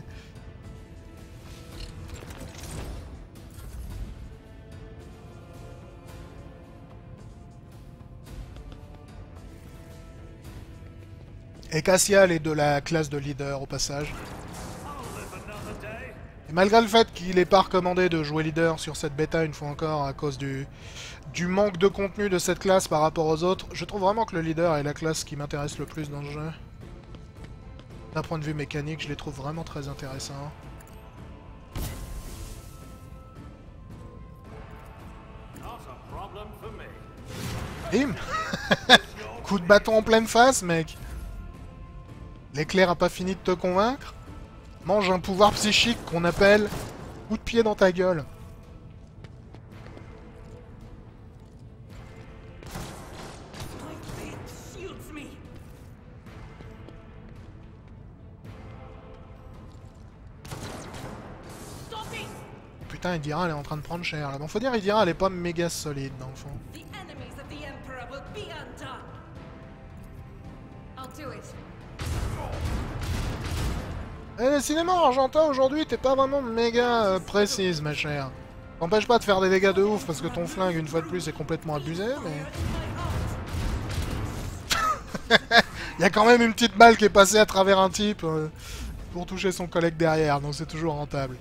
Et Cassia, elle est de la classe de leader, au passage. Et malgré le fait qu'il n'est pas recommandé de jouer leader sur cette bêta, une fois encore, à cause du manque de contenu de cette classe par rapport aux autres, je trouve vraiment que le leader est la classe qui m'intéresse le plus dans le jeu. D'un point de vue mécanique, je les trouve vraiment très intéressants. Bim. Coup de bâton en pleine face, mec. L'éclair a pas fini de te convaincre? Mange un pouvoir psychique qu'on appelle coup de pied dans ta gueule. Putain, Idira, elle est en train de prendre cher là. Bon, faut dire, Idira, elle est pas méga solide dans le fond. Et décidément, Argentin, aujourd'hui, t'es pas vraiment méga précise, ma chère. T'empêche pas de faire des dégâts de ouf, parce que ton flingue, une fois de plus, est complètement abusé, mais... Il y a quand même une petite balle qui est passée à travers un type pour toucher son collègue derrière, donc c'est toujours rentable.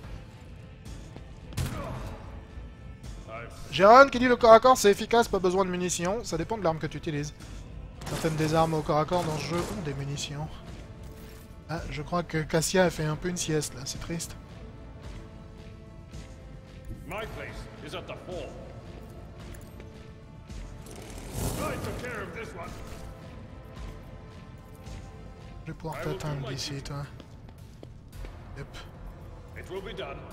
Jérôme qui dit le corps à corps, c'est efficace, pas besoin de munitions. Ça dépend de l'arme que tu utilises. Certaines des armes au corps à corps dans ce jeu ont des munitions. Ah, je crois que Cassia a fait un peu une sieste là, c'est triste. Je vais pouvoir t'atteindre d'ici, toi. Yep.
It will be done.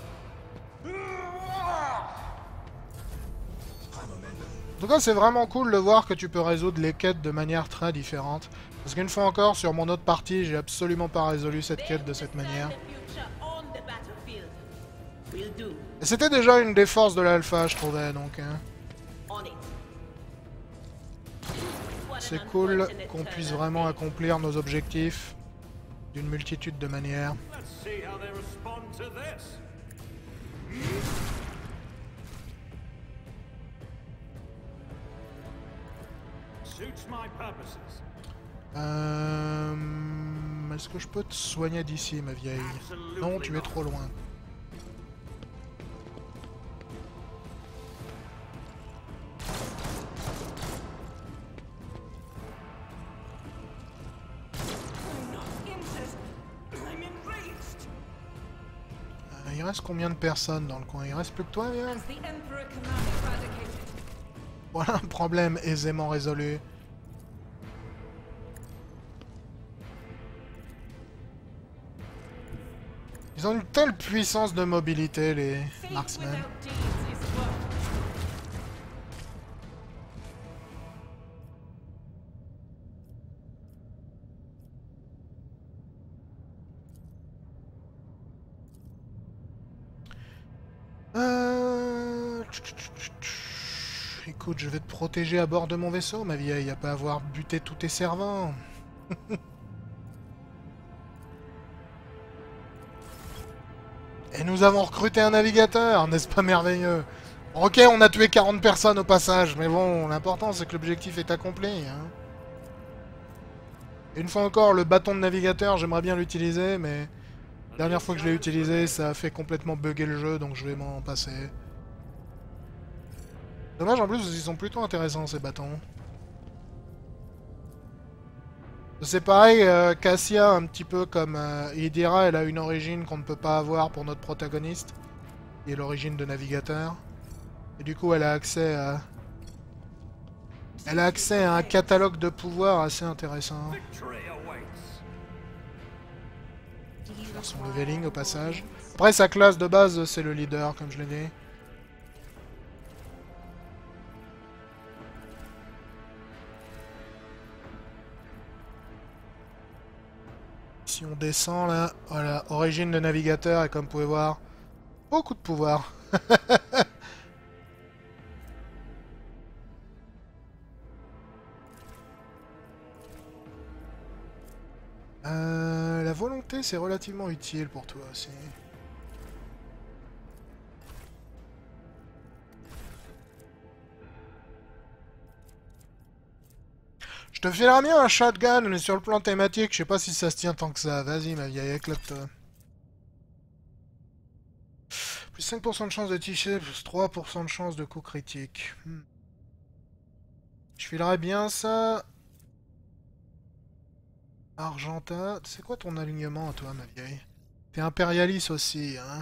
En tout cas, c'est vraiment cool de voir que tu peux résoudre les quêtes de manière très différente. Parce qu'une fois encore, sur mon autre partie, j'ai absolument pas résolu cette quête de cette manière. Et c'était déjà une des forces de l'alpha, je trouvais, donc... Hein. C'est cool qu'on puisse vraiment accomplir nos objectifs d'une multitude de manières.
Let's see how they respond to this. Suits my purposes.
Est-ce que je peux te soigner d'ici, ma vieille? Non, tu es trop loin. Il reste combien de personnes dans le coin? Il reste plus que toi, viens. Voilà un problème aisément résolu. Ils ont une telle puissance de mobilité, les marksmen. Écoute, je vais te protéger à bord de mon vaisseau, ma vieille, y a pas à avoir buté tous tes servants. Et nous avons recruté un navigateur, n'est-ce pas merveilleux? Ok, on a tué 40 personnes au passage, mais bon, l'important c'est que l'objectif est accompli. Hein. Et une fois encore, le bâton de navigateur, j'aimerais bien l'utiliser, mais... La dernière fois que je l'ai utilisé, ça a fait complètement bugger le jeu, donc je vais m'en passer. Dommage en plus, ils sont plutôt intéressants ces bâtons. C'est pareil, Cassia, un petit peu comme Idira, elle a une origine qu'on ne peut pas avoir pour notre protagoniste, qui est l'origine de navigateur. Et du coup, elle a accès à... Elle a accès à un catalogue de pouvoirs assez intéressant. Faire son leveling au passage. Après, sa classe de base, c'est le leader, comme je l'ai dit. Si on descend là, voilà, origine de navigateur, et comme vous pouvez voir, beaucoup de pouvoir. La volonté, c'est relativement utile pour toi aussi. Je te filerai bien un shotgun, mais sur le plan thématique, je sais pas si ça se tient tant que ça. Vas-y, ma vieille, éclate-toi. Plus 5% de chance de toucher, plus 3% de chance de coup critique. Je filerai bien ça. Argenta. C'est quoi ton alignement, toi, ma vieille? T'es impérialiste aussi, hein?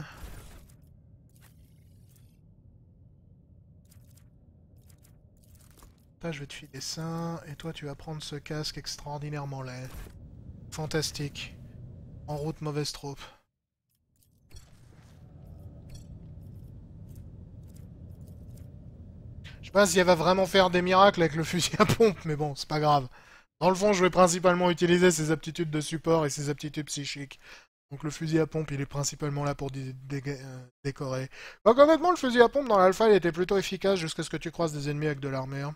Là, je vais te filer ça, et toi, tu vas prendre ce casque extraordinairement laid. Fantastique. En route, mauvaise troupe. Je sais pas si elle va vraiment faire des miracles avec le fusil à pompe, mais bon, c'est pas grave. Dans le fond, je vais principalement utiliser ses aptitudes de support et ses aptitudes psychiques. Donc le fusil à pompe, il est principalement là pour décorer. Donc honnêtement, le fusil à pompe dans l'alpha, il était plutôt efficace jusqu'à ce que tu croises des ennemis avec de l'armure.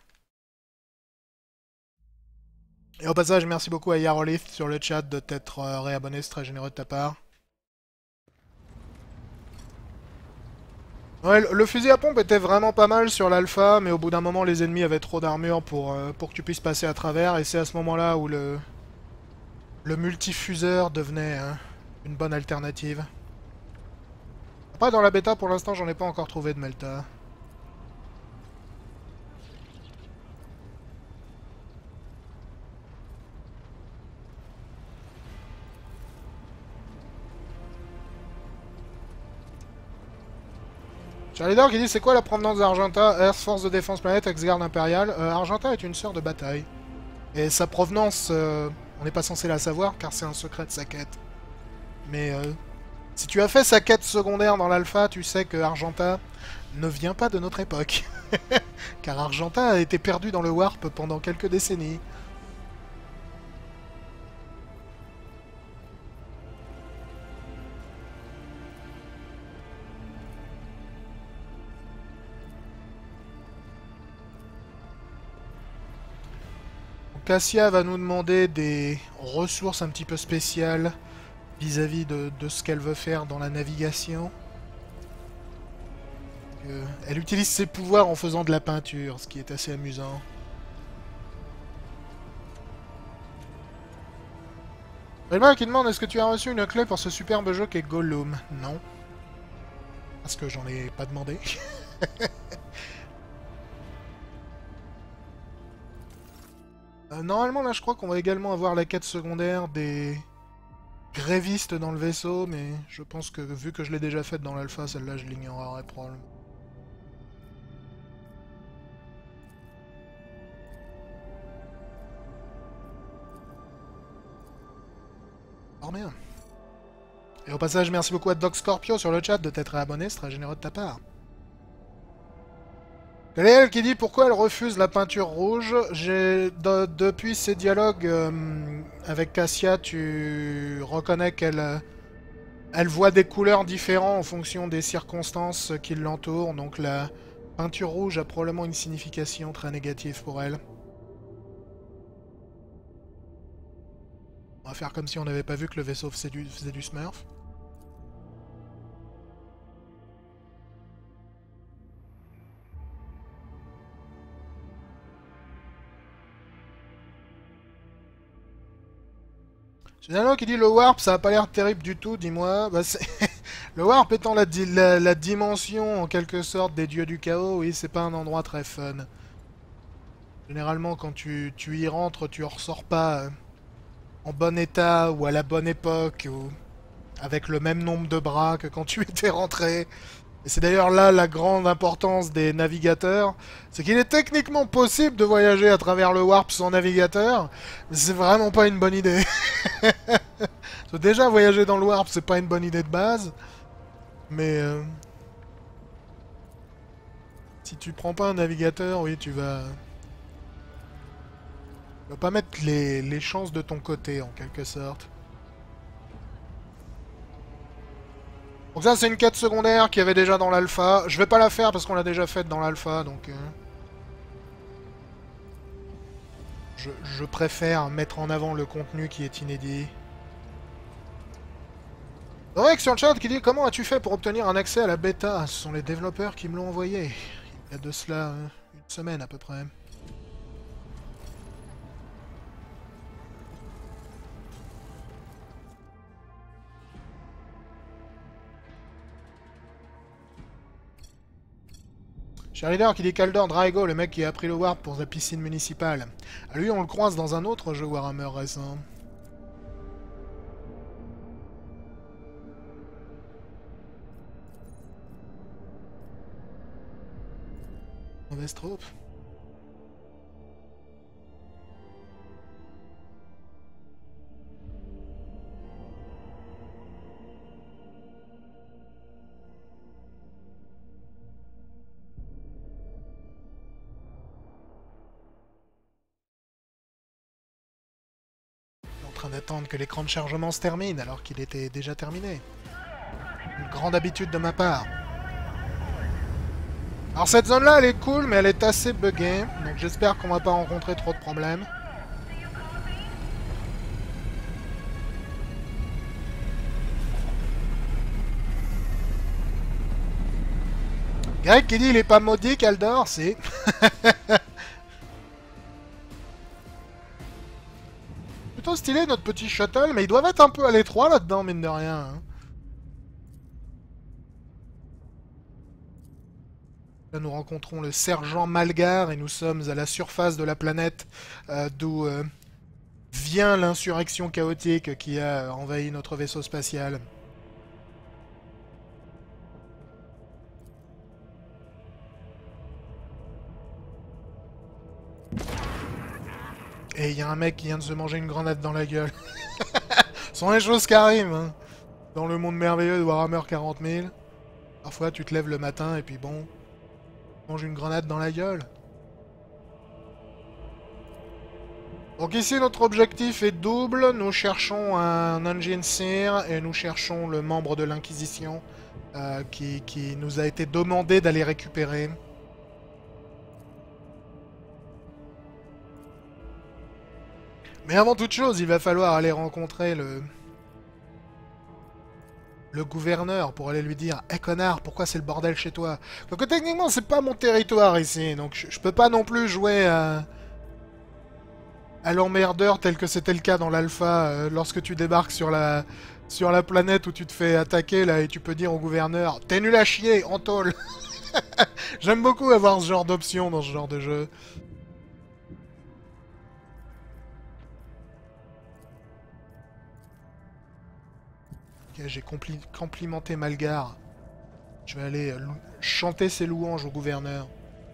Et au passage, merci beaucoup à Yarolift sur le chat de t'être réabonné, c'est très généreux de ta part. Ouais, le fusil à pompe était vraiment pas mal sur l'alpha, mais au bout d'un moment, les ennemis avaient trop d'armure pour que tu puisses passer à travers, et c'est à ce moment-là où le multifuseur devenait une bonne alternative. Après, dans la bêta, pour l'instant, j'en ai pas encore trouvé de Melta. Charlidor qui dit c'est quoi la provenance d'Argenta? Earth Force de Défense Planète, ex-garde impériale. Argenta est une sœur de bataille. Et sa provenance, on n'est pas censé la savoir car c'est un secret de sa quête. Mais Si tu as fait sa quête secondaire dans l'alpha, tu sais que Argenta ne vient pas de notre époque. Car Argenta a été perdu dans le Warp pendant quelques décennies. Cassia va nous demander des ressources un petit peu spéciales vis-à-vis de ce qu'elle veut faire dans la navigation. Elle utilise ses pouvoirs en faisant de la peinture, ce qui est assez amusant. Relma qui demande est-ce que tu as reçu une clé pour ce superbe jeu qu'est Gollum? Non. Parce que j'en ai pas demandé. Normalement, là, je crois qu'on va également avoir la quête secondaire des grévistes dans le vaisseau, mais je pense que vu que je l'ai déjà faite dans l'alpha, celle-là, je l'ignorerai probablement. Fort bien. Et au passage, merci beaucoup à Doc Scorpio sur le chat de t'être abonné, c'est très généreux de ta part. Galéel qui dit pourquoi elle refuse la peinture rouge. Depuis ces dialogues avec Cassia, tu reconnais qu'elle elle voit des couleurs différentes en fonction des circonstances qui l'entourent. Donc la peinture rouge a probablement une signification très négative pour elle. On va faire comme si on n'avait pas vu que le vaisseau faisait du smurf. Finalement, qui dit le warp, ça a pas l'air terrible du tout, dis-moi. Bah, le warp étant la dimension, en quelque sorte, des dieux du chaos, oui, c'est pas un endroit très fun. Généralement, quand tu y rentres, tu en ressors pas en bon état, ou à la bonne époque, ou avec le même nombre de bras que quand tu étais rentré. Et c'est d'ailleurs là la grande importance des navigateurs, c'est qu'il est techniquement possible de voyager à travers le warp sans navigateur, mais c'est vraiment pas une bonne idée. Déjà voyager dans le warp c'est pas une bonne idée de base, mais si tu prends pas un navigateur, oui tu vas pas mettre les chances de ton côté en quelque sorte. Donc ça c'est une quête secondaire qu'il y avait déjà dans l'alpha. Je vais pas la faire parce qu'on l'a déjà faite dans l'alpha, donc... Je préfère mettre en avant le contenu qui est inédit. Dorek sur le chat qui dit comment as-tu fait pour obtenir un accès à la bêta? Ce sont les développeurs qui me l'ont envoyé. Il y a de cela une semaine à peu près. Leader qui dit Kaldor Drago, le mec qui a pris le warp pour la piscine municipale. À lui, on le croise dans un autre jeu Warhammer récent. Mauvaise troupe. En train d'attendre que l'écran de chargement se termine alors qu'il était déjà terminé. Une grande habitude de ma part. Alors cette zone là elle est cool mais elle est assez buggée, donc j'espère qu'on va pas rencontrer trop de problèmes. Greg qui dit il est pas maudit Kaldor, si. Plutôt stylé notre petit shuttle, mais ils doivent être un peu à l'étroit là-dedans, mine de rien. Hein. Là, nous rencontrons le sergent Malgar et nous sommes à la surface de la planète d'où vient l'insurrection chaotique qui a envahi notre vaisseau spatial. Et il y a un mec qui vient de se manger une grenade dans la gueule. Ce sont les choses qui arrivent. Hein. Dans le monde merveilleux de Warhammer 40 000. Parfois, tu te lèves le matin et puis bon... mange une grenade dans la gueule. Donc ici, notre objectif est double. Nous cherchons un Engine Seer et nous cherchons le membre de l'Inquisition qui nous a été demandé d'aller récupérer. Mais avant toute chose, il va falloir aller rencontrer le gouverneur pour aller lui dire « Eh connard, pourquoi c'est le bordel chez toi ?» Donc techniquement, c'est pas mon territoire ici, donc je peux pas non plus jouer à l'emmerdeur tel que c'était le cas dans l'alpha lorsque tu débarques sur la planète où tu te fais attaquer là et tu peux dire au gouverneur « T'es nul à chier, en tôle !» J'aime beaucoup avoir ce genre d'option dans ce genre de jeu. Ok, j'ai complimenté Malgar. Je vais aller chanter ses louanges au gouverneur.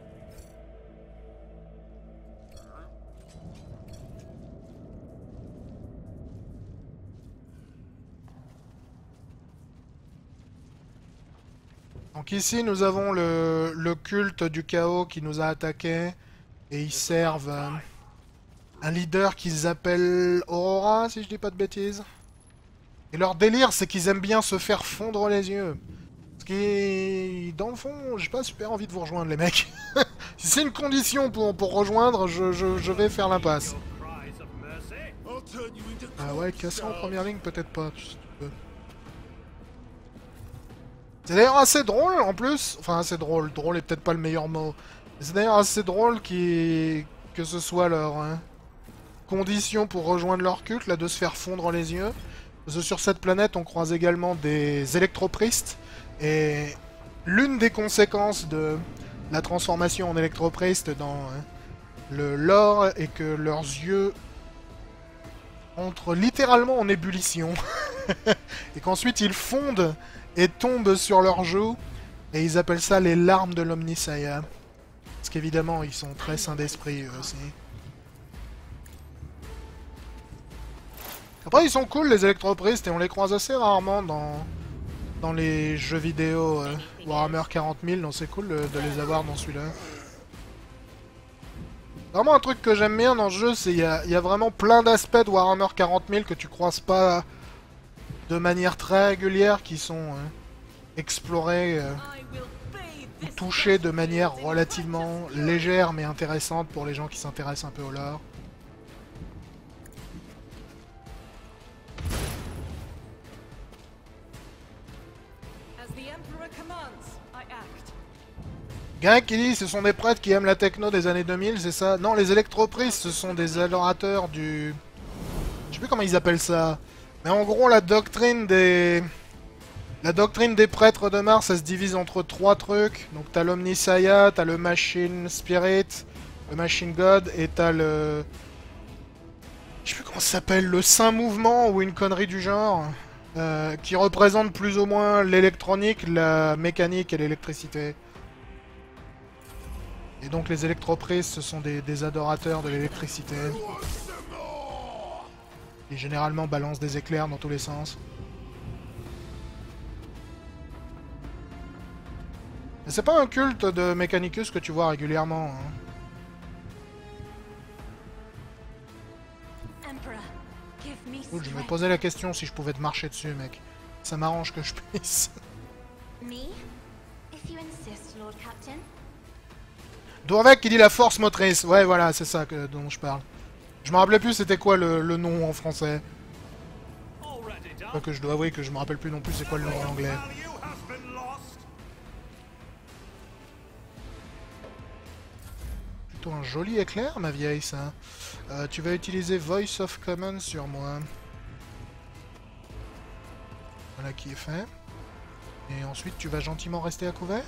Donc ici, nous avons le culte du chaos qui nous a attaqués. Et ils servent un leader qu'ils appellent Aurora, si je dis pas de bêtises. Et leur délire, c'est qu'ils aiment bien se faire fondre les yeux. Ce qui, dans le fond, j'ai pas super envie de vous rejoindre, les mecs. Si c'est une condition pour rejoindre, je vais faire l'impasse. Ah ouais, casser en première ligne, peut-être pas. C'est d'ailleurs assez drôle, en plus. Enfin, assez drôle. Drôle est peut-être pas le meilleur mot. C'est d'ailleurs assez drôle que ce soit leur condition pour rejoindre leur culte, là, de se faire fondre les yeux. Parce que sur cette planète, on croise également des électropristes. Et l'une des conséquences de la transformation en électropriste dans le lore est que leurs yeux entrent littéralement en ébullition. Et qu'ensuite ils fondent et tombent sur leurs joues. Et ils appellent ça les larmes de l'Omnissiah. Parce qu'évidemment, ils sont très sains d'esprit, eux aussi. Après, ils sont cool, les électropristes, et on les croise assez rarement dans les jeux vidéo Warhammer 40 000, donc c'est cool de les avoir dans celui-là. Vraiment, un truc que j'aime bien dans ce jeu, c'est qu'il y a vraiment plein d'aspects de Warhammer 40 000 que tu croises pas de manière très régulière, qui sont explorés ou touchés de manière relativement légère mais intéressante pour les gens qui s'intéressent un peu au lore. Gain qui dit ce sont des prêtres qui aiment la techno des années 2000, c'est ça? Non, les électropristes, ce sont des adorateurs du... Je sais plus comment ils appellent ça. Mais en gros, la doctrine des prêtres de Mars, ça se divise entre 3 trucs. Donc t'as l'Omnissiah, t'as le Machine Spirit, le Machine God, et t'as le... Je sais plus comment ça s'appelle, le Saint Mouvement, ou une connerie du genre. Qui représente plus ou moins l'électronique, la mécanique et l'électricité. Et donc les électropristes, ce sont des adorateurs de l'électricité. Ils généralement balancent des éclairs dans tous les sens. Mais c'est pas un culte de Mechanicus que tu vois régulièrement. Hein. Cool, je me posais la question si je pouvais te marcher dessus, mec. Ça m'arrange que je puisse. Dorvek qui dit la force motrice. Ouais, voilà, c'est ça dont je parle. Je me rappelais plus c'était quoi le nom en français. Que je dois avouer que je me rappelle plus non plus c'est quoi le nom en anglais. Plutôt un joli éclair, ma vieille, ça. Tu vas utiliser Voice of Common sur moi. Voilà qui est fait. Et ensuite, tu vas gentiment rester à couvert.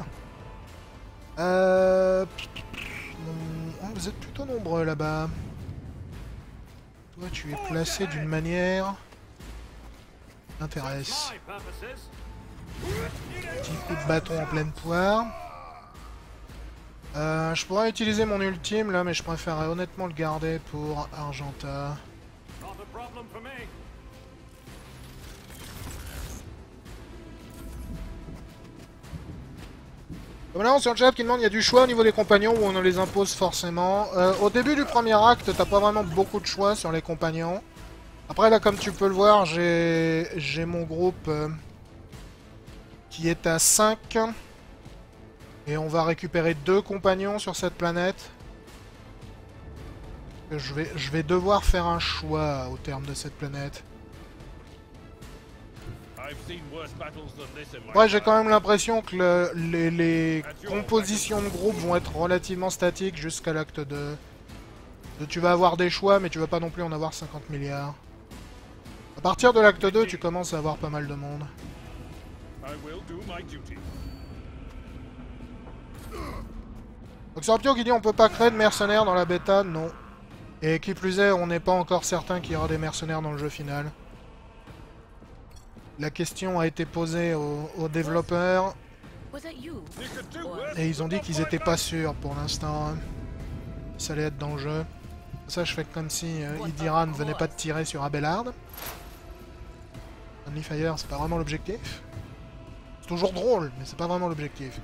Vous êtes plutôt nombreux là-bas. Toi, tu es placé d'une manière... qui m'intéresse. Petit coup de bâton en pleine poire. Je pourrais utiliser mon ultime là, mais je préférerais honnêtement le garder pour Argenta. Maintenant sur le chat qui demande, il y a du choix au niveau des compagnons ou on les impose forcément. Au début du premier acte, t'as pas vraiment beaucoup de choix sur les compagnons. Après là, comme tu peux le voir, j'ai mon groupe qui est à 5. Et on va récupérer 2 compagnons sur cette planète. Je vais devoir faire un choix au terme de cette planète. Ouais, j'ai quand même l'impression que les compositions de groupe vont être relativement statiques jusqu'à l'acte 2. Tu vas avoir des choix, mais tu vas pas non plus en avoir 50 milliards. À partir de l'acte 2, tu commences à avoir pas mal de monde. Donc Scorpio qui dit on peut pas créer de mercenaires dans la bêta, non. Et qui plus est, on n'est pas encore certain qu'il y aura des mercenaires dans le jeu final. La question a été posée aux développeurs. Et ils ont dit qu'ils étaient pas sûrs pour l'instant. Ça allait être dans le jeu. Ça, je fais comme si Idiran ne venait pas de tirer sur Abelard. Friendly Fire, c'est pas vraiment l'objectif. C'est toujours drôle, mais c'est pas vraiment l'objectif.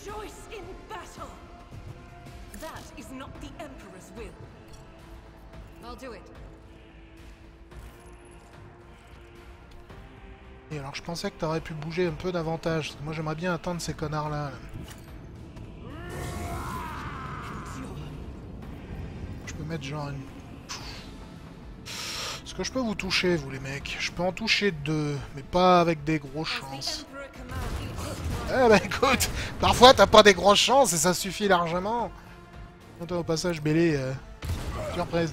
Et alors je pensais que t'aurais pu bouger un peu davantage, parce que moi j'aimerais bien atteindre ces connards là. Je peux mettre genre une... Est-ce que je peux vous toucher vous les mecs? Je peux en toucher 2, mais pas avec des grosses chances. Eh bah écoute, parfois t'as pas des grosses chances et ça suffit largement. Au passage Bélé, surprise.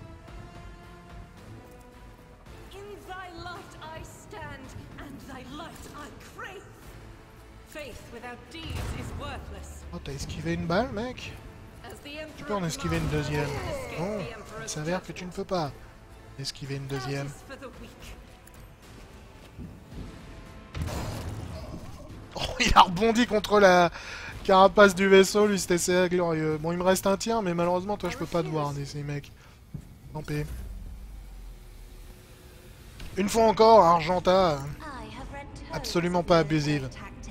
Oh, t'as esquivé une balle, mec? Tu peux en esquiver une deuxième. Non, il s'avère que tu ne peux pas esquiver une deuxième. Oh, il a rebondi contre la carapace du vaisseau, lui, c'était assez glorieux. Bon, il me reste un tiers, mais malheureusement, toi, je peux pas te voir d'ici, mec. Tant pis. Une fois encore, Argenta, absolument pas abusive.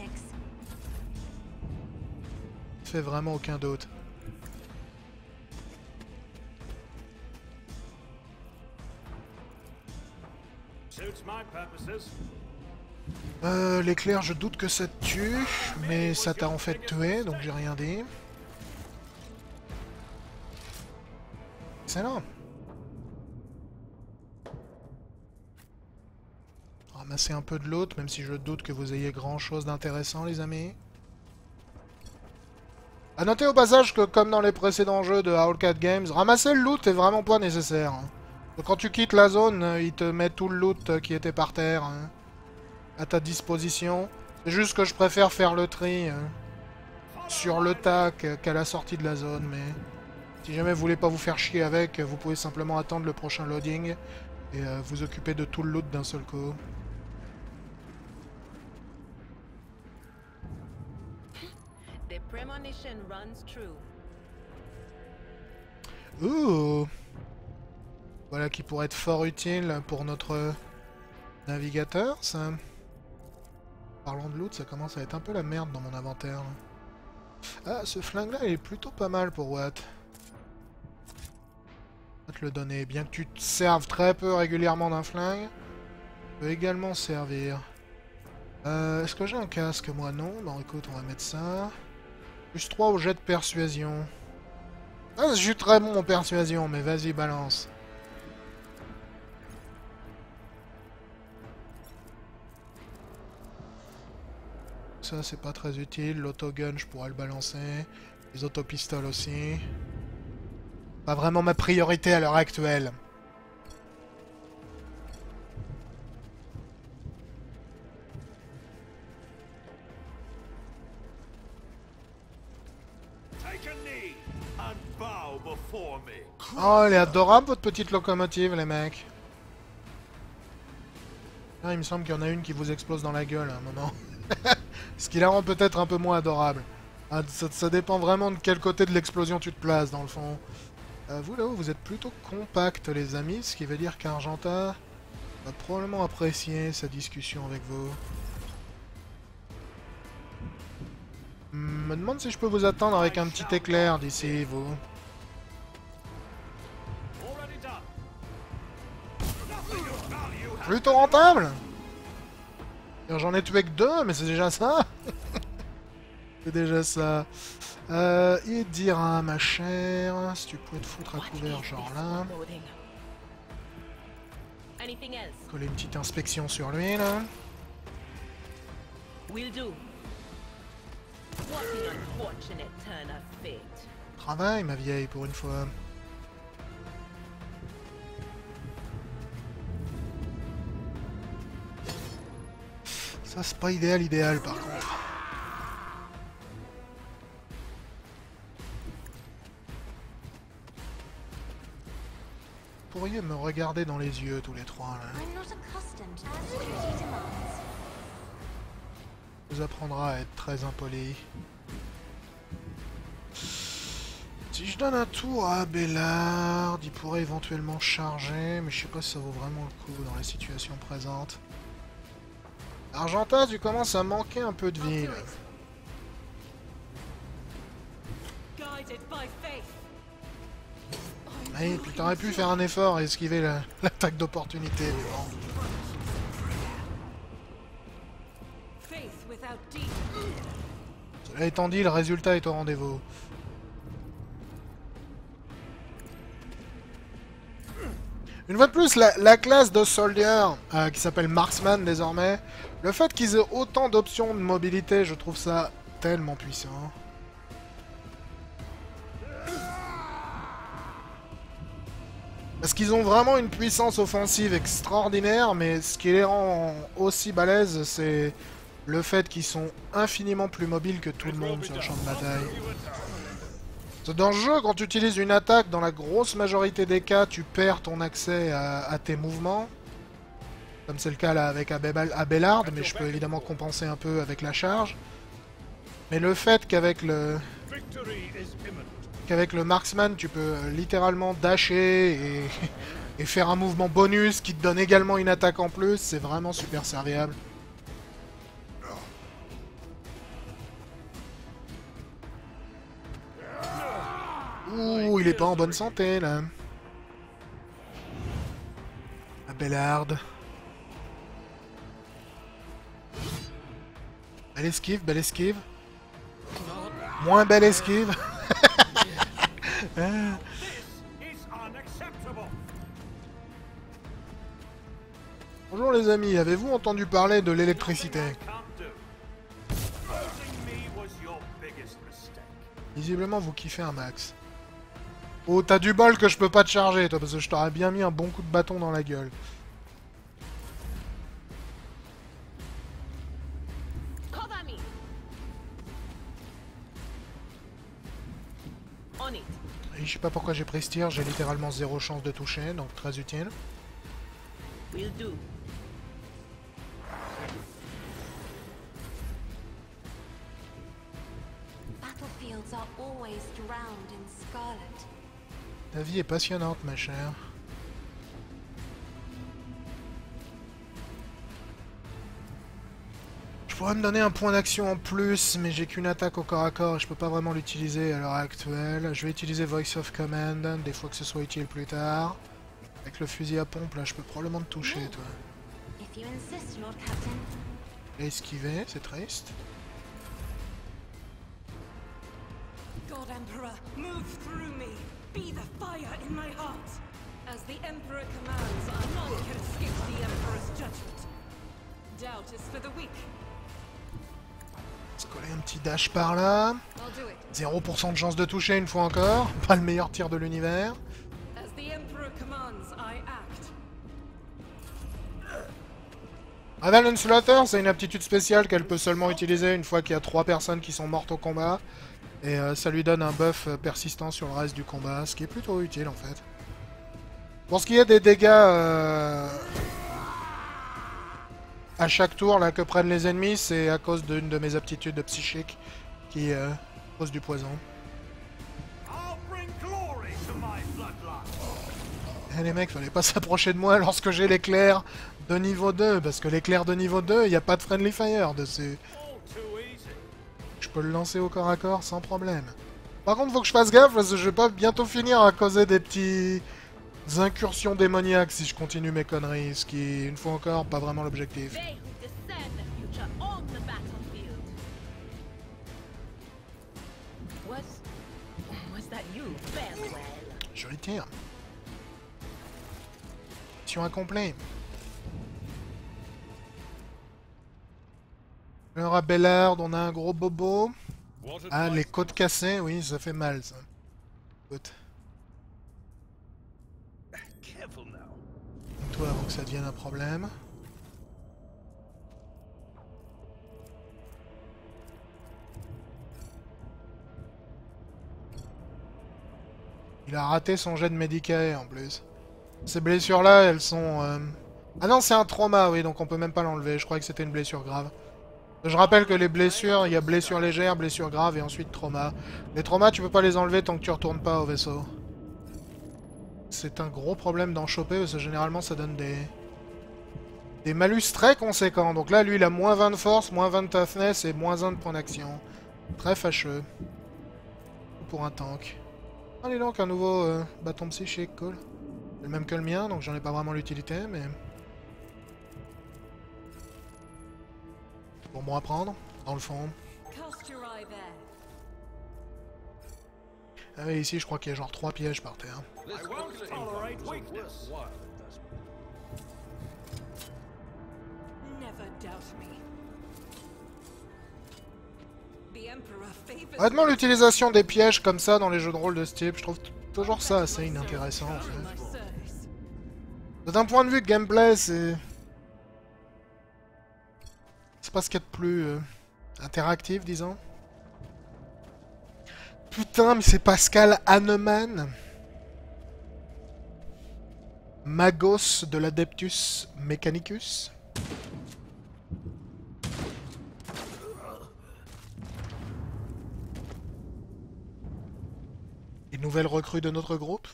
Fait vraiment aucun doute. L'éclair, je doute que ça te tue, mais ça t'a en fait tué, donc j'ai rien dit. Excellent. Ramasser un peu de loot, même si je doute que vous ayez grand chose d'intéressant, les amis. A noter au passage que, comme dans les précédents jeux de Owlcat Games, ramasser le loot est vraiment pas nécessaire. Donc, quand tu quittes la zone, il te met tout le loot qui était par terre à ta disposition. C'est juste que je préfère faire le tri sur le tas qu'à la sortie de la zone. Mais si jamais vous voulez pas vous faire chier avec, vous pouvez simplement attendre le prochain loading et vous occuper de tout le loot d'un seul coup. Ouh. Voilà qui pourrait être fort utile pour notre navigateur, ça. Parlons de loot, ça commence à être un peu la merde dans mon inventaire. Ah, ce flingue-là, il est plutôt pas mal pour Watt. On va te le donner. Bien que tu te serves très peu régulièrement d'un flingue, peut également servir. Est-ce que j'ai un casque, moi? Non. Bon, écoute, on va mettre ça. Plus 3 au jet de persuasion. Ah, je suis très bon en persuasion, mais vas-y, balance. Ça, c'est pas très utile. L'autogun, je pourrais le balancer. Les autopistoles aussi. Pas vraiment ma priorité à l'heure actuelle. Oh, elle est adorable, votre petite locomotive, les mecs. Ah, il me semble qu'il y en a une qui vous explose dans la gueule à un moment. Ce qui la rend peut-être un peu moins adorable. Ah, ça dépend vraiment de quel côté de l'explosion tu te places, dans le fond. Vous, là-haut, vous êtes plutôt compact, les amis, ce qui veut dire qu'Argenta va probablement apprécier sa discussion avec vous. Me demande si je peux vous attendre avec un petit éclair d'ici, vous.
Already done.
Plutôt rentable. J'en ai tué que 2, mais c'est déjà ça. C'est déjà ça. Il dira, ma chère, si tu pouvais te foutre à couvert, genre là.
Anything else?
Coller une petite inspection sur lui, là.
Will do. What an unfortunate turn of fate.
Travail, ma vieille, pour une fois. Ça, c'est pas idéal, par contre. Vous pourriez me regarder dans les yeux, tous les trois, là.
I'm not accustomed as duty demands.
Vous apprendra à être très impoli. Si je donne un tour à Abelard, il pourrait éventuellement charger, mais je sais pas si ça vaut vraiment le coup dans la situation présente. Argentas, tu commences à manquer un peu de vie, là.
Guided by faith.
Oui, puis t'aurais pu faire un effort et esquiver l'attaque d'opportunité, mais bon.
Faith without deed.
Cela étant dit, le résultat est au rendez-vous. Une fois de plus, la classe de Soldier, qui s'appelle Marksman désormais, le fait qu'ils aient autant d'options de mobilité, je trouve ça tellement puissant. Parce qu'ils ont vraiment une puissance offensive extraordinaire, mais ce qui les rend aussi balèzes, c'est le fait qu'ils sont infiniment plus mobiles que tout le monde sur le champ de bataille. Dans le jeu, quand tu utilises une attaque, dans la grosse majorité des cas, tu perds ton accès à tes mouvements. Comme c'est le cas là avec Abelard, mais je peux évidemment compenser un peu avec la charge. Mais le fait qu'avec le Marksman, tu peux littéralement dasher et faire un mouvement bonus qui te donne également une attaque en plus, c'est vraiment super serviable. Ouh, il est pas en bonne santé, là. Abelard. Belle esquive, belle esquive. Moins belle esquive.
This is unacceptable.
Bonjour les amis, avez-vous entendu parler de l'électricité?
Can't do. Losing me was your biggest mistake.
Visiblement vous kiffez un max. Oh, t'as du bol que je peux pas te charger, toi, parce que je t'aurais bien mis un bon coup de bâton dans la gueule.
Cover me. On it.
Et je sais pas pourquoi j'ai pris ce tir, j'ai littéralement 0 chance de toucher, donc très utile.
Will do.
Battlefields are always drowned in scarlet.
Ta vie est passionnante, ma chère. Je pourrais me donner un point d'action en plus, mais j'ai qu'une attaque au corps à corps et je peux pas vraiment l'utiliser à l'heure actuelle. Je vais utiliser Voice of Command, des fois que ce soit utile plus tard. Avec le fusil à pompe, là, je peux probablement te toucher, toi.
If you insist, Lord Captain.
Et esquiver, c'est triste.
God Emperor, move through me. Be the fire in my heart. As the Emperor commands, none can escape the Emperor's judgment. Doubt is for the weak.
On va se coller un petit dash par là.
I'll do it.
0% de chance de toucher une fois encore. Pas le meilleur tir de l'univers.
As the Emperor commands, I act.
Avalon Slaughter, c'est une aptitude spéciale qu'elle peut seulement utiliser une fois qu'il y a 3 personnes qui sont mortes au combat. Et ça lui donne un buff persistant sur le reste du combat, ce qui est plutôt utile en fait. Pour ce qui est des dégâts à chaque tour là, que prennent les ennemis, c'est à cause d'une de mes aptitudes psychiques qui cause du poison.
I'll bring glory to my bloodline.
Eh les mecs, fallait pas s'approcher de moi lorsque j'ai l'éclair de niveau 2, parce que l'éclair de niveau 2, il n'y a pas de friendly fire dessus.
All too easy.
Je peux le lancer au corps à corps sans problème. Par contre, faut que je fasse gaffe parce que je vais pas bientôt finir à causer des petits incursions démoniaques si je continue mes conneries, ce qui est, une fois encore, pas vraiment l'objectif.
They who discern the future on the battlefield. Was that you, Farewell?
Joli tir. Mission accomplie. Alors à Bellard, on a un gros bobo. Ah, les côtes cassées, oui, ça fait mal, ça. Écoute. Toi, avant que ça devienne un problème. Il a raté son jet de Medicae, en plus. Ces blessures-là, elles sont... Ah non, c'est un trauma, oui, donc on peut même pas l'enlever. Je croyais que c'était une blessure grave. Je rappelle que les blessures, il y a blessures légères, blessures graves et ensuite trauma. Les traumas, tu peux pas les enlever tant que tu retournes pas au vaisseau. C'est un gros problème d'en choper parce que généralement ça donne des malus très conséquents. Donc là, lui, il a moins 20 de force, moins 20 de toughness et moins 1 de point d'action. Très fâcheux. Pour un tank. Allez donc, un nouveau bâton psychique, cool. C'est le même que le mien, donc j'en ai pas vraiment l'utilité, mais... Pour moi à prendre, dans le fond.
Cast your eye there.
Ah oui, ici je crois qu'il y a genre 3 pièges par terre.
I won't tolerate weakness.
Never doubt me. The Emperor favors
Honnêtement, l'utilisation des pièges comme ça dans les jeux de rôle de ce type, je trouve toujours ça assez inintéressant en fait.
my service.
D'un point de vue gameplay, c'est pas ce qu'il y a de plus interactif, disons. Putain, mais c'est Pascal Hahnemann. Magos de l'Adeptus Mechanicus. Une nouvelle recrue de notre groupe.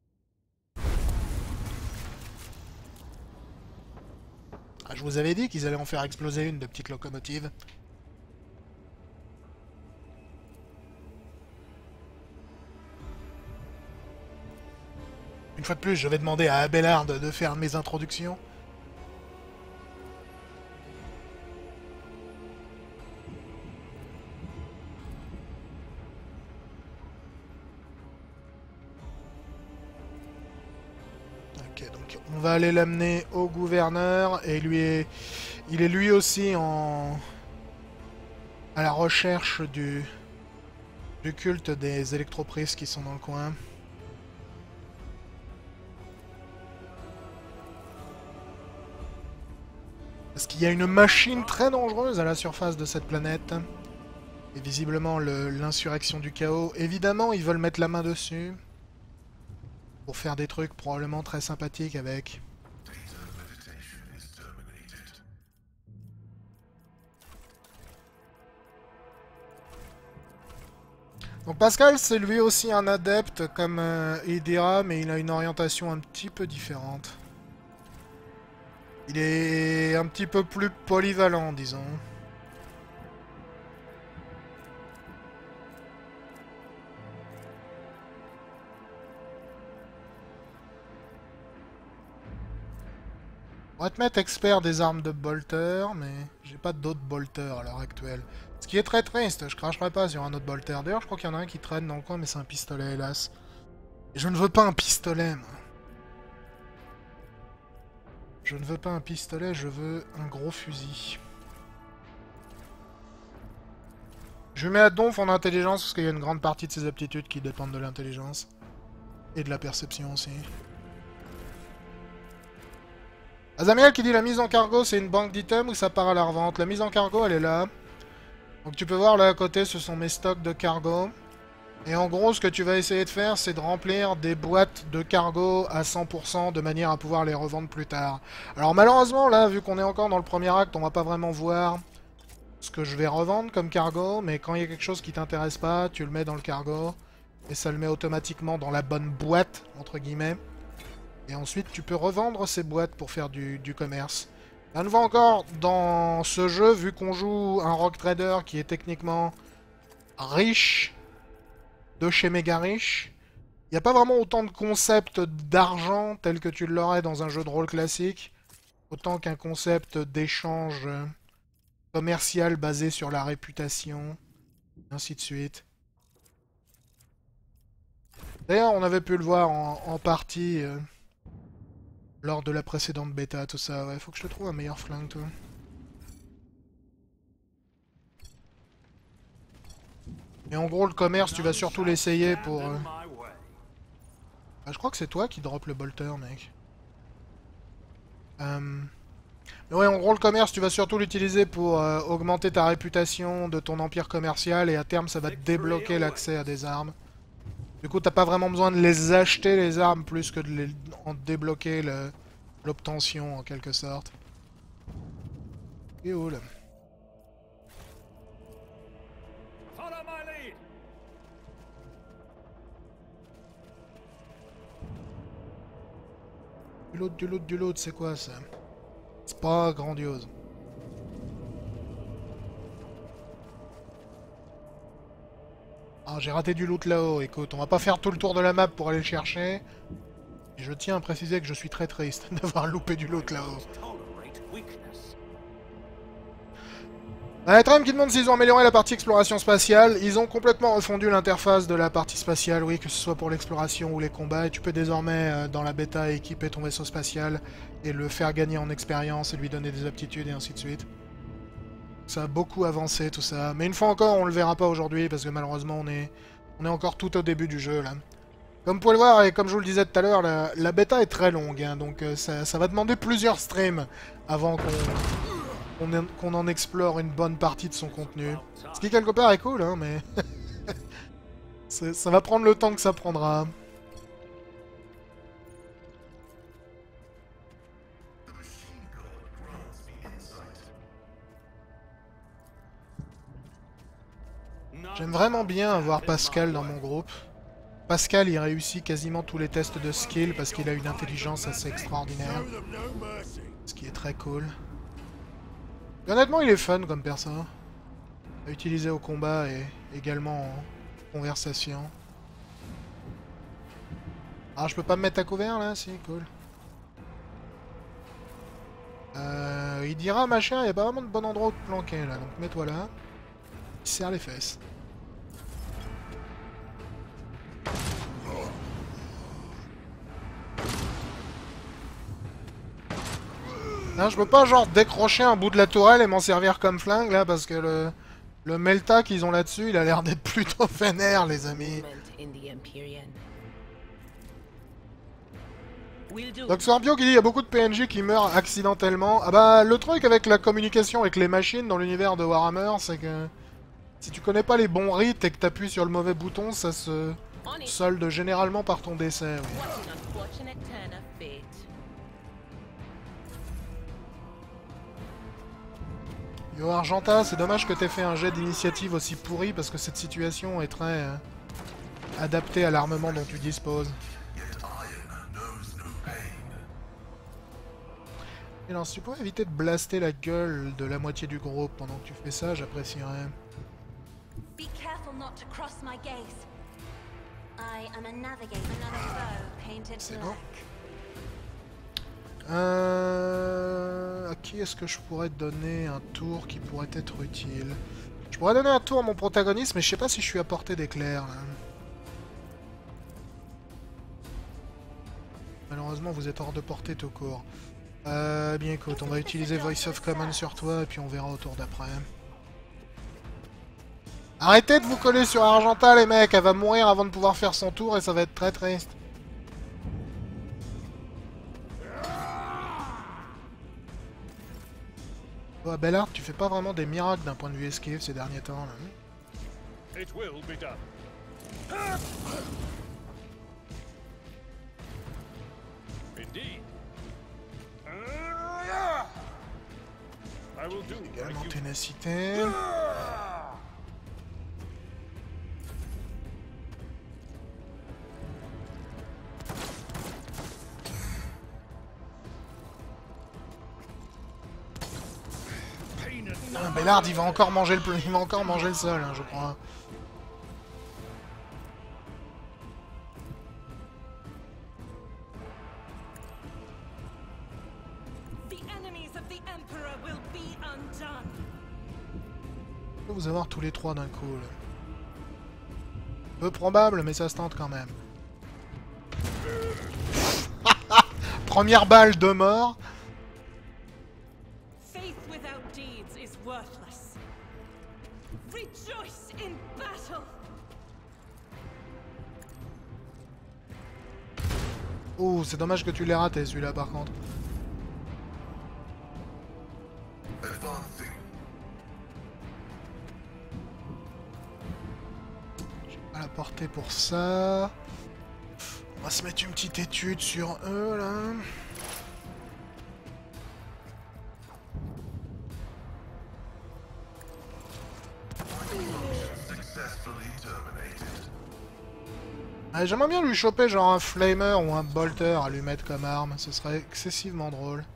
Ah, je vous avais dit qu'ils allaient en faire exploser une de petites locomotives. Une fois de plus, je vais demander à Abelard de faire mes introductions. Ok, donc on va aller l'amener au gouverneur et il est lui aussi à la recherche du culte des électroprises qui sont dans le coin. Parce qu'il y a une machine très dangereuse à la surface de cette planète. Et visiblement l'insurrection du chaos. Évidemment, ils veulent mettre la main dessus. Pour faire des trucs probablement très sympathiques avec. Donc Pascal, c'est lui aussi un adepte comme Idira, mais il a une orientation un petit peu différente. Il est un petit peu plus polyvalent, disons. On va te mettre expert des armes de bolter, mais j'ai pas d'autres bolters à l'heure actuelle. Ce qui est très triste, je cracherai pas sur un autre bolter. D'ailleurs, je crois qu'il y en a un qui traîne dans le coin, mais c'est un pistolet, hélas. Et je ne veux pas un pistolet, moi. Je ne veux pas un pistolet, je veux un gros fusil. Je mets à donf en intelligence parce qu'il y a une grande partie de ses aptitudes qui dépendent de l'intelligence. Et de la perception aussi. Azamiel qui dit la mise en cargo c'est une banque d'items ou ça part à la revente. La mise en cargo elle est là. Donc tu peux voir là à côté ce sont mes stocks de cargo. Et en gros, ce que tu vas essayer de faire, c'est de remplir des boîtes de cargo à 100% de manière à pouvoir les revendre plus tard. Alors malheureusement, là, vu qu'on est encore dans le premier acte, on va pas vraiment voir ce que je vais revendre comme cargo. Mais quand il y a quelque chose qui t'intéresse pas, tu le mets dans le cargo. Et ça le met automatiquement dans la bonne boîte, entre guillemets. Et ensuite, tu peux revendre ces boîtes pour faire du commerce. À nouveau encore, dans ce jeu, vu qu'on joue un Rogue Trader qui est techniquement riche de chez méga riche. Il n'y a pas vraiment autant de concepts d'argent tel que tu l'aurais dans un jeu de rôle classique, autant qu'un concept d'échange commercial basé sur la réputation, ainsi de suite. D'ailleurs, on avait pu le voir en partie lors de la précédente bêta, tout ça. Ouais, faut que je te trouve un meilleur flingue, toi. Et en gros, le commerce, tu vas surtout l'essayer pour... Ah, je crois que c'est toi qui drop le bolter, mec. Mais ouais, en gros, le commerce, tu vas surtout l'utiliser pour augmenter ta réputation de ton empire commercial, et à terme, ça va te débloquer l'accès à des armes. Du coup, t'as pas vraiment besoin de les acheter, les armes, plus que de en débloquer l'obtention, en quelque sorte. Et où, là? Du loot, c'est quoi, ça? C'est pas grandiose. Ah, j'ai raté du loot là-haut, écoute, on va pas faire tout le tour de la map pour aller le chercher. Et je tiens à préciser que je suis très triste d'avoir loupé du loot là-haut. Tram qui demande s'ils ont amélioré la partie exploration spatiale. Ils ont complètement refondu l'interface de la partie spatiale, oui, que ce soit pour l'exploration ou les combats. Et tu peux désormais, dans la bêta, équiper ton vaisseau spatial et le faire gagner en expérience et lui donner des aptitudes et ainsi de suite. Ça a beaucoup avancé tout ça. Mais une fois encore, on le verra pas aujourd'hui parce que malheureusement, on est encore tout au début du jeu là. Comme vous pouvez le voir, et comme je vous le disais tout à l'heure, la bêta est très longue, hein, donc ça va demander plusieurs streams avant qu'on en explore une bonne partie de son contenu. Ce qui quelque part est cool, hein, mais ça va prendre le temps que ça prendra. J'aime vraiment bien avoir Pascal dans mon groupe. Pascal, il réussit quasiment tous les tests de skill parce qu'il a une intelligence assez extraordinaire. Ce qui est très cool. Et honnêtement, il est fun comme perso. À utiliser au combat et également en conversation. Ah, je peux pas me mettre à couvert là? Si, cool. Il dira machin, il n'y a pas vraiment de bon endroit où te planquer là, donc mets-toi là. Il serre les fesses. Non, je peux pas genre décrocher un bout de la tourelle et m'en servir comme flingue là parce que le Melta qu'ils ont là-dessus, il a l'air d'être plutôt vénère, les amis. Donc Scorpio qui dit il y a beaucoup de PNJ qui meurent accidentellement. Ah bah le truc avec la communication avec les machines dans l'univers de Warhammer, c'est que si tu connais pas les bons rites et que t'appuies sur le mauvais bouton, ça se solde généralement par ton décès. Oui. Yo Argenta, c'est dommage que t'aies fait un jet d'initiative aussi pourri parce que cette situation est très adaptée à l'armement dont tu disposes. Et alors, si tu pourrais éviter de blaster la gueule de la moitié du groupe pendant que tu fais ça, j'apprécierais.
Be careful not to cross my gaze. I am a navigator, another foe painted black.
À qui est-ce que je pourrais donner un tour qui pourrait être utile? Je pourrais donner un tour à mon protagoniste, mais je sais pas si je suis à portée d'éclair là. Malheureusement, vous êtes hors de portée tout court. Bien écoute, on va utiliser Voice of Command sur toi et puis on verra au tour d'après. Arrêtez de vous coller sur Argenta les mecs, elle va mourir avant de pouvoir faire son tour et ça va être très triste. Oh, Bellard, tu fais pas vraiment des miracles d'un point de vue esquive ces derniers temps là.
It will be done. Indeed. I will do
Également
like you.
ténacité. Ah, Bellard, il va encore manger le sol, hein, je crois.
of the Emperor will be undone.
On peut vous avoir tous les trois d'un coup, là. Peu probable, mais ça se tente quand même. Première balle de mort.
Faith without deeds is worthless. Rejoice in battle.
Oh, c'est dommage que tu l'aies raté celui-là par contre. J'ai pas la portée pour ça. On va se mettre une petite étude sur eux là. Ah, j'aimerais bien lui choper genre un flamer ou un bolter à lui mettre comme arme, ce serait excessivement drôle.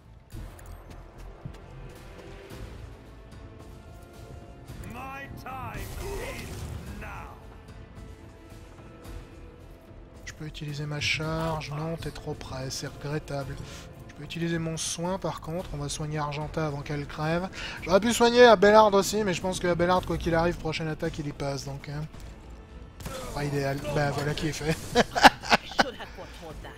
My time is now.
Je peux utiliser ma charge, non t'es trop près, c'est regrettable. Je peux utiliser mon soin par contre, on va soigner Argenta avant qu'elle crève. J'aurais pu soigner Abelard aussi, mais je pense que Abelard quoi qu'il arrive, prochaine attaque il y passe donc... Hein. Pas idéal, bah voilà qui est fait.
Should have foretold that.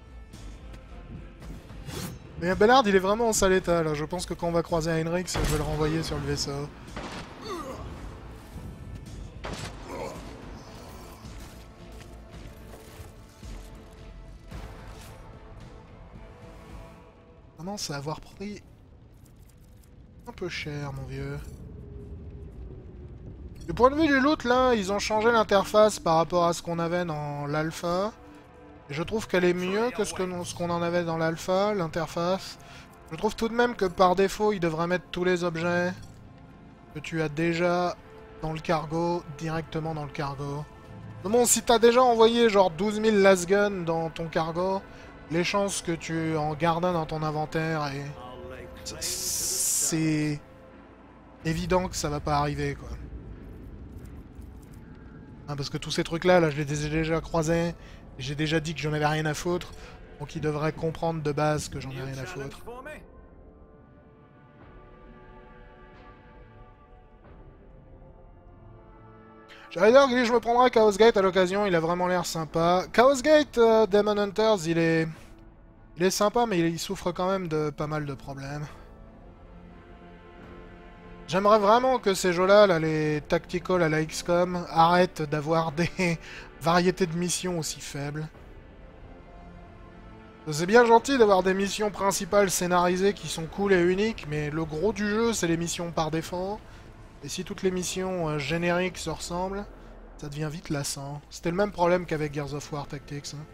Mais Abelard il est vraiment en sale état là, je pense que quand on va croiser Heinrich, je vais le renvoyer sur le vaisseau. Commence à avoir pris un peu cher mon vieux. Du point de vue du loot là, ils ont changé l'interface par rapport à ce qu'on avait dans l'alpha. Et je trouve qu'elle est mieux que ce qu'on en avait dans l'alpha, l'interface. Je trouve tout de même que par défaut, ils devraient mettre tous les objets que tu as déjà dans le cargo, directement dans le cargo. Mais bon, si t'as déjà envoyé genre 12 000 lasguns dans ton cargo, les chances que tu en gardes un dans ton inventaire et...
I'll lay claim to the
C'est évident que ça va pas arriver quoi. Hein, parce que tous ces trucs là, je les ai déjà croisés, et j'ai déjà dit que j'en avais rien à foutre, donc ils devraient comprendre de base que j'en ai
New
rien à
challenge
foutre.
for me?
J'allais dire que je me prendrai Chaos Gate à l'occasion, il a vraiment l'air sympa. Chaos Gate Demon Hunters, il est sympa, mais il souffre quand même de pas mal de problèmes. J'aimerais vraiment que ces jeux-là, là, les tactical à la XCOM, arrêtent d'avoir des variétés de missions aussi faibles. C'est bien gentil d'avoir des missions principales scénarisées qui sont cool et uniques, mais le gros du jeu, c'est les missions par défaut. Et si toutes les missions génériques se ressemblent, ça devient vite lassant. C'était le même problème qu'avec Gears of War Tactics. Hein.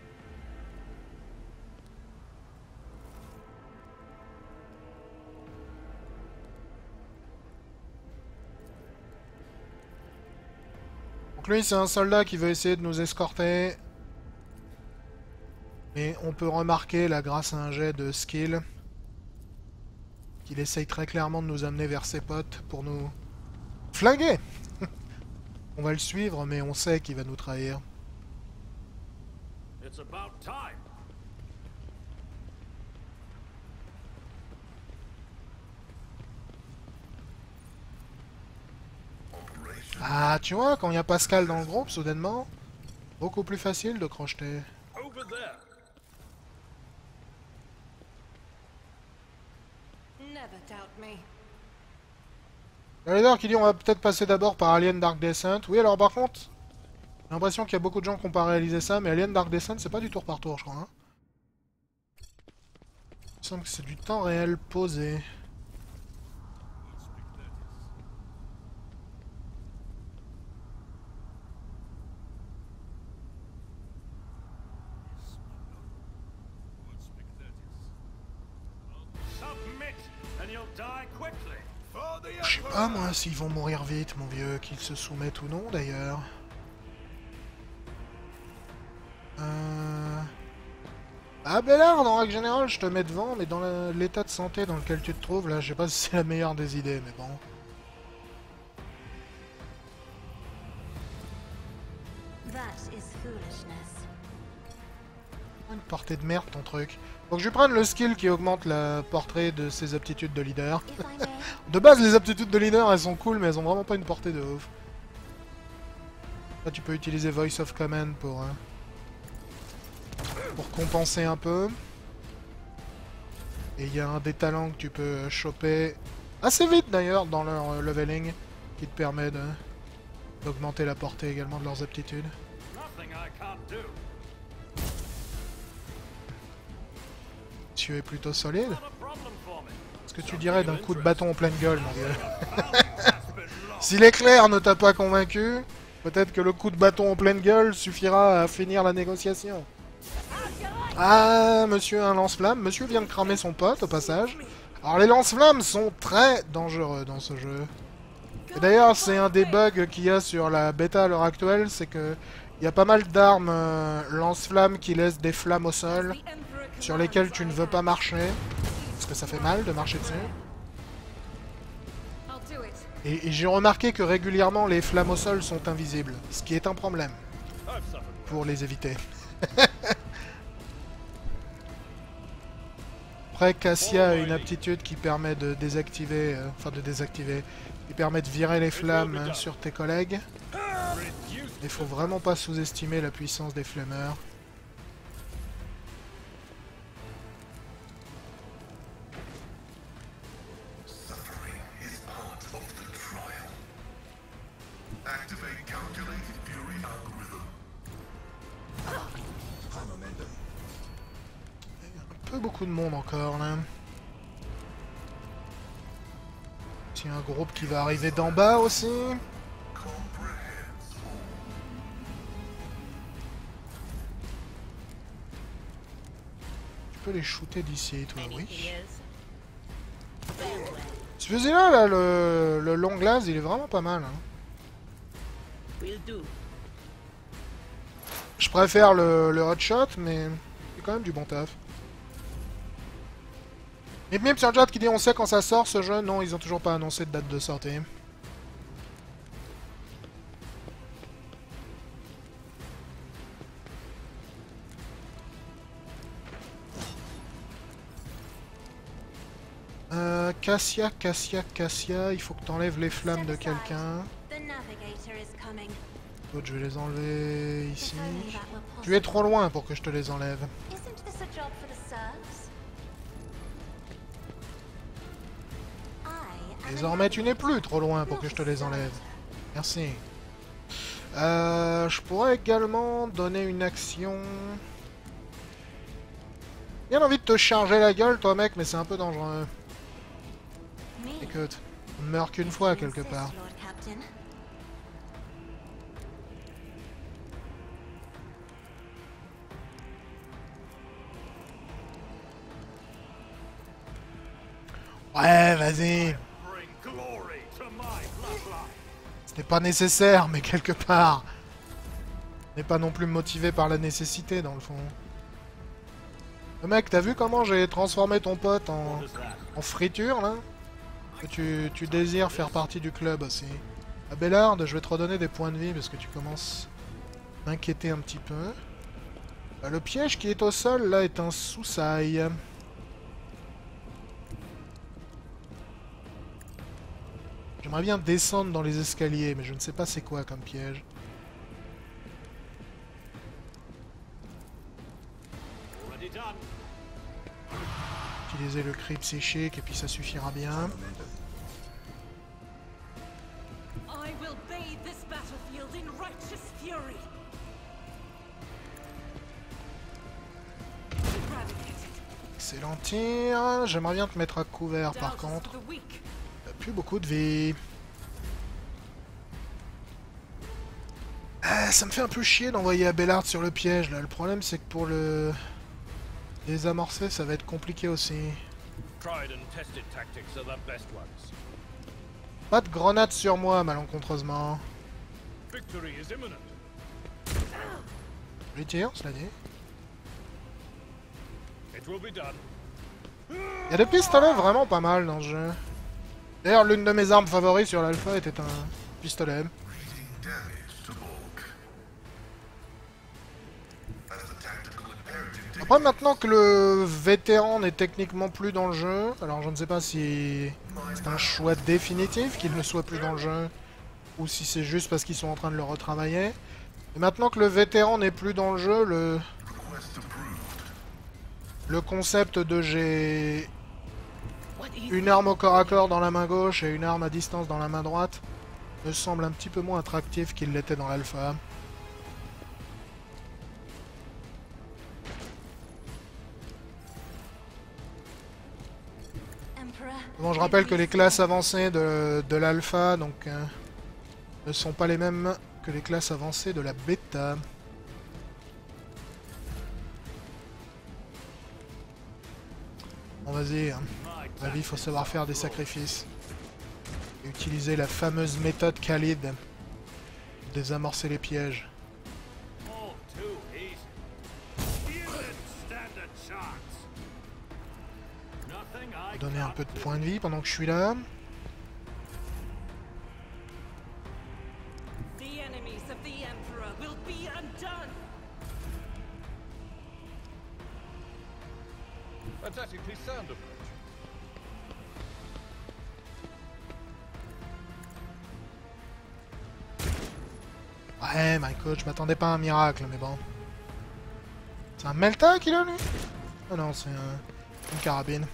Donc lui, c'est un soldat qui veut essayer de nous escorter. Et on peut remarquer, là, grâce à un jet de skill, qu'il essaye très clairement de nous amener vers ses potes pour nous flinguer. On va le suivre, mais on sait qu'il va nous trahir.
It's about time.
Ah, tu vois, quand il y a Pascal dans le groupe, soudainement, beaucoup plus facile de crocheter.
Over there.
Never doubt me.
J'allais dire qu'il dit on va peut-être passer d'abord par Alien Dark Descent. Oui, alors par contre, j'ai l'impression qu'il y a beaucoup de gens qui n'ont pas réalisé ça, mais Alien Dark Descent, c'est pas du tour par tour, je crois. Hein. Il me semble que c'est du temps réel posé.
Submit and you'll die quickly. For the
Je sais pas moi s'ils vont mourir vite, mon vieux, qu'ils se soumettent ou non d'ailleurs. Ah Bellard, en règle générale, je te mets devant, mais dans l'état de santé dans lequel tu te trouves, là, je sais pas si c'est la meilleure des idées, mais bon.
That is foolishness.
Une portée de merde ton truc. Faut que je prenne le skill qui augmente la portée de ses aptitudes de leader.
If I may.
De base, les aptitudes de leader, elles sont cool, mais elles ont vraiment pas une portée de ouf. Là, tu peux utiliser Voice of Command pour compenser un peu. Et il y a un des talents que tu peux choper assez vite d'ailleurs dans leur leveling qui te permet d'augmenter la portée également de leurs aptitudes.
Nothing I can't do.
Tu es plutôt solide.
Not a problem for me.
Qu'est-ce que tu dirais d'un coup de bâton en pleine gueule, mon vieux?
Has been lost.
Si l'éclair ne t'a pas convaincu, peut-être que le coup de bâton en pleine gueule suffira à finir la négociation. Ah, monsieur un lance-flamme. Monsieur vient de cramer son pote, au passage. Alors, les lance-flammes sont très dangereux dans ce jeu. Et d'ailleurs, c'est un des bugs qu'il y a sur la bêta à l'heure actuelle, c'est que il y a pas mal d'armes lance-flammes qui laissent des flammes au sol, sur lesquelles tu ne veux pas marcher, parce que ça fait mal de marcher dessus.
I'll do it.
Et j'ai remarqué que régulièrement les flammes au sol sont invisibles, ce qui est un problème
I've suffered.
pour les éviter. Après, Cassia a une aptitude qui permet de désactiver, qui permet de virer les flammes sur tes collègues. Il faut vraiment pas sous-estimer la puissance des flammeurs.
Activate calculated fury algorithm.
Un peu beaucoup de monde encore là. Il y a un groupe qui va arriver d'en bas aussi. Tu peux les shooter d'ici, toi,
Any
oui.
fears? Farewell.
Ce fusil-là, là, le long glace, il est vraiment pas mal. Hein.
Will do.
Je préfère le hotshot, mais c'est quand même du bon taf. Et même sur le chat qui dit on sait quand ça sort ce jeu, non, ils ont toujours pas annoncé de date de sortie. Cassia, il faut que t'enlèves les flammes de quelqu'un.
The navigator is coming.
D'autres, je vais les enlever
If
ici.
only that were
Tu es
possible.
trop loin pour que je te les enlève.
Isn't this a job for the serfs? I am
Désormais,
an
tu n'es plus trop loin pour que je te les enlève. Merci. Je pourrais également donner une action. Bien envie de te charger la gueule, toi, mec, mais c'est un peu dangereux.
Me.
Écoute, on ne meurt qu'une fois quelque
Insist,
part.
Lord Captain.
Ouais, vas-y.
Bring glory to my bloodline.
C'était pas nécessaire, mais quelque part. On n'est pas non plus motivé par la nécessité, dans le fond. Mec, t'as vu comment j'ai transformé ton pote en
What is that?
friture, là? Que tu désires faire partie du club aussi. Abelard, je vais te redonner des points de vie parce que tu commences à m'inquiéter un petit peu. Le piège qui est au sol, là, est un sous-sail. J'aimerais bien descendre dans les escaliers, mais je ne sais pas c'est quoi comme piège.
Already done.
Utiliser le cri psychique et puis ça suffira bien.
I will bathe this battlefield in righteous fury. Eradicated.
Excellent tir. J'aimerais bien te mettre à couvert par
Doubt is
contre.
for the weak.
T'as plus beaucoup de vie. Ah, ça me fait un peu chier d'envoyer Abelard sur le piège là. Le problème c'est que pour le désamorcer ça va être compliqué aussi.
Tried and tested tactics are the best ones.
Pas de grenade sur moi malencontreusement.
Victory is imminent.
Je lui tire, cela dit.
It will be done.
Il y a des pistolets vraiment pas mal dans ce jeu. D'ailleurs l'une de mes armes favoris sur l'alpha était un pistolet.
Reading damage to bulk. As the tactical imperative
Par Après, maintenant que le vétéran n'est techniquement plus dans le jeu, alors je ne sais pas si c'est un choix définitif qu'il ne soit plus dans le jeu, ou si c'est juste parce qu'ils sont en train de le retravailler. Et maintenant que le vétéran n'est plus dans le jeu, le concept de j'ai une arme au corps à corps dans la main gauche et une arme à distance dans la main droite me semble un petit peu moins attractif qu'il l'était dans l'alpha. Bon, je rappelle que les classes avancées de l'alpha donc ne sont pas les mêmes que les classes avancées de la bêta. Bon, vas-y, hein. La vie, il faut savoir faire des sacrifices. Et utiliser la fameuse méthode Khalid. Désamorcer les pièges.
All too easy. You didn't stand a chance. Nothing I
Donner un
cannot
peu de
do.
points de vie pendant que je suis là.
The enemies of the Emperor will be undone!
A tactically sound approach.
Ouais, my coach, je m'attendais pas à un miracle, mais bon. C'est un Melta qu'il a, lui? Ah non, c'est une carabine.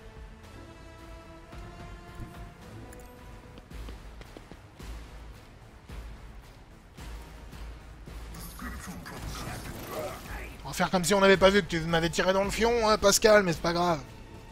On va faire comme si on n'avait pas vu que tu m'avais tiré dans le fion, hein, Pascal, mais c'est pas grave.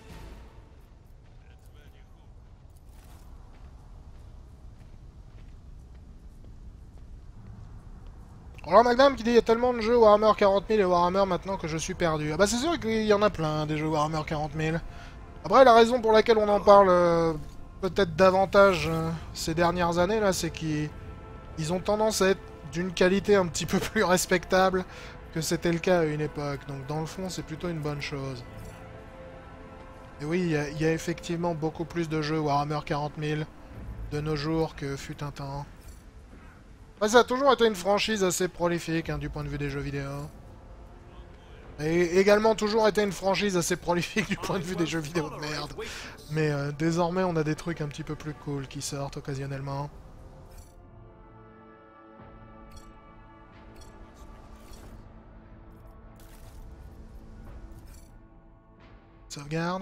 Alors Magnum qui dit il y a tellement de jeux Warhammer 40 000 et Warhammer maintenant que je suis perdu. Ah bah c'est sûr qu'il y en a plein des jeux Warhammer 40 000. Après la raison pour laquelle on en parle peut-être davantage ces dernières années là, c'est qu'ils ont tendance à être d'une qualité un petit peu plus respectable que c'était le cas à une époque. Donc dans le fond c'est plutôt une bonne chose. Et oui, il y a effectivement beaucoup plus de jeux Warhammer 40 000 de nos jours que fut un temps. Ouais, ça a toujours été une franchise assez prolifique hein, du point de vue des jeux vidéo. Et également toujours été une franchise assez prolifique du point de vue des jeux vidéo de merde. Mais désormais on a des trucs un petit peu plus cool qui sortent occasionnellement. Sauvegarde.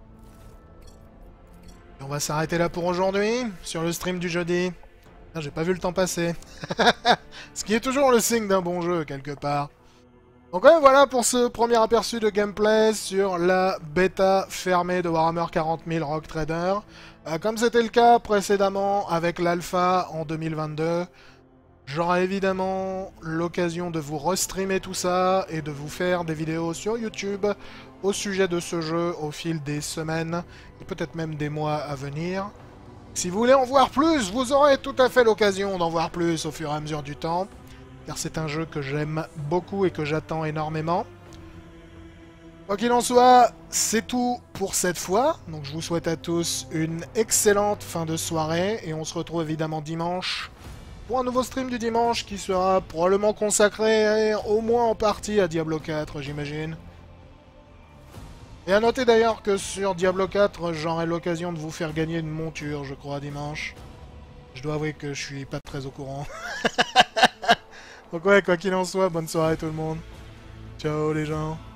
Et on va s'arrêter là pour aujourd'hui, sur le stream du jeudi. J'ai pas vu le temps passer. Ce qui est toujours le signe d'un bon jeu, quelque part. Donc ouais, voilà pour ce premier aperçu de gameplay sur la bêta fermée de Warhammer 40 000 Rogue Trader. Comme c'était le cas précédemment avec l'alpha en 2022, j'aurai évidemment l'occasion de vous restreamer tout ça et de vous faire des vidéos sur YouTube au sujet de ce jeu au fil des semaines et peut-être même des mois à venir. Si vous voulez en voir plus, vous aurez tout à fait l'occasion d'en voir plus au fur et à mesure du temps, car c'est un jeu que j'aime beaucoup et que j'attends énormément. Quoi qu'il en soit, c'est tout pour cette fois, donc je vous souhaite à tous une excellente fin de soirée, et on se retrouve évidemment dimanche pour un nouveau stream du dimanche qui sera probablement consacré au moins en partie à Diablo 4, j'imagine. Et à noter d'ailleurs que sur Diablo 4, j'aurai l'occasion de vous faire gagner une monture, je crois, dimanche. Je dois avouer que je suis pas très au courant. Donc ouais, quoi qu'il en soit, bonne soirée tout le monde. Ciao les gens.